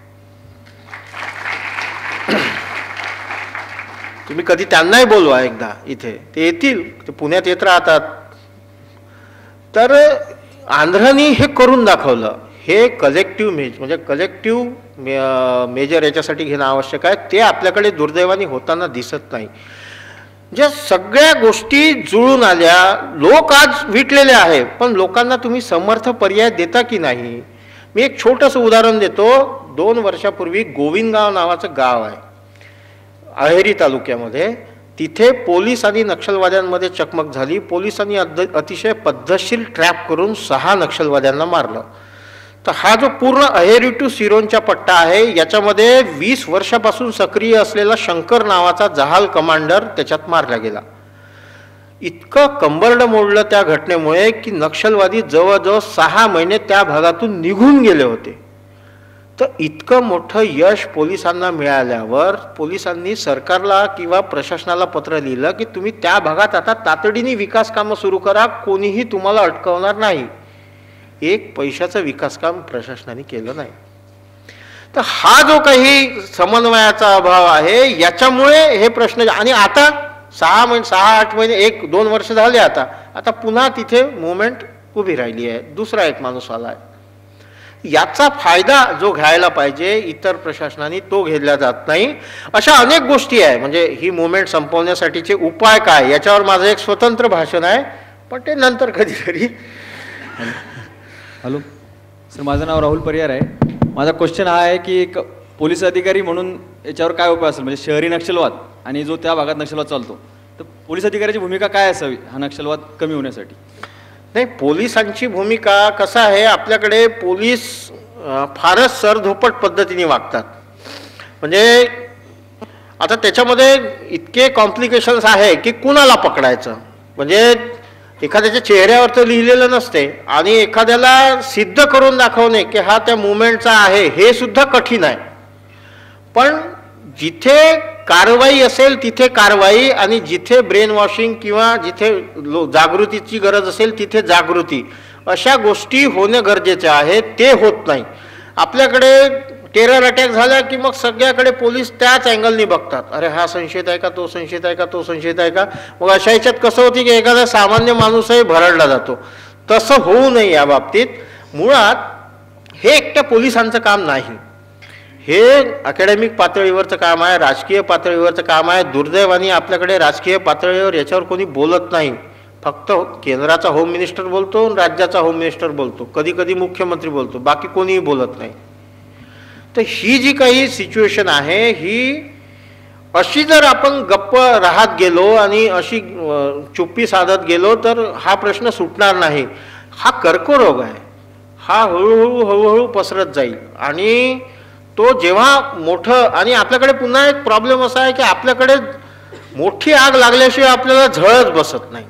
तुम्ही कधी त्यांनाही बोलवा एकदा इथे, ते येतील. ते पुण्यात येत राहतात. तर आंध्रनी हे करून दाखवलं. हे कलेक्टिव्ह मेज म्हणजे कलेक्टिव्ह मेजर याच्यासाठी घेणं आवश्यक आहे. ते आपल्याकडे दुर्दैवाने होताना दिसत नाही. ज्या सगळ्या गोष्टी जुळून आल्या, लोक आज विटलेले आहे, पण लोकांना तुम्ही समर्थ पर्याय देता की नाही. मी एक छोटंसं उदाहरण देतो. दोन वर्षापूर्वी गोविंदगाव नावाचं गाव आहे अहेरी तालुक्यामध्ये. तिथे पोलीस आणि नक्षलवाद्यांमध्ये चकमक झाली. पोलिसांनी अतिशय पद्धतशीर ट्रॅप करून सहा नक्षलवाद्यांना मारलं. तर हा जो पूर्ण अहेरी टू सिरोंचा पट्टा आहे, याच्यामध्ये वीस वर्षापासून सक्रिय असलेला शंकर नावाचा जहाल कमांडर त्याच्यात मारला गेला. इतकं कंबरड मोडलं त्या घटनेमुळे की नक्षलवादी जवळजवळ सहा महिने त्या भागातून निघून गेले होते. तर इतकं मोठं यश पोलिसांना मिळाल्यावर पोलिसांनी सरकारला किंवा प्रशासनाला पत्र लिहिलं की तुम्ही त्या भागात आता तातडीने विकास कामं सुरू करा, कोणीही तुम्हाला अटकवणार नाही. एक पैशाचं विकास काम प्रशासनाने केलं नाही. तर हा जो काही समन्वयाचा अभाव आहे, याच्यामुळे हे प्रश्न. आणि आता सहा महिने सहा आठ महिने एक दोन वर्ष झाले आता आता पुन्हा तिथे मुवमेंट उभी राहिली आहे. दुसरा एक माणूस आला आहे. याचा फायदा जो घ्यायला पाहिजे इतर प्रशासनाने, तो घेतला जात नाही. अशा अनेक गोष्टी आहे. म्हणजे ही मुवमेंट संपवण्यासाठीचे उपाय काय, याच्यावर माझं एक स्वतंत्र भाषण आहे, पण ते नंतर कधीतरी. हॅलो सर, माझं नाव राहुल परियार आहे. माझा क्वेश्चन हा आहे की एक पोलीस अधिकारी म्हणून याच्यावर काय उपाय असेल. म्हणजे शहरी नक्षलवाद आणि जो त्या भागात नक्षलवाद चालतो, तर पोलीस अधिकाऱ्याची भूमिका काय असावी हा नक्षलवाद कमी होण्यासाठी. नाही, पोलिसांची भूमिका कसं आहे, आपल्याकडे पोलीस फारच सरधोपट पद्धतीने वागतात. म्हणजे आता त्याच्यामध्ये इतके कॉम्प्लिकेशन्स आहे की कुणाला पकडायचं. म्हणजे एखाद्याच्या चेहऱ्यावर तर लिहिलेलं नसते आणि एखाद्याला सिद्ध करून दाखवणे की हा त्या मुवमेंटचा आहे हे सुद्धा कठीण आहे. पण जिथे कारवाई असेल तिथे कारवाई, आणि जिथे ब्रेन वॉशिंग किंवा जिथे लो जागृतीची गरज असेल तिथे जागृती, अशा गोष्टी होणं गरजेचं आहे. ते होत नाही. आपल्याकडे टेरर अटॅक झाला की मग सगळ्याकडे पोलीस त्याच अँगलनी बघतात. अरे हा संशयित आहे का, तो संशयित आहे का, तो संशयित आहे का. मग अशा ह्याच्यात कसं होती की एखादा सामान्य माणूसही भरडला जातो. तसं होऊ नये या बाबतीत. मुळात हे एकट्या पोलिसांचं काम नाही, हे अकॅडमिक पातळीवरचं काम आहे, राजकीय पातळीवरचं काम आहे. दुर्दैवाने आपल्याकडे राजकीय पातळीवर याच्यावर कोणी बोलत नाही. फक्त केंद्राचा होम मिनिस्टर बोलतो, राज्याचा होम मिनिस्टर बोलतो, कधी कधी मुख्यमंत्री बोलतो, बाकी कोणीही बोलत नाही. तर ही जी काही सिच्युएशन आहे ही अशी जर आपण गप्प राहत गेलो आणि अशी चुप्पी साधत गेलो तर हा प्रश्न सुटणार नाही. हा कर्करोग आहे, हा हळूहळू हळूहळू पसरत जाईल आणि तो जेव्हा मोठं, आणि आपल्याकडे पुन्हा एक प्रॉब्लेम असा आहे की आपल्याकडे मोठी आग लागल्याशिवाय आपल्याला झळच बसत नाही.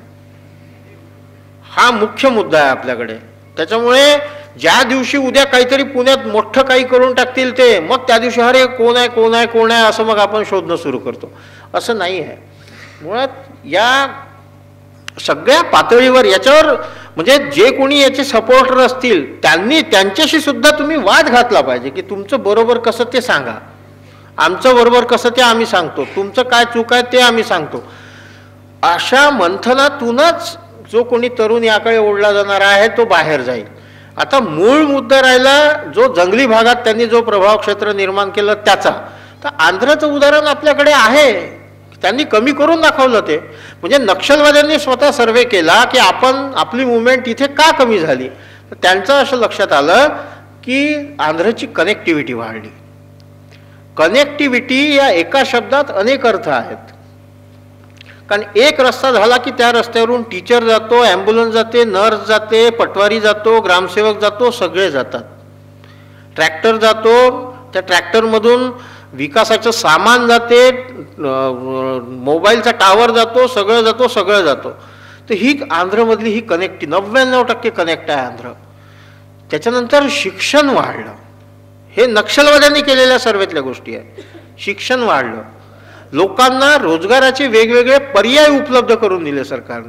हा मुख्य मुद्दा आहे आपल्याकडे. त्याच्यामुळे ज्या दिवशी उद्या काहीतरी पुण्यात मोठं काही करून टाकतील ते, मग त्या दिवशी अरे कोण आहे कोण आहे कोण आहे असं मग आपण शोधणं सुरू करतो. असं नाही आहे. मुळात या सगळ्या पातळीवर याच्यावर म्हणजे जे कोणी याचे सपोर्टर असतील त्यांनी त्यांच्याशी सुद्धा तुम्ही वाद घातला पाहिजे की तुमचं बरोबर कसं ते सांगा, आमचं बरोबर कसं ते आम्ही सांगतो, तुमचं काय चूक आहे ते आम्ही सांगतो. अशा मंथनातूनच जो कोणी तरुण याकडे ओढला जाणार आहे तो बाहेर जाईल. आता मूळ मुद्दा राहिला जो जंगली भागात त्यांनी जो प्रभाव क्षेत्र निर्माण केलं त्याचा. तर आंध्रचं उदाहरण आपल्याकडे आहे, त्यांनी कमी करून दाखवलं ते. म्हणजे नक्षलवाद्यांनी स्वतः सर्वे केला की आपण आपली मुवमेंट इथे का कमी झाली, तर त्यांचं असं लक्षात आलं की आंध्रची कनेक्टिव्हिटी वाढली. कनेक्टिव्हिटी या एका शब्दात अनेक अर्थ आहेत. कारण एक रस्ता झाला की त्या रस्त्यावरून टीचर जातो, ॲम्ब्युलन्स जाते, नर्स जाते, पटवारी जातो, ग्रामसेवक जातो, सगळे जातात. ट्रॅक्टर जातो, त्या ट्रॅक्टरमधून विकासाचं सामान जाते, मोबाईलचा टावर जातो, सगळं जातो सगळं जातो. तर ही आंध्रमधली ही कनेक्ट नव्याण्णव टक्के कनेक्ट आहे आंध्र. त्याच्यानंतर शिक्षण वाढलं. हे नक्षलवाद्यांनी केलेल्या सर्वेतल्या गोष्टी आहेत. शिक्षण वाढलं, लोकांना रोजगाराचे वेगवेगळे पर्याय उपलब्ध करून दिले सरकारने.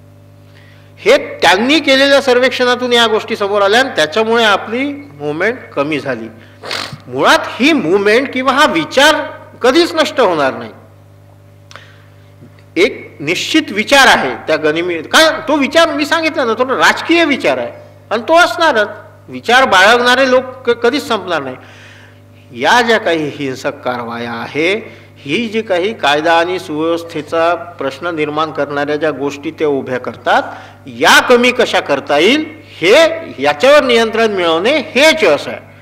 हे त्यांनी केलेल्या सर्वेक्षणातून या गोष्टी समोर आल्या आणि त्याच्यामुळे आपली मुवमेंट कमी झाली. मुळात ही मुवमेंट किंवा हा विचार कधीच नष्ट होणार नाही. एक निश्चित विचार आहे त्या गनिमी, काय तो विचार मी सांगितलं ना, तो राजकीय विचार आहे आणि तो असणारच. विचार बाळगणारे लोक कधीच संपणार नाही. या ज्या काही हिंसक कारवाया आहे, ही जी काही कायदा आणि सुव्यवस्थेचा प्रश्न निर्माण करणाऱ्या ज्या गोष्टी ते उभ्या करतात, या कमी कशा करता येईल हे याच्यावर नियंत्रण मिळवणे हेच असं आहे.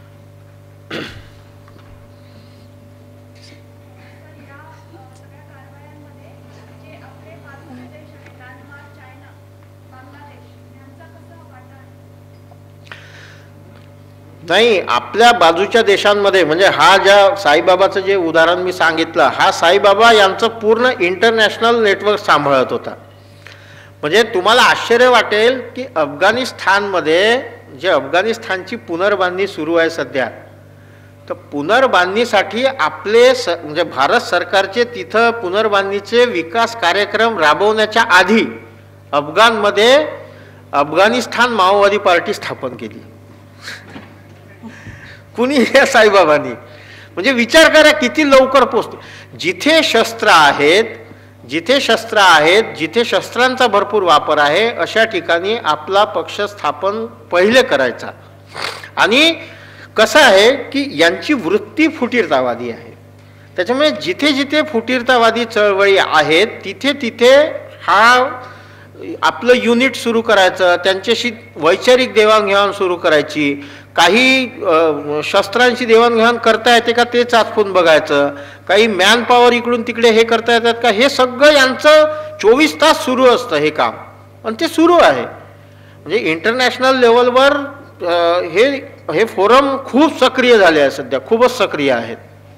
नाही, आपल्या बाजूच्या देशांमध्ये म्हणजे हा ज्या साईबाबाचं जे उदाहरण मी सांगितलं, हा साईबाबा यांचं पूर्ण इंटरनॅशनल नेटवर्क सांभाळत होता. म्हणजे तुम्हाला आश्चर्य वाटेल की अफगाणिस्तानमध्ये जे अफगाणिस्तानची पुनर्बांधणी सुरू आहे सध्या, तर पुनर्बांधणीसाठी आपले स म्हणजे भारत सरकारचे तिथं पुनर्बांधणीचे विकास कार्यक्रम राबवण्याच्या आधी अफगाणमध्ये अफगाणिस्तान माओवादी पार्टी स्थापन केली. कुणी या साईबाबांनी. म्हणजे विचार करा किती लवकर पोचतो. जिथे शस्त्र आहेत, जिथे शस्त्र आहेत, जिथे शस्त्रांचा भरपूर वापर आहे, अशा ठिकाणी आपला पक्ष स्थापन पहिले करायचा. आणि कसं आहे की यांची वृत्ती फुटीरतावादी आहे. त्याच्यामुळे जिथे जिथे फुटीरतावादी चळवळी आहेत तिथे तिथे हा आपलं युनिट सुरू करायचं, त्यांच्याशी वैचारिक देवाणघेवाण सुरू करायची, काही शस्त्रांची देवाणघेवाण करता येते का ते चाचपून बघायचं, काही मॅन पॉवर इकडून तिकडे हे करता येतात का, हे सगळं यांचं चोवीस तास सुरू असतं हे काम. आणि ते सुरू आहे. म्हणजे इंटरनॅशनल लेवलवर हे हे फोरम खूप सक्रिय झाले आहे सध्या, खूपच सक्रिय आहेत.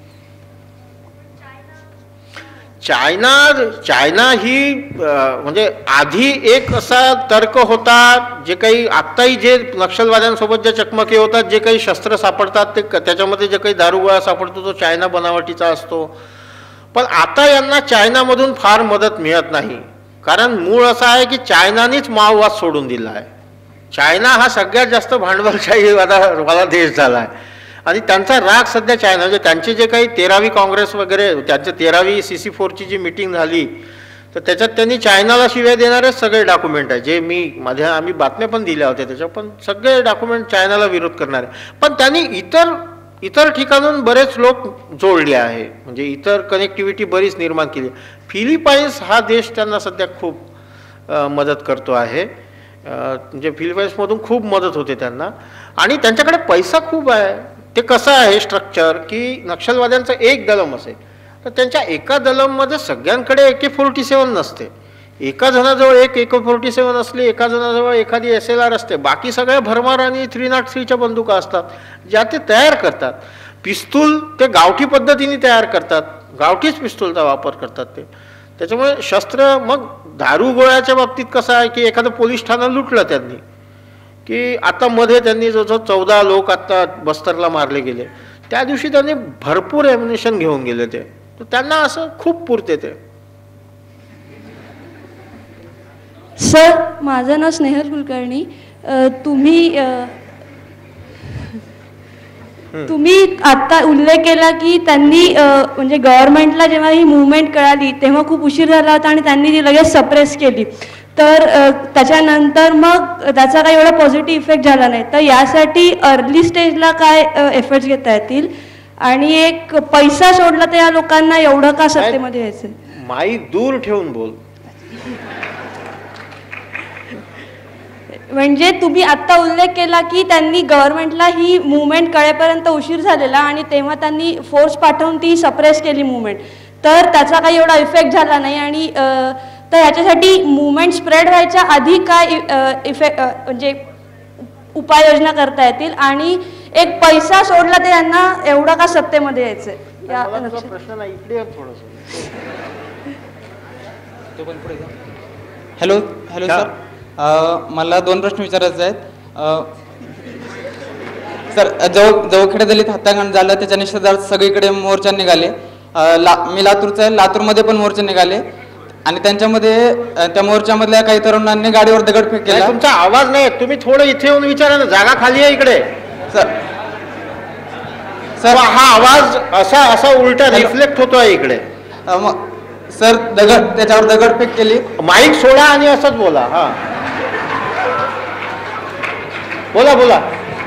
चायना चायना ही म्हणजे आधी एक असा तर्क होता, जे काही आत्ताही जे नक्षलवाद्यांसोबत ज्या चकमकी होतात, जे काही शस्त्र सापडतात ते त्याच्यामध्ये जे काही दारुगोळा सापडतो तो चायना बनावटीचा असतो. पण आता यांना चायनामधून फार मदत मिळत नाही. कारण मूळ असं आहे की चायनानेच माओवाद सोडून दिला आहे. चायना हा सगळ्यात जास्त भांडवलशाहीवादा वाला देश झाला आहे आणि त्यांचा राग सध्या चायना, म्हणजे त्यांचे जे काही तेरावी काँग्रेस वगैरे, त्यांचे तेरावी सी सी फोरची जी मिटिंग झाली तर त्याच्यात त्यांनी चायनाला शिव्या देणारेच सगळे डॉक्युमेंट आहे, जे मी माझ्या आम्ही बातम्या पण दिल्या होत्या त्याच्या, पण सगळे डॉक्युमेंट चायनाला विरोध करणारे. पण त्यांनी इतर इतर ठिकाणून बरेच लोक जोडले आहे, म्हणजे इतर कनेक्टिव्हिटी बरीच निर्माण केली. फिलिपाईन्स हा देश त्यांना सध्या खूप अ, मदत करतो आहे. अ, म्हणजे फिलिपाईन्समधून खूप मदत होते त्यांना आणि त्यांच्याकडे पैसा खूप आहे. ते कसं आहे स्ट्रक्चर की नक्षलवाद्यांचं एक दलम असेल तर त्यांच्या एका दलममध्ये सगळ्यांकडे ए के फोर्टी सेवन नसते. एका जणाजवळ एक ए के फोर्टी सेवन असली, एका जणाजवळ एखादी एस एल आर असते, बाकी सगळ्या भरमार आणि थ्री नॉट थ्रीच्या बंदुका असतात ज्या ते तयार करतात. पिस्तूल ते गावठी पद्धतीने तयार करतात, गावठीच पिस्तूलचा वापर करतात ते. त्याच्यामुळे शस्त्र मग दारू गोळ्याच्या बाबतीत कसं आहे की एखादं पोलीस ठाणं लुटलं त्यांनी की आता मध्ये त्यांनी जो जो चौदा लोक आत्ता बस्तरला मारले गेले त्या दिवशी त्यांनी भरपूर ॲम्युनिशन घेऊन गेले ते, तर त्यांना असं खूप पुरते ते. सर, माझं नाव स्नेहल कुलकर्णी. अ, तुम्ही अ, तुम्ही आत्ता उल्लेख केला की त्यांनी अ, म्हणजे गव्हर्नमेंटला जेव्हा ही मूवमेंट कळाली तेव्हा खूप उशीर झाला होता आणि त्यांनी ती लगेच सप्रेस केली. तर अ, त्याच्यानंतर मग त्याचा काही एवढा पॉझिटिव्ह इफेक्ट झाला नाही. तर यासाठी अर्ली स्टेजला काय एफर्ट्स घेता येतील आणि एक पैसा सोडला तर या लोकांना एवढं का सत्तेमध्ये यायचं? माईक दूर ठेवून बोल. म्हणजे तुम्ही आत्ता उल्लेख केला की त्यांनी गव्हर्नमेंटला ही मूवमेंट कळेपर्यंत उशीर झालेला आणि तेव्हा त्यांनी फोर्स पाठवून ती सप्रेस केली मूवमेंट, तर त्याचा काही एवढा इफेक्ट झाला नाही. आणि तर ह्याच्यासाठी मूवमेंट स्प्रेड व्हायच्या आधी काय इफेक्ट म्हणजे उपाययोजना करता येतील आणि एक पैसा सोडला तर यांना एवढा का सत्तेमध्ये यायचं? प्रश्न नाही, इकडे हॅलो हॅलो सर, मला दोन प्रश्न विचारायचे आहेत. सर, जव जवखेडा दलित हत्याकांड झालं त्याच्या निषेधार्थ सगळीकडे मोर्चा निघाले. ला मी लातूरचा आहे, लातूरमध्ये पण मोर्चे निघाले आणि त्यांच्यामध्ये त्या मोर्चामधल्या काही तरुणांनी गाडीवर दगडफेक केला. तुमचा आवाज नाही, तुम्ही थोडं इथे येऊन विचारा ना, जागा खाली आहे इकडे. सर सर हा आवाज असा असा उलटा रिफ्लेक्ट होतोय इकडे. मग सर दगड त्याच्यावर दगडफेक केली. माईक सोडा आणि असंच बोला. हा बोला बोला.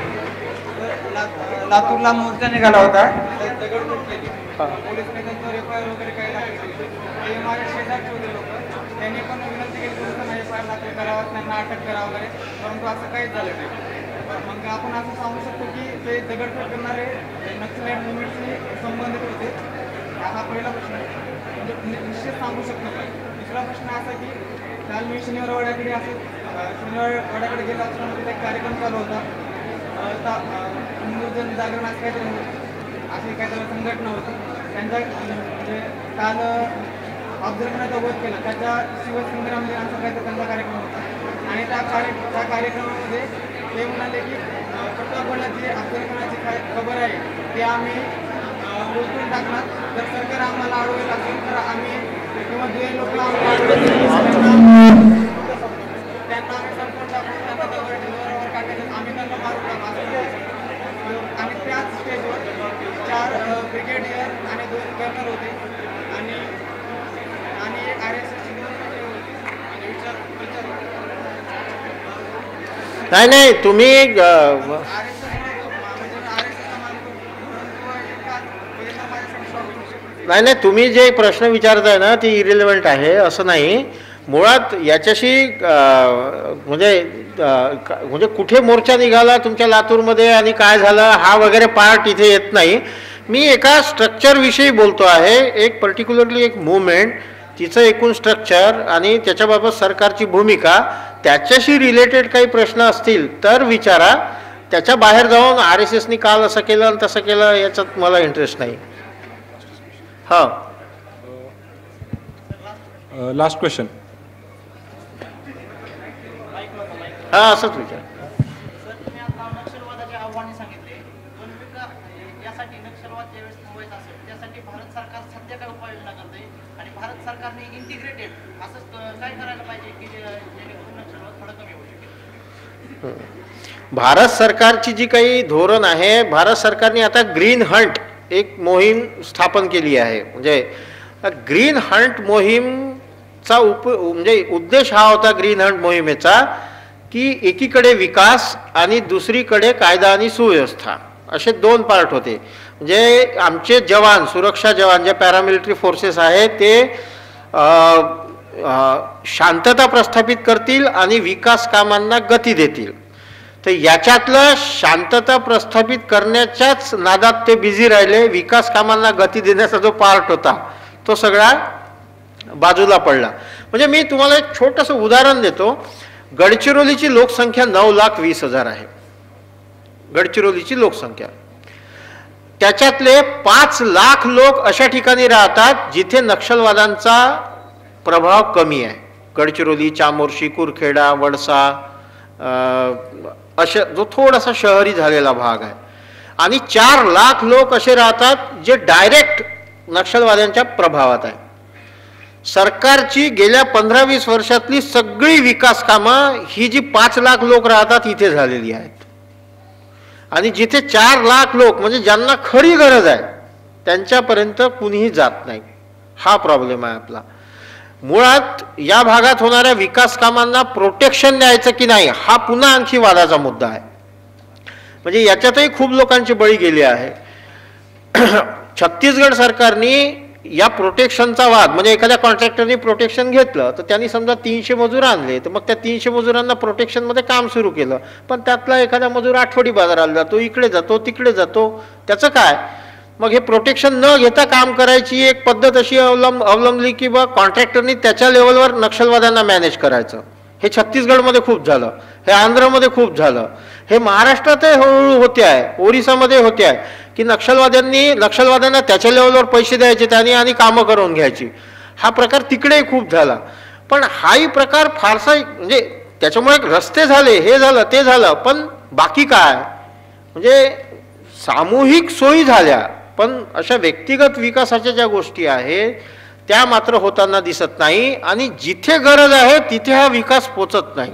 लातूरला मोर्चा निघाला होता. त्यांनी पण विनंती केली करावा, त्यांना अटक करा वगैरे, परंतु असं काहीच झालं नाही. मग आपण असं सांगू शकतो की ते दगडफेक करणारे नक्सलाईट मुवमेंटशी संबंधित होते. हा पहिला प्रश्न म्हणजे निश्चित सांगू शकतो. दुसरा प्रश्न असा की काल मी शनिवार वाड्याकडे असं शनिवार वाड्याकडे गेला असताना तिथे एक कार्यक्रम चालू होता. हिंदू जन जागरण असं काहीतरी अशी काहीतरी संघटना होती. त्यांच्या म्हणजे काल अफजल खानाचा वध केला त्याच्या शिवसंग्राम दिनाचा काहीतरी त्यांचा कार्यक्रम होता आणि त्या कार्य त्या कार्यक्रमामध्ये ते म्हणाले की प्रतापगडला जी अफजल खानाची काय खबर आहे ते आम्ही उलटून टाकणार. जर सरकार आम्हाला अडवत असेल तर आम्ही किंवा जे लोक आम्हाला अडवत त्यांना आम्ही संपूर्ण टाकून त्यांना दगडावर टाकायचं, आम्ही त्यांना मारून टाकू. आणि त्याच स्टेजवर चार ब्रिगेडियर आणि दोन कर्नल होते आणि आणि आर एस एसची दोन म्हणजे विचार विचार नाही नाही तुम्ही आर एस एस म्हणजे आर एस एसचा नाही नाही तुम्ही जे प्रश्न विचारताय ना ती इरिलेव्हंट आहे असं नाही. मुळात याच्याशी म्हणजे म्हणजे कुठे मोर्चा निघाला तुमच्या लातूरमध्ये आणि काय झालं हा वगैरे पार्ट इथे येत नाही. मी एका स्ट्रक्चरविषयी बोलतो आहे. एक पर्टिक्युलरली एक मूवमेंट, तिचं एकूण स्ट्रक्चर आणि त्याच्याबाबत सरकारची भूमिका, त्याच्याशी रिलेटेड काही प्रश्न असतील तर विचारा. त्याच्या बाहेर जाऊन आर एस एसनी काल असं केलं आणि तसं केलं याच्यात मला इंटरेस्ट नाही. हां, लास्ट क्वेश्चन. हा असंच विचार. नक्षलवादाचे आव्हाने सांगितले, पण यासाठी नक्षलवाद ज्यावेळेस थांबवायचा असेल त्यासाठी भारत सरकार सध्या काय उपाययोजना करते आणि भारत सरकारने इंटिग्रेटेड असं काय करायला पाहिजे की जेणेकरून नक्षलवाद थोडा कमी होऊ शकेल? भारत सरकारची जी काही धोरण आहे, भारत सरकारने आता ग्रीन हंट एक मोहीम स्थापन केली आहे. म्हणजे ग्रीन हंट मोहीमचा उप म्हणजे उद्देश हा होता ग्रीन हंट मोहिमेचा की एकीकडे विकास आणि दुसरीकडे कायदा आणि सुव्यवस्था असे दोन पार्ट होते. म्हणजे आमचे जवान, सुरक्षा जवान जे पॅरामिलिटरी फोर्सेस आहेत ते शांतता प्रस्थापित करतील आणि विकास कामांना गती देतील. तर याच्यातलं शांतता प्रस्थापित करण्याच्याच नादात ते बिझी राहिले. विकास कामांना गती देण्याचा जो पार्ट होता तो सगळा बाजूला पडला. म्हणजे मी तुम्हाला एक छोटंसं उदाहरण देतो. गडचिरोलीची लोकसंख्या नऊ लाख वीस हजार आहे. गडचिरोलीची लोकसंख्या, त्याच्यातले पाच लाख लोक अशा ठिकाणी राहतात जिथे नक्षलवादांचा प्रभाव कमी आहे. गडचिरोली, चामोर्शी, कुरखेडा, वडसा अशा जो थोडासा शहरी झालेला भाग आहे. आणि चार लाख लोक असे राहतात जे डायरेक्ट नक्षलवाद्यांच्या प्रभावात आहे. सरकारची गेल्या पंधरा वीस वर्षातली सगळी विकास कामं ही जी पाच लाख लोक राहतात इथे झालेली आहेत. आणि जिथे चार लाख लोक म्हणजे ज्यांना खरी गरज आहे त्यांच्यापर्यंत कुणीही जात नाही. हा प्रॉब्लेम आहे आपला. मुळात या भागात होणाऱ्या विकास कामांना प्रोटेक्शन द्यायचं की नाही हा पुन्हा आणखी वादाचा मुद्दा आहे. म्हणजे याच्यातही खूप लोकांचे बळी गेले आहे. छत्तीसगड सरकारने या प्रोटेक्शनचा वाद म्हणजे एखाद्या कॉन्ट्रॅक्टरने प्रोटेक्शन घेतलं तर त्यांनी समजा तीनशे मजूर आणले तर मग त्या तीनशे मजुरांना प्रोटेक्शनमध्ये काम सुरू केलं. पण त्यातला एखादा मजूर आठवडी बाजाराला जातो, इकडे जातो, तिकडे जातो. त्याचं काय? मग हे प्रोटेक्शन न घेता काम करायची एक पद्धत अशी अवलंब अवलंबली की बा कॉन्ट्रॅक्टरनी त्याच्या लेवलवर नक्षलवाद्यांना मॅनेज करायचं. हे छत्तीसगडमध्ये खूप झालं, हे आंध्रमध्ये खूप झालं, हे महाराष्ट्रातही हळूहळू होते आहे, ओरिसामध्ये होते आहे की नक्षलवाद्यांनी नक्षलवाद्यांना त्याच्या लेवलवर पैसे द्यायचे त्यांनी आणि कामं करून घ्यायची. हा प्रकार तिकडेही खूप झाला. पण हाही प्रकार फारसा म्हणजे त्याच्यामुळे रस्ते झाले, हे झालं, ते झालं, पण बाकी काय म्हणजे सामूहिक सोयी झाल्या पण अशा व्यक्तिगत विकासाच्या ज्या गोष्टी आहेत त्या मात्र होताना दिसत नाही. आणि जिथे गरज आहे तिथे हा विकास पोचत नाही.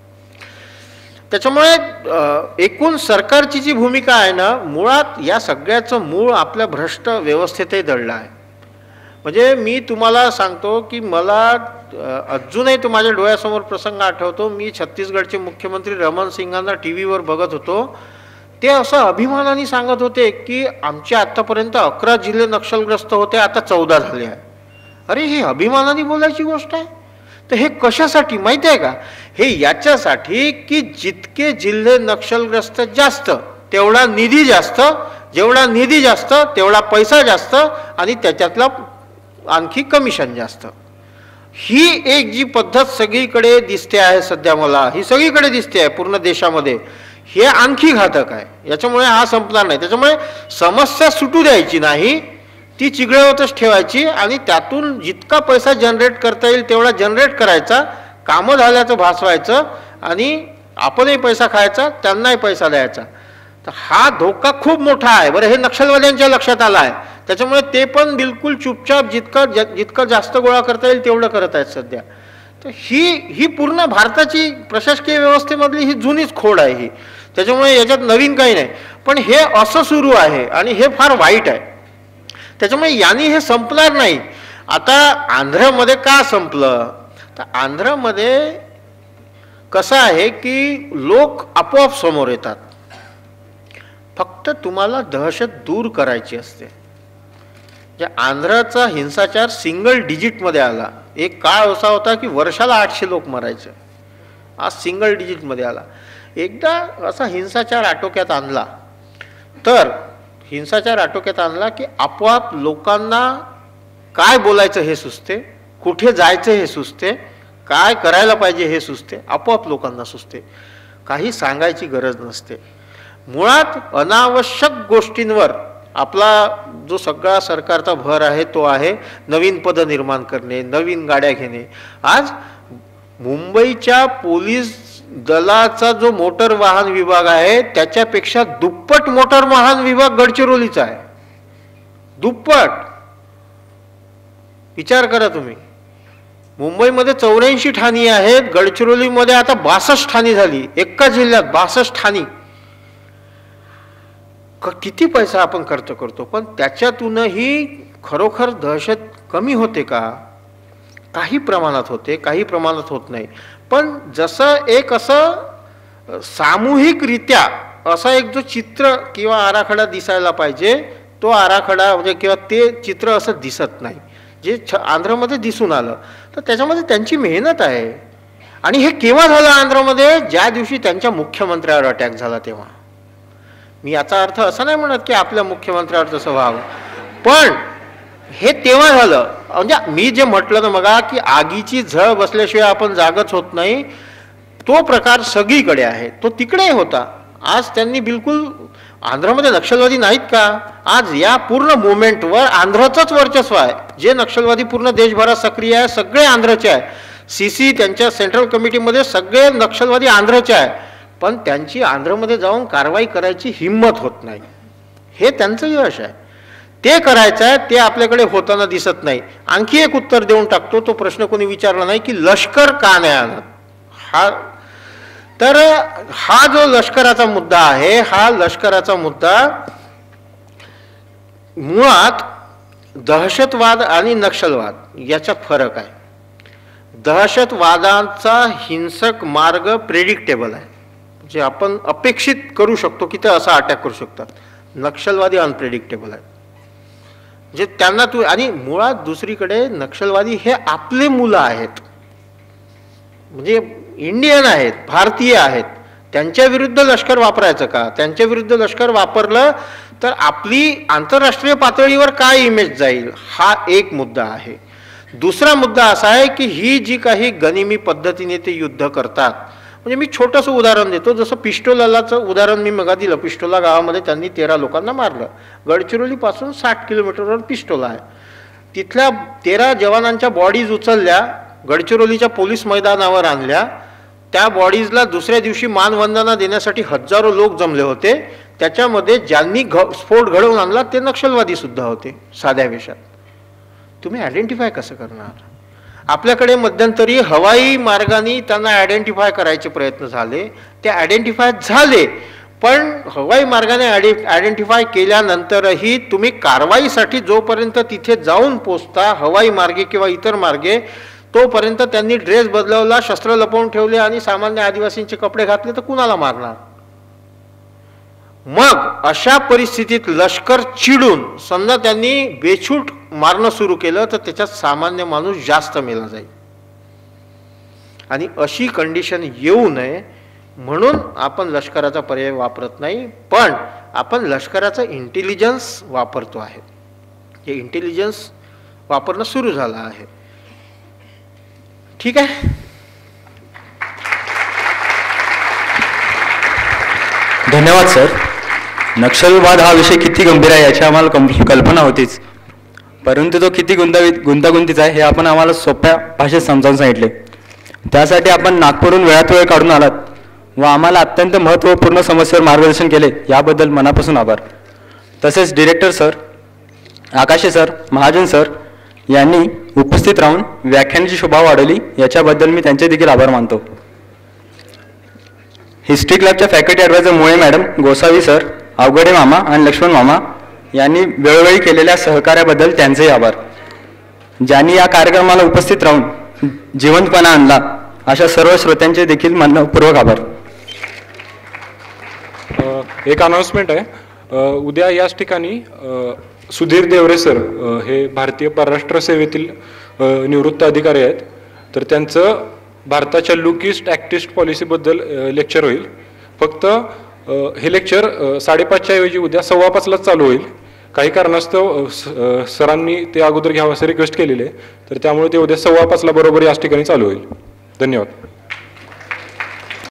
त्याच्यामुळे एकूण सरकारची जी भूमिका आहे ना मुळात या सगळ्याचं मूळ आपल्या भ्रष्ट व्यवस्थेतही दडलं आहे. म्हणजे मी तुम्हाला सांगतो की मला अजूनही तो माझ्या डोळ्यासमोर प्रसंग आठवतो. मी छत्तीसगडचे मुख्यमंत्री रमन सिंगांना टी व्हीवर बघत होतो. ते असं अभिमानाने सांगत होते की आमचे आत्तापर्यंत अकरा जिल्हे नक्षलग्रस्त होते, आता चौदा झाले आहे. अरे ही अभिमानाने बोलायची गोष्ट आहे. तर हे कशासाठी माहिती आहे का? हे याच्यासाठी की जितके जिल्हे नक्षलग्रस्त जास्त तेवढा निधी जास्त, जेवढा निधी जास्त तेवढा पैसा जास्त आणि त्याच्यातला आणखी कमिशन जास्त. ही एक जी पद्धत सगळीकडे दिसते आहे सध्या, मला ही सगळीकडे दिसते आहे पूर्ण देशामध्ये. हे आणखी घातक आहे. याच्यामुळे हा संपणार नाही. त्याच्यामुळे समस्या सुटू द्यायची नाही, ती चिघळवतच ठेवायची आणि त्यातून जितका पैसा जनरेट करता येईल तेवढा जनरेट करायचा, कामं झाल्याचं भासवायचं आणि आपणही पैसा खायचा, त्यांनाही पैसा द्यायचा. तर हा धोका खूप मोठा आहे. बरं, हे नक्षलवाद्यांच्या लक्षात आला आहे. त्याच्यामुळे ते पण बिलकुल चुपचाप जितकं जितकं जास्त गोळा करता येईल तेवढं करत आहेत सध्या. तर ही ही पूर्ण भारताची प्रशासकीय व्यवस्थेमधली ही जुनीच खोड आहे ही. त्याच्यामुळे याच्यात नवीन काही नाही. पण हे असं सुरू आहे आणि हे फार वाईट आहे. त्याच्यामुळे यांनी हे संपणार नाही. आता आंध्रमध्ये का संपलं? तर आंध्रमध्ये कसं आहे की लोक आपोआप समोर येतात. फक्त तुम्हाला दहशत दूर करायची असते. जे आंध्राचा हिंसाचार सिंगल डिजिटमध्ये आला. एक काळ असा होता की वर्षाला आठशे लोक मरायचे, आज सिंगल डिजिटमध्ये आला. एकदा असा हिंसाचार आटोक्यात आणला तर हिंसाचार आटोक्यात आणला की आपोआप लोकांना काय बोलायचं हे सुचते, कुठे जायचं हे सुचते, काय करायला पाहिजे हे सुचते, आपोआप लोकांना सुचते. काही सांगायची गरज नसते. मुळात अनावश्यक गोष्टींवर आपला जो सगळा सरकारचा भर आहे तो आहे नवीन पद निर्माण करणे, नवीन गाड्या घेणे. आज मुंबईच्या पोलीस दलाचा जो मोटर वाहन विभाग आहे त्याच्यापेक्षा दुप्पट मोटर वाहन विभाग गडचिरोलीचा आहे. दुप्पट. विचार करा तुम्ही. मुंबईमध्ये चौऱ्याऐंशी ठाणी आहेत, गडचिरोलीमध्ये आता बासष्ट ठाणी झाली. एका जिल्ह्यात बासष्ट ठाणी. किती पैसा आपण खर्च करतो, पण त्याच्यातूनही खरोखर दहशत कमी होते का? काही प्रमाणात होते, काही प्रमाणात होत नाही. पण जसं एक असं सामूहिकरित्या असा एक जो चित्र किंवा आराखडा दिसायला पाहिजे तो आराखडा म्हणजे किंवा ते चित्र असं दिसत नाही. जे छ आंध्रमध्ये दिसून आलं, तर त्याच्यामध्ये त्यांची मेहनत आहे. आणि हे केव्हा झालं आंध्रमध्ये? ज्या दिवशी त्यांच्या मुख्यमंत्र्यावर अटॅक झाला तेव्हा. मी याचा अर्थ असा नाही म्हणत की आपल्या मुख्यमंत्र्यावर तसं व्हावं, पण हे तेव्हा झालं. म्हणजे मी जे म्हटलं ना मगा की आगीची झळ बसल्याशिवाय आपण जागच होत नाही, तो प्रकार सगळीकडे आहे, तो तिकडे होता. आज त्यांनी बिलकुल आंध्रमध्ये नक्षलवादी नाहीत का? आज या पूर्ण मुवमेंटवर आंध्रचंच वर्चस्व आहे. जे नक्षलवादी पूर्ण देशभरात सक्रिय आहे सगळे आंध्रचे आहे. सी सी त्यांच्या सेंट्रल कमिटीमध्ये सगळे नक्षलवादी आंध्रचे आहे, पण त्यांची आंध्रमध्ये जाऊन कारवाई करायची हिंमत होत नाही. हे त्यांचं यश आहे. ते करायचं आहे, ते आपल्याकडे होताना दिसत नाही. आणखी एक उत्तर देऊन टाकतो. तो प्रश्न कोणी विचारला नाही की लष्कर का नाही आणत. हा तर हा जो लष्कराचा मुद्दा आहे, हा लष्कराचा मुद्दा मुळात दहशतवाद आणि नक्षलवाद याच्यात फरक आहे. दहशतवादाचा हिंसक मार्ग प्रेडिक्टेबल आहे, जे आपण अपेक्षित करू शकतो की ते असा अटॅक करू शकतात. नक्षलवादी अनप्रेडिक्टेबल आहे, जे त्यांना तू आणि मुळात दुसरीकडे नक्षलवादी हे आपले मुलं आहेत, म्हणजे इंडियन आहेत, भारतीय आहेत. त्यांच्या विरुद्ध लष्कर वापरायचं का? त्यांच्या विरुद्ध लष्कर वापरलं तर आपली आंतरराष्ट्रीय पातळीवर काय इमेज जाईल, हा एक मुद्दा आहे. दुसरा मुद्दा असा आहे की ही जी काही गनिमी पद्धतीने ते युद्ध करतात, म्हणजे मी छोटंसं उदाहरण देतो. जसं पिस्टोलाचं उदाहरण मी मगा दिलं. पिस्टोला गावामध्ये त्यांनी तेरा लोकांना मारलं. गडचिरोलीपासून साठ किलोमीटरवर पिस्टोला आहे. तिथल्या तेरा जवानांच्या बॉडीज उचलल्या, गडचिरोलीच्या पोलीस मैदानावर आणल्या. त्या बॉडीजला दुसऱ्या दिवशी मानवंदना देण्यासाठी हजारो लोक जमले होते. त्याच्यामध्ये ज्यांनी घ स्फोट घडवून आणला ते नक्षलवादी सुद्धा होते साध्या वेशात. तुम्ही आयडेंटिफाय कसं करणार? आपल्याकडे मध्यंतरी हवाई मार्गाने त्यांना आयडेंटिफाय करायचे प्रयत्न झाले, ते आयडेंटिफाय झाले, पण हवाई मार्गाने आयडेंटिफाय केल्यानंतरही तुम्ही कारवाईसाठी जोपर्यंत तिथे जाऊन पोचता हवाई मार्गे किंवा इतर मार्गे, तोपर्यंत त्यांनी ड्रेस बदलवला, शस्त्र लपवून ठेवले आणि सामान्य आदिवासींचे कपडे घातले तर कुणाला मारणार? मग अशा परिस्थितीत लष्कर चिडून समजा त्यांनी बेछूट मारणं सुरू केलं तर त्याच्यात सामान्य माणूस जास्त मेला जाईल. आणि अशी कंडिशन येऊ नये म्हणून आपण लष्कराचा पर्याय वापरत नाही, पण आपण लष्कराचं इंटेलिजन्स वापरतो आहे. हे इंटेलिजन्स वापरणं सुरू झालं आहे. ठीक आहे. धन्यवाद सर. नक्षलवाद हा विषय किती गंभीर आहे याची आम्हाला कल्पना होतीच, परंतु तो किती गुंतावी गुंतागुंतीचा आहे हे आपण आम्हाला सोप्या भाषेत समजावून सांगितले. त्यासाठी आपण नागपूरहून वेळात वेळ काढून आलात व आम्हाला अत्यंत महत्त्वपूर्ण समस्येवर मार्गदर्शन केले, याबद्दल मनापासून आभार. तसेच director sir, Akashe sir, Mahajan sir यांनी उपस्थित राहून व्याख्यानाची शोभा वाढवली, याच्याबद्दल मी त्यांचे देखील आभार मानतो. हिस्ट्री क्लबच्या faculty adviser Mule madam, Gosavi sir, Avaghade मामा आणि लक्ष्मण मामा यांनी वेळोवेळी केलेल्या सहकार्याबद्दल त्यांचेही आभार. ज्यांनी या कार्यक्रमाला उपस्थित राहून जिवंतपणा आणला, अशा सर्व श्रोत्यांचे देखील मनपूर्वक आभार. एक अनाउन्समेंट आहे. उद्या याच ठिकाणी सुधीर देवरे सर हे भारतीय परराष्ट्र सेवेतील निवृत्त अधिकारी आहेत, तर त्यांचं भारताच्या लुकिस्ट ॲक्टिस्ट पॉलिसीबद्दल लेक्चर होईल. फक्त हे लेक्चर साडेपाचच्या ऐवजी उद्या सव्वा पाचलाच चालू होईल. काही कारणास्तव सरांनी ते अगोदर घ्यावं असं रिक्वेस्ट केलेली आहे, तर त्यामुळे ते उद्या सव्वा पाचला बरोबर याच ठिकाणी चालू होईल. धन्यवाद.